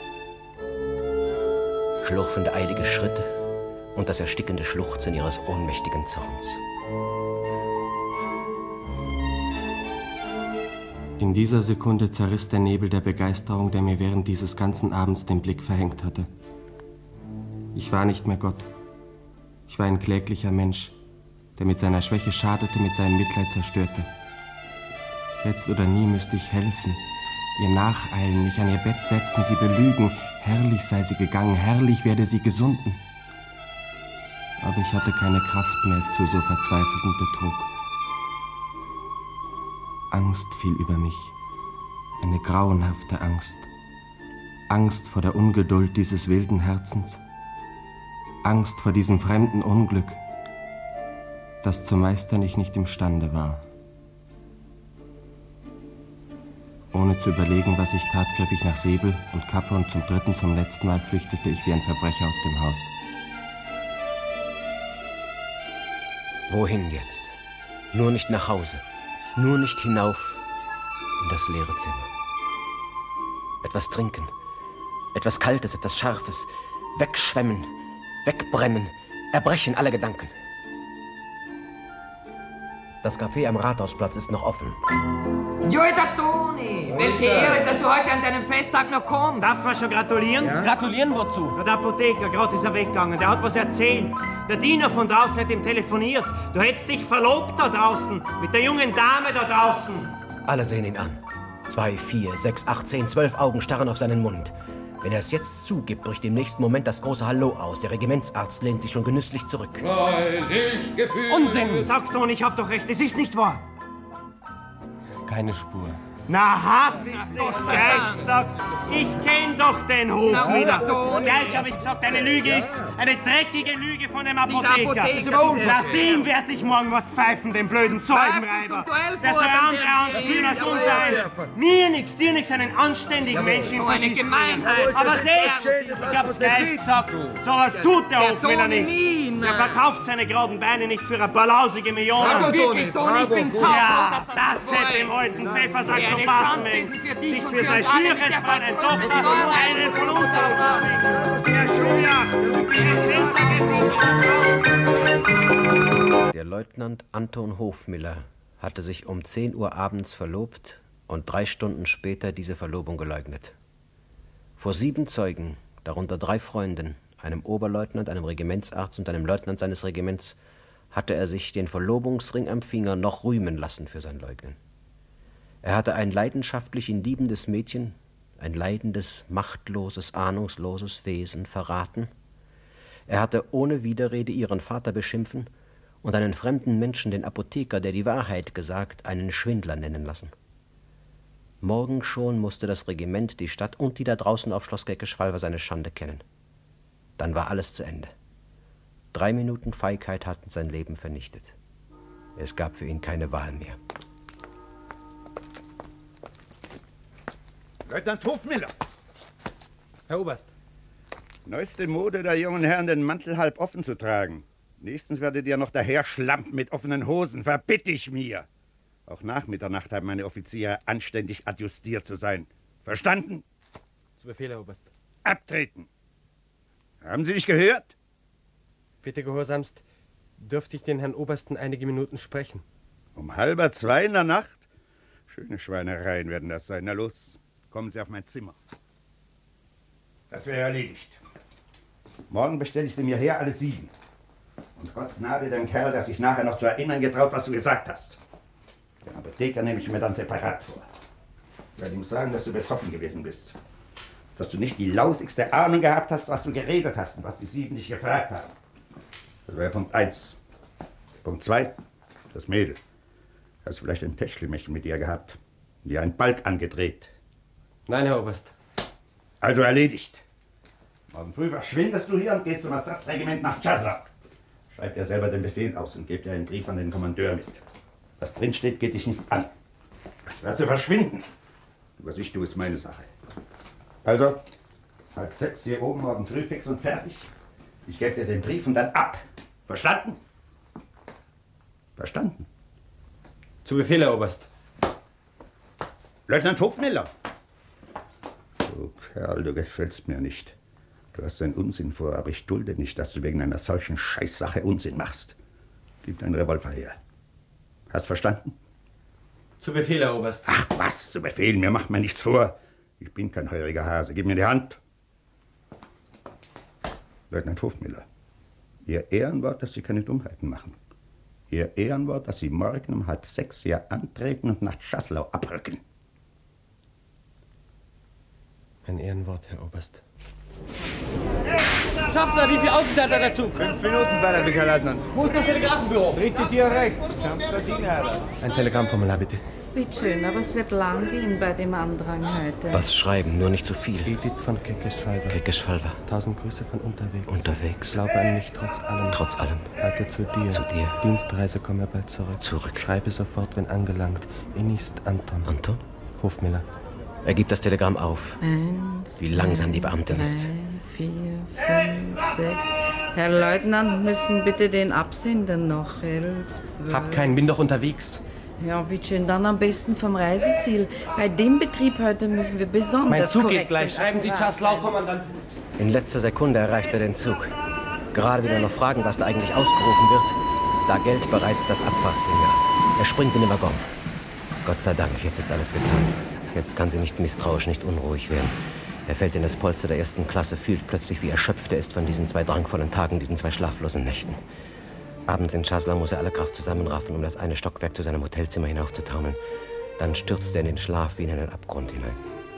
S16: Schlurfende, eilige Schritte und das erstickende Schluchzen ihres ohnmächtigen Zorns.
S3: In dieser Sekunde zerriss der Nebel der Begeisterung, der mir während dieses ganzen Abends den Blick verhängt hatte. Ich war nicht mehr Gott. Ich war ein kläglicher Mensch, der mit seiner Schwäche schadete, mit seinem Mitleid zerstörte. Jetzt oder nie müsste ich helfen, ihr nacheilen, mich an ihr Bett setzen, sie belügen. Herrlich sei sie gegangen, herrlich werde sie gesunden. Aber ich hatte keine Kraft mehr zu so verzweifeltem Betrug. Angst fiel über mich, eine grauenhafte Angst. Angst vor der Ungeduld dieses wilden Herzens. Angst vor diesem fremden Unglück, das zu meistern ich nicht imstande war. Ohne zu überlegen, was ich tat, griff ich nach Säbel und Kappe und zum dritten, zum letzten Mal flüchtete ich wie ein Verbrecher aus dem Haus.
S16: Wohin jetzt? Nur nicht nach Hause, nur nicht hinauf in das leere Zimmer. Etwas trinken, etwas Kaltes, etwas Scharfes, wegschwemmen, wegbrennen, erbrechen alle Gedanken. Das Café am Rathausplatz ist noch offen.
S19: Joida Toni, welche Ehre, dass du heute an deinem Festtag noch kommst.
S18: Darf man schon gratulieren?
S13: Ja? Gratulieren wozu?
S18: Der Apotheker, gerade ist er weggegangen, der hat was erzählt. Der Diener von draußen hat ihm telefoniert. Du hättest dich verlobt da draußen, mit der jungen Dame da draußen.
S16: Alle sehen ihn an. Zwei, vier, sechs, acht, zehn, zwölf Augen starren auf seinen Mund. Wenn er es jetzt zugibt, bricht im nächsten Moment das große Hallo aus. Der Regimentsarzt lehnt sich schon genüsslich zurück.
S18: Weil ich gefühle... Unsinn! Sag Toni, ich hab doch recht, es ist nicht wahr.
S3: Keine Spur.
S18: Na, hab ich's doch gleich gesagt. Ich kenn doch den Hofmiller. Gleich hab ich gesagt, eine Lüge ist eine dreckige Lüge von dem Apotheker.
S19: Apotheker
S18: Nach dem werd ich morgen was pfeifen, den blöden Säubenreiber. Der soll andere anspielen als unser. Mir nix, dir nix, einen anständigen Menschen in
S19: eine Gemeinheit.
S18: Aber selbst, ich hab's gleich gesagt, sowas tut der Hofmiller nicht. Er verkauft seine grauen Beine nicht für eine balausige Million.
S19: Also wirklich, Toni, ich bin so froh,
S18: Ja,
S19: dass
S18: das
S19: so
S18: hätte
S19: ist.
S18: dem alten Pfeffersack
S19: Ja,
S18: schon
S19: eine
S18: passen
S19: Sandwiesen
S18: mögen.
S19: für dich
S18: Sich
S19: und
S18: für
S19: für
S18: sein
S19: uns alle
S18: schieres
S19: mit der
S18: Bein eine
S19: Verkrüppelten
S18: Tochter von
S19: Wahrheit.
S18: einem von uns auszunehmen. Herr Schuljach, das Fenster.
S16: Der Leutnant Anton Hofmiller hatte sich um zehn Uhr abends verlobt und drei Stunden später diese Verlobung geleugnet. Vor sieben Zeugen, darunter drei Freunden, einem Oberleutnant, einem Regimentsarzt und einem Leutnant seines Regiments, hatte er sich den Verlobungsring am Finger noch rühmen lassen für sein Leugnen. Er hatte ein leidenschaftlich ihn liebendes Mädchen, ein leidendes, machtloses, ahnungsloses Wesen verraten. Er hatte ohne Widerrede ihren Vater beschimpfen und einen fremden Menschen, den Apotheker, der die Wahrheit gesagt, einen Schwindler nennen lassen. Morgen schon musste das Regiment, die Stadt und die da draußen auf Schloss Keke Schwalwa seine Schande kennen. Dann war alles zu Ende. Drei Minuten Feigheit hatten sein Leben vernichtet. Es gab für ihn keine Wahl mehr.
S21: Leutnant Hofmiller.
S13: Herr Oberst.
S21: Neueste Mode der jungen Herren, den Mantel halb offen zu tragen. Nächstens werdet ihr noch daher schlampen mit offenen Hosen, verbitte ich mir. Auch nach Mitternacht haben meine Offiziere anständig adjustiert zu sein. Verstanden?
S13: Zu Befehl, Herr Oberst.
S21: Abtreten. Haben Sie mich gehört?
S13: Bitte gehorsamst, dürfte ich den Herrn Obersten einige Minuten sprechen?
S21: Um halber zwei in der Nacht? Schöne Schweinereien werden das sein. Na los, kommen Sie auf mein Zimmer. Das wäre erledigt. Morgen bestelle ich sie mir her, alle sieben. Und Gott gnade dem Kerl, dass sich nachher noch zu erinnern getraut, was du gesagt hast. Den Apotheker nehme ich mir dann separat vor. Ich werde ihm sagen, dass du besoffen gewesen bist. Dass du nicht die lausigste Ahnung gehabt hast, was du geredet hast und was die sieben dich gefragt haben. Das wäre Punkt eins. Punkt zwei, das Mädel. Hast du vielleicht ein Techtelmechtel mit ihr gehabt? Und dir einen Balg angedreht?
S13: Nein, Herr Oberst.
S21: Also erledigt. Morgen früh verschwindest du hier und gehst zum Ersatzregiment nach Czaslau. Schreib dir selber den Befehl aus und gib dir einen Brief an den Kommandeur mit. Was drinsteht, geht dich nichts an. Lass sie verschwinden. Was ich tue, ist meine Sache. Also, halb sechs hier oben, morgen früh fix und fertig. Ich gebe dir den Brief und dann ab. Verstanden? Verstanden?
S13: Zu Befehl, Herr Oberst.
S21: Leutnant Hofmiller. Du Kerl, du gefällst mir nicht. Du hast einen Unsinn vor, aber ich dulde nicht, dass du wegen einer solchen Scheißsache Unsinn machst. Gib deinen Revolver her. Hast verstanden?
S13: Zu Befehl, Herr Oberst.
S21: Ach, was zu Befehl? Mir macht mir nichts vor. Ich bin kein heuriger Hase. Gib mir die Hand. Leutnant Hofmiller, Ihr Ehrenwort, dass Sie keine Dummheiten machen. Ihr Ehrenwort, dass Sie morgen um halb sechs hier antreten und nach Czaslau abrücken.
S3: Mein Ehrenwort, Herr Oberst.
S7: Schaffner, wie viel Autos hat er dazu?
S21: Fünf Minuten, Ballerwicker Leutnant.
S7: Wo ist das Telegrafenbüro?
S21: Dritte Tür rechts. Schamstadiner.
S3: Ein Telegrammformular, bitte.
S19: Bitte schön, aber es wird lang gehen bei dem Andrang heute.
S16: Was schreiben, nur nicht zu viel.
S3: Edith von Kekeschwalver.
S16: Kekeschwalver.
S3: Tausend Grüße von unterwegs.
S16: Unterwegs.
S3: Glaube an mich trotz allem.
S16: Trotz allem.
S3: Halte zu dir.
S16: Zu dir.
S3: Dienstreise, komme bald zurück.
S16: Zurück.
S3: Schreibe sofort, wenn angelangt. Innigst Anton.
S16: Anton?
S3: Hofmiller.
S16: Er gibt das Telegramm auf.
S19: Eins,
S16: Wie langsam die Beamtin
S19: drei,
S16: ist.
S19: vier, fünf, sechs. Herr Leutnant, müssen bitte den Absender noch. Elf, zwölf.
S3: Hab keinen, bin doch unterwegs.
S19: Ja, bitte schön, dann am besten vom Reiseziel. Bei dem Betrieb heute müssen wir besonders
S3: Mein Zug
S19: korrekt
S3: geht gleich.
S19: und
S3: Schreiben Sie
S19: akkurat
S3: Czaslau,
S19: sein.
S3: Kommandant.
S16: In letzter Sekunde erreicht er den Zug. Gerade will er noch fragen, was da eigentlich ausgerufen wird. Da gellt bereits das Abfahrtssignal. Er springt in den Waggon. Gott sei Dank, jetzt ist alles getan. Jetzt kann sie nicht misstrauisch, nicht unruhig werden. Er fällt in das Polster der ersten Klasse, fühlt plötzlich, wie erschöpft er ist von diesen zwei drangvollen Tagen, diesen zwei schlaflosen Nächten. Abends in Czaslau muss er alle Kraft zusammenraffen, um das eine Stockwerk zu seinem Hotelzimmer hinaufzutaumeln. Dann stürzt er in den Schlaf wie in einen Abgrund hinein.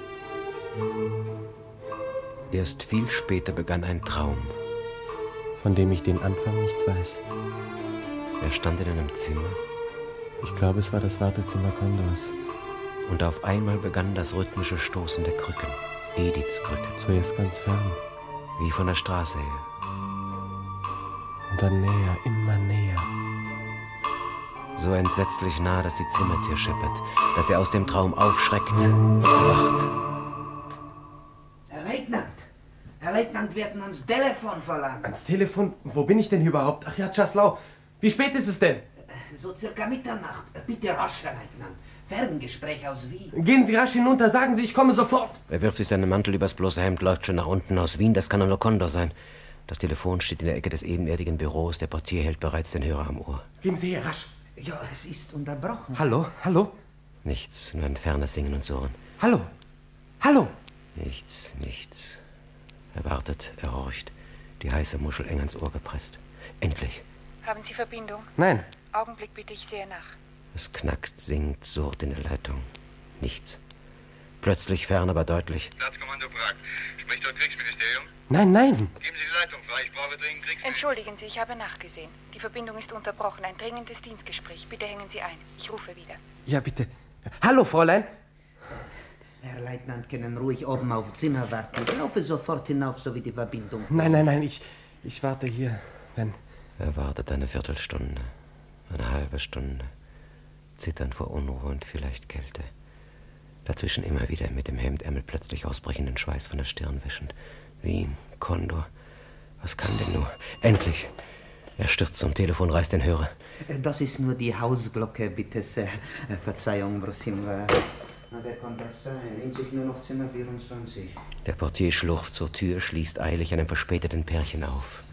S16: Erst viel später begann ein Traum.
S3: Von dem ich den Anfang nicht weiß.
S16: Er stand in einem Zimmer.
S3: Ich glaube, es war das Wartezimmer Kondors.
S16: Und auf einmal begann das rhythmische Stoßen der Krücken. Ediths Krücken.
S3: Zuerst ganz fern.
S16: Wie von der Straße her.
S3: Und dann näher, immer näher.
S16: So entsetzlich nah, dass die Zimmertür scheppert, dass er aus dem Traum aufschreckt und erwacht.
S22: Herr Leutnant, Herr Leutnant, wir hatten ans Telefon verlangt.
S3: Ans Telefon? Wo bin ich denn überhaupt? Ach ja, Czaslau. Wie spät ist es denn?
S22: So circa Mitternacht. Bitte rasch, Herr Leutnant. Ferngespräch aus Wien.
S3: Gehen Sie rasch hinunter, sagen Sie, ich komme sofort.
S16: Er wirft sich seinen Mantel übers bloße Hemd, läuft schon nach unten aus Wien. Das kann nur Kondor sein. Das Telefon steht in der Ecke des ebenerdigen Büros. Der Portier hält bereits den Hörer am Ohr.
S3: Geben Sie her, rasch.
S22: Ja, es ist unterbrochen.
S3: Hallo, hallo?
S16: Nichts, nur ein fernes Singen und Surren.
S3: Hallo, hallo?
S16: Nichts, nichts. Er wartet, er horcht. Die heiße Muschel eng ans Ohr gepresst. Endlich.
S23: Haben Sie Verbindung?
S3: Nein.
S23: Augenblick bitte, ich sehe nach.
S16: Es knackt, singt, surrt in der Leitung. Nichts. Plötzlich fern, aber deutlich.
S21: Staatskommando Prag. Spricht dort Kriegsministerium?
S3: Nein, nein.
S21: Geben Sie die Leitung frei. Ich brauche dringend Kriegsministerium.
S23: Entschuldigen Sie, ich habe nachgesehen. Die Verbindung ist unterbrochen. Ein dringendes Dienstgespräch. Bitte hängen Sie ein. Ich rufe wieder.
S3: Ja, bitte. Hallo, Fräulein.
S22: Herr Leutnant, können ruhig oben auf Zimmer warten. Ich laufe sofort hinauf, so wie die Verbindung.
S3: Nein, nein, nein, ich, ich warte hier, wenn...
S16: Er wartet eine Viertelstunde, eine halbe Stunde, zitternd vor Unruhe und vielleicht Kälte. Dazwischen immer wieder mit dem Hemdärmel plötzlich ausbrechenden Schweiß von der Stirn wischend. Wien, Kondor, was kann denn nur? Endlich! Er stürzt zum Telefon, reißt den Hörer.
S22: Das ist nur die Hausglocke, bitte sehr. Verzeihung, Brosimwa. Na, wer kann das sein? In sich nur noch Zimmer vierundzwanzig.
S16: Der Portier schlurft zur Tür, schließt eilig einem verspäteten Pärchen auf.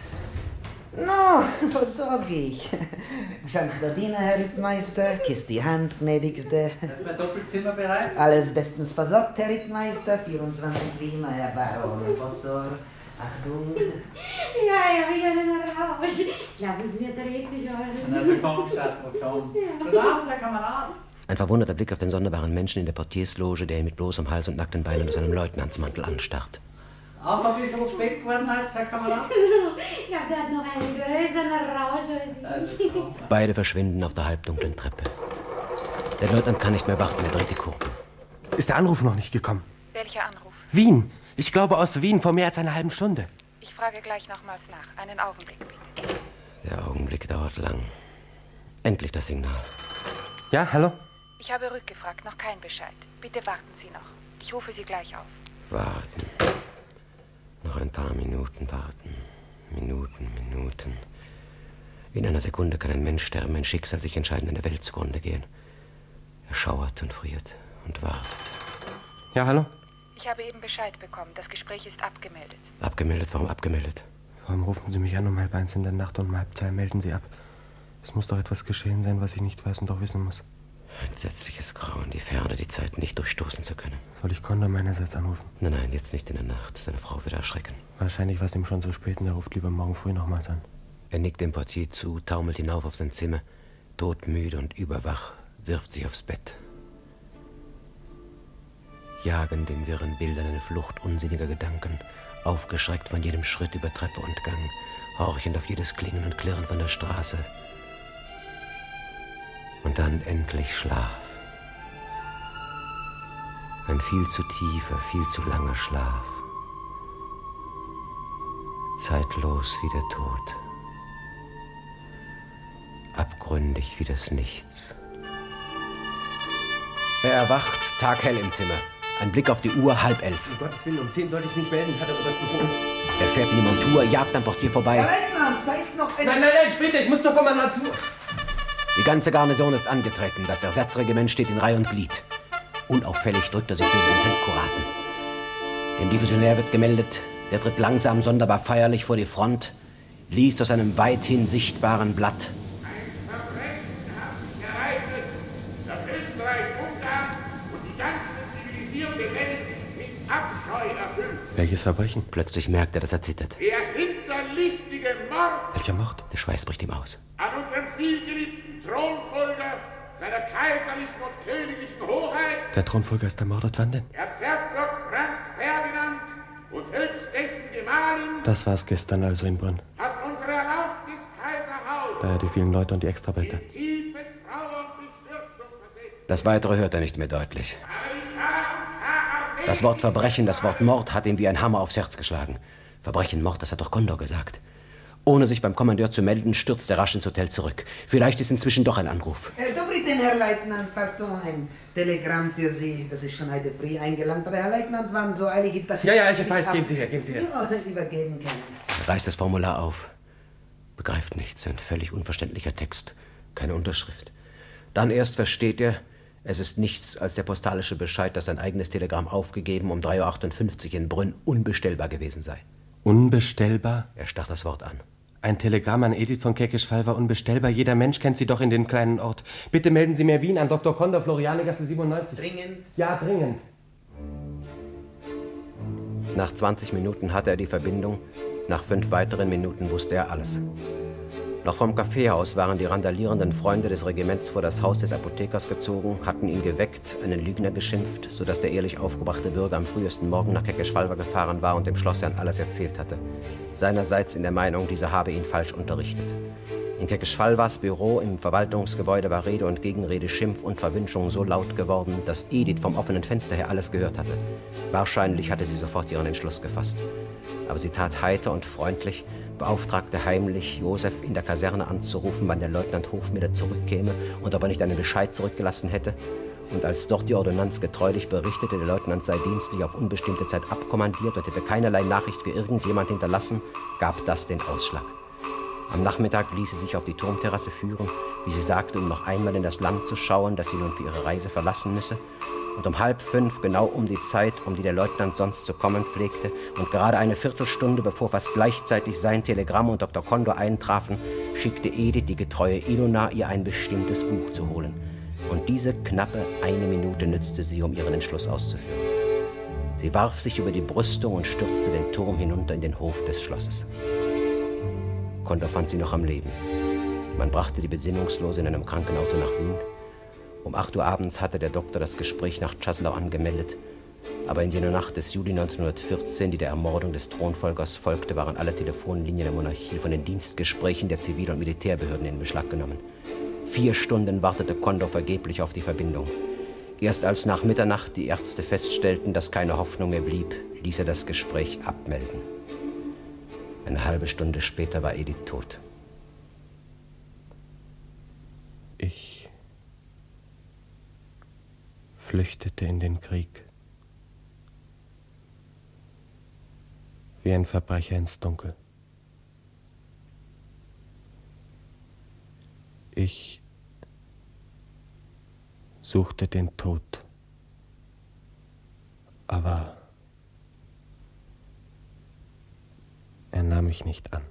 S22: No, was sag ich? Schauen Sie da dienen, Herr Rittmeister. Kiss die Hand, gnädigste.
S15: Ist mein Doppelzimmer bereit?
S22: Alles bestens versorgt, Herr Rittmeister. vierundzwanzig wie immer, Herr Baron. Professor, Achtung.
S5: Ja, ja, wieder ein Rausch. Ich glaube, mir dreht sich alles.
S15: Na, willkommen, Staatsvorkommen. Guten Abend, Herr Kamerad.
S16: Ein verwunderter Blick auf den sonderbaren Menschen in der Portiersloge, der ihn mit bloßem Hals und nackten Beinen aus seinem Leutnantsmantel anstarrt.
S15: Auch ein bisschen spät geworden, Herr Kamerad?
S1: Ja, der hat noch einen größeren Rausch als ich.
S16: Beide verschwinden auf der halbdunklen Treppe. Der Leutnant kann nicht mehr warten, er dreht die Kurve.
S3: Ist der Anruf noch nicht gekommen?
S23: Welcher Anruf?
S3: Wien. Ich glaube aus Wien vor mehr als einer halben Stunde.
S23: Ich frage gleich nochmals nach. Einen Augenblick, bitte.
S16: Der Augenblick dauert lang. Endlich das Signal.
S3: Ja, hallo?
S23: Ich habe rückgefragt, noch kein Bescheid. Bitte warten Sie noch. Ich rufe Sie gleich auf.
S16: Warten. Noch ein paar Minuten warten. Minuten, Minuten. In einer Sekunde kann ein Mensch sterben, ein Schicksal sich entscheiden, eine Welt zugrunde gehen. Er schauert und friert und wartet.
S3: Ja, hallo?
S23: Ich habe eben Bescheid bekommen. Das Gespräch ist abgemeldet.
S16: Abgemeldet? Warum abgemeldet?
S3: Warum rufen Sie mich an um halb eins in der Nacht und um halb zwei melden Sie ab? Es muss doch etwas geschehen sein, was ich nicht weiß und doch wissen muss.
S16: Entsetzliches Grauen, die Ferne, die Zeit nicht durchstoßen zu können.
S3: Soll ich Condor meinerseits anrufen?
S16: Nein, nein, jetzt nicht in der Nacht. Seine Frau wird erschrecken.
S3: Wahrscheinlich war es ihm schon so spät und er ruft lieber morgen früh nochmals an.
S16: Er nickt dem Portier zu, taumelt hinauf auf sein Zimmer, todmüde und überwach, wirft sich aufs Bett. Jagen den wirren Bildern eine Flucht unsinniger Gedanken, aufgeschreckt von jedem Schritt über Treppe und Gang, horchend auf jedes Klingen und Klirren von der Straße. Und dann endlich Schlaf. Ein viel zu tiefer, viel zu langer Schlaf. Zeitlos wie der Tod. Abgründig wie das Nichts. Er erwacht, taghell im Zimmer. Ein Blick auf die Uhr, halb elf.
S3: Um Gottes Willen, um zehn sollte ich mich melden, hat er Oberst befohlen.
S16: Er fährt in die Montur, jagt am Portier vorbei.
S12: Herr Leutnant, da ist noch ein...
S13: Nein, nein, nein, später, ich muss zur Kommandantur.
S16: Die ganze Garnison ist angetreten. Das Ersatzregiment steht in Reihe und Glied. Unauffällig drückt er sich gegen den Feldkuraten. Dem Divisionär wird gemeldet, der tritt langsam, sonderbar feierlich vor die Front, liest aus einem weithin sichtbaren Blatt.
S8: Ein Verbrechen hat sich ereignet, das Österreich, Ungarn und die ganze zivilisierte Welt mit Abscheu erfüllt.
S3: Welches Verbrechen?
S16: Plötzlich merkt er, dass er zittert.
S8: Der hinterlistige Mord
S3: Welcher Mord?
S16: Der Schweiß bricht ihm aus.
S8: an unserem vielgeliebten Thronfolger, seiner kaiserlichen und königlichen Hoheit,
S3: Der Thronfolger ist ermordet, wann denn?
S8: Erzherzog Franz Ferdinand und höchst dessen Gemahlin,
S3: Das war's gestern also in Brünn.
S8: hat unsere erlaubtes Kaiserhaus
S3: Daher die vielen Leute und die Extrablätter.
S8: in tiefe Trauer und Bestürzung versetzt.
S16: Das Weitere hört er nicht mehr deutlich. Das Wort Verbrechen, das Wort Mord hat ihm wie ein Hammer aufs Herz geschlagen. Verbrechen, Mord, das hat doch Condor gesagt. Ohne sich beim Kommandeur zu melden, stürzt er rasch ins Hotel zurück. Vielleicht ist inzwischen doch ein Anruf.
S22: Äh, Dobry den, Herr Leutnant, pardon, ein Telegramm für Sie. Das ist schon heute früh eingelangt, aber Herr Leutnant waren so eilig, dass
S3: Ja,
S22: ich...
S3: ja, ich weiß, geben Sie her, geben Sie her.
S22: Ja, übergeben können.
S16: Er reißt das Formular auf. Begreift nichts, ein völlig unverständlicher Text. Keine Unterschrift. Dann erst versteht er, es ist nichts als der postalische Bescheid, dass sein eigenes Telegramm aufgegeben um drei Uhr achtundfünfzig in Brünn unbestellbar gewesen sei.
S3: Unbestellbar?
S16: Er starrt das Wort an.
S3: Ein Telegramm an Edith von Kekeschwal war unbestellbar. Jeder Mensch kennt sie doch in den kleinen Ort. Bitte melden Sie mir Wien an Doktor Condor, Florianegasse siebenundneunzig.
S22: Dringend?
S3: Ja, dringend.
S16: Nach zwanzig Minuten hatte er die Verbindung. Nach fünf weiteren Minuten wusste er alles. Noch vom Kaffeehaus waren die randalierenden Freunde des Regiments vor das Haus des Apothekers gezogen, hatten ihn geweckt, einen Lügner geschimpft, sodass der ehrlich aufgebrachte Bürger am frühesten Morgen nach Kekeschwalva gefahren war und dem Schlossherrn alles erzählt hatte. Seinerseits in der Meinung, dieser habe ihn falsch unterrichtet. In Kekeschwalvas Büro im Verwaltungsgebäude war Rede und Gegenrede, Schimpf und Verwünschung so laut geworden, dass Edith vom offenen Fenster her alles gehört hatte. Wahrscheinlich hatte sie sofort ihren Entschluss gefasst. Aber sie tat heiter und freundlich, beauftragte heimlich, Josef in der Kaserne anzurufen, wann der Leutnant Hofmüller zurückkäme und ob er nicht einen Bescheid zurückgelassen hätte. Und als dort die Ordonnanz getreulich berichtete, der Leutnant sei dienstlich auf unbestimmte Zeit abkommandiert und hätte keinerlei Nachricht für irgendjemand hinterlassen, gab das den Ausschlag. Am Nachmittag ließ sie sich auf die Turmterrasse führen, wie sie sagte, um noch einmal in das Land zu schauen, das sie nun für ihre Reise verlassen müsse. Und um halb fünf, genau um die Zeit, um die der Leutnant sonst zu kommen pflegte, und gerade eine Viertelstunde, bevor fast gleichzeitig sein Telegramm und Doktor Condor eintrafen, schickte Edith, die getreue Ilona, ihr ein bestimmtes Buch zu holen. Und diese knappe eine Minute nützte sie, um ihren Entschluss auszuführen. Sie warf sich über die Brüstung und stürzte den Turm hinunter in den Hof des Schlosses. Condor fand sie noch am Leben. Man brachte die Besinnungslose in einem Krankenauto nach Wien. Um acht Uhr abends hatte der Doktor das Gespräch nach Czaslau angemeldet. Aber in jener Nacht des Juli neunzehnhundertvierzehn, die der Ermordung des Thronfolgers folgte, waren alle Telefonlinien der Monarchie von den Dienstgesprächen der Zivil- und Militärbehörden in Beschlag genommen. Vier Stunden wartete Kondor vergeblich auf die Verbindung. Erst als nach Mitternacht die Ärzte feststellten, dass keine Hoffnung mehr blieb, ließ er das Gespräch abmelden. Eine halbe Stunde später war Edith tot.
S3: Ich flüchtete in den Krieg. Wie ein Verbrecher ins Dunkel. Ich suchte den Tod, aber er nahm mich nicht an.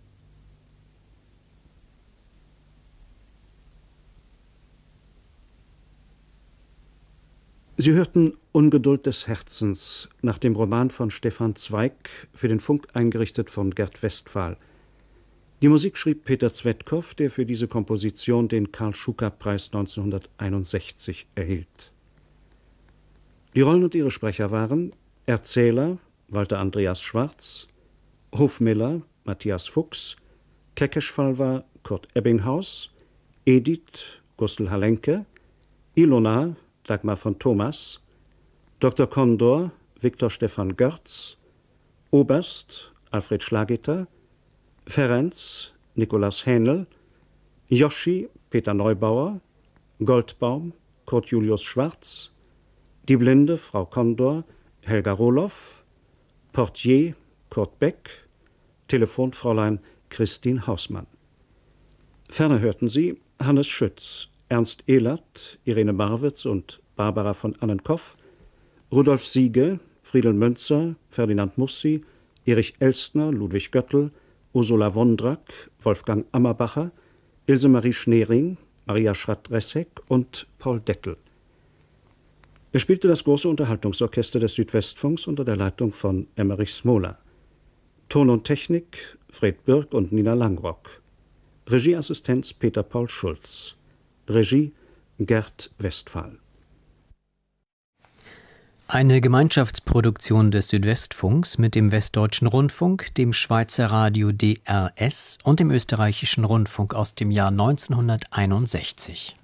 S14: Sie hörten Ungeduld des Herzens nach dem Roman von Stefan Zweig, für den Funk eingerichtet von Gerd Westphal. Die Musik schrieb Peter Zvedkow, der für diese Komposition den Karl-Schuka-Preis neunzehnhunderteinundsechzig erhielt. Die Rollen und ihre Sprecher waren Erzähler Walter Andreas Schwarz, Hofmiller Matthias Fuchs, Kekeschwalwa Kurt Ebbinghaus, Edith Gustl Halenke, Ilona Dagmar von Thomas, Doktor Kondor Viktor Stefan Görz, Oberst Alfred Schlageter, Ferenc Nikolaus Hähnel, Joschi Peter Neubauer, Goldbaum Kurt Julius Schwarz, die Blinde Frau Kondor Helga Rohloff, Portier Kurt Beck, Telefonfräulein Christine Hausmann. Ferner hörten Sie Hannes Schütz, Ernst Ehlert, Irene Marwitz und Barbara von Annenkoff, Rudolf Siege, Friedel Münzer, Ferdinand Mussi, Erich Elstner, Ludwig Göttl, Ursula Wondrak, Wolfgang Ammerbacher, Ilse Marie Schnering, Maria Schratt-Ressek und Paul Dettel. Er spielte das große Unterhaltungsorchester des Südwestfunks unter der Leitung von Emmerich Smola. Ton und Technik Fred Birk und Nina Langrock. Regieassistenz Peter Paul Schulz. Regie Gerd Westphal.
S17: Eine Gemeinschaftsproduktion des Südwestfunks mit dem Westdeutschen Rundfunk, dem Schweizer Radio D R S und dem Österreichischen Rundfunk aus dem Jahr neunzehnhunderteinundsechzig.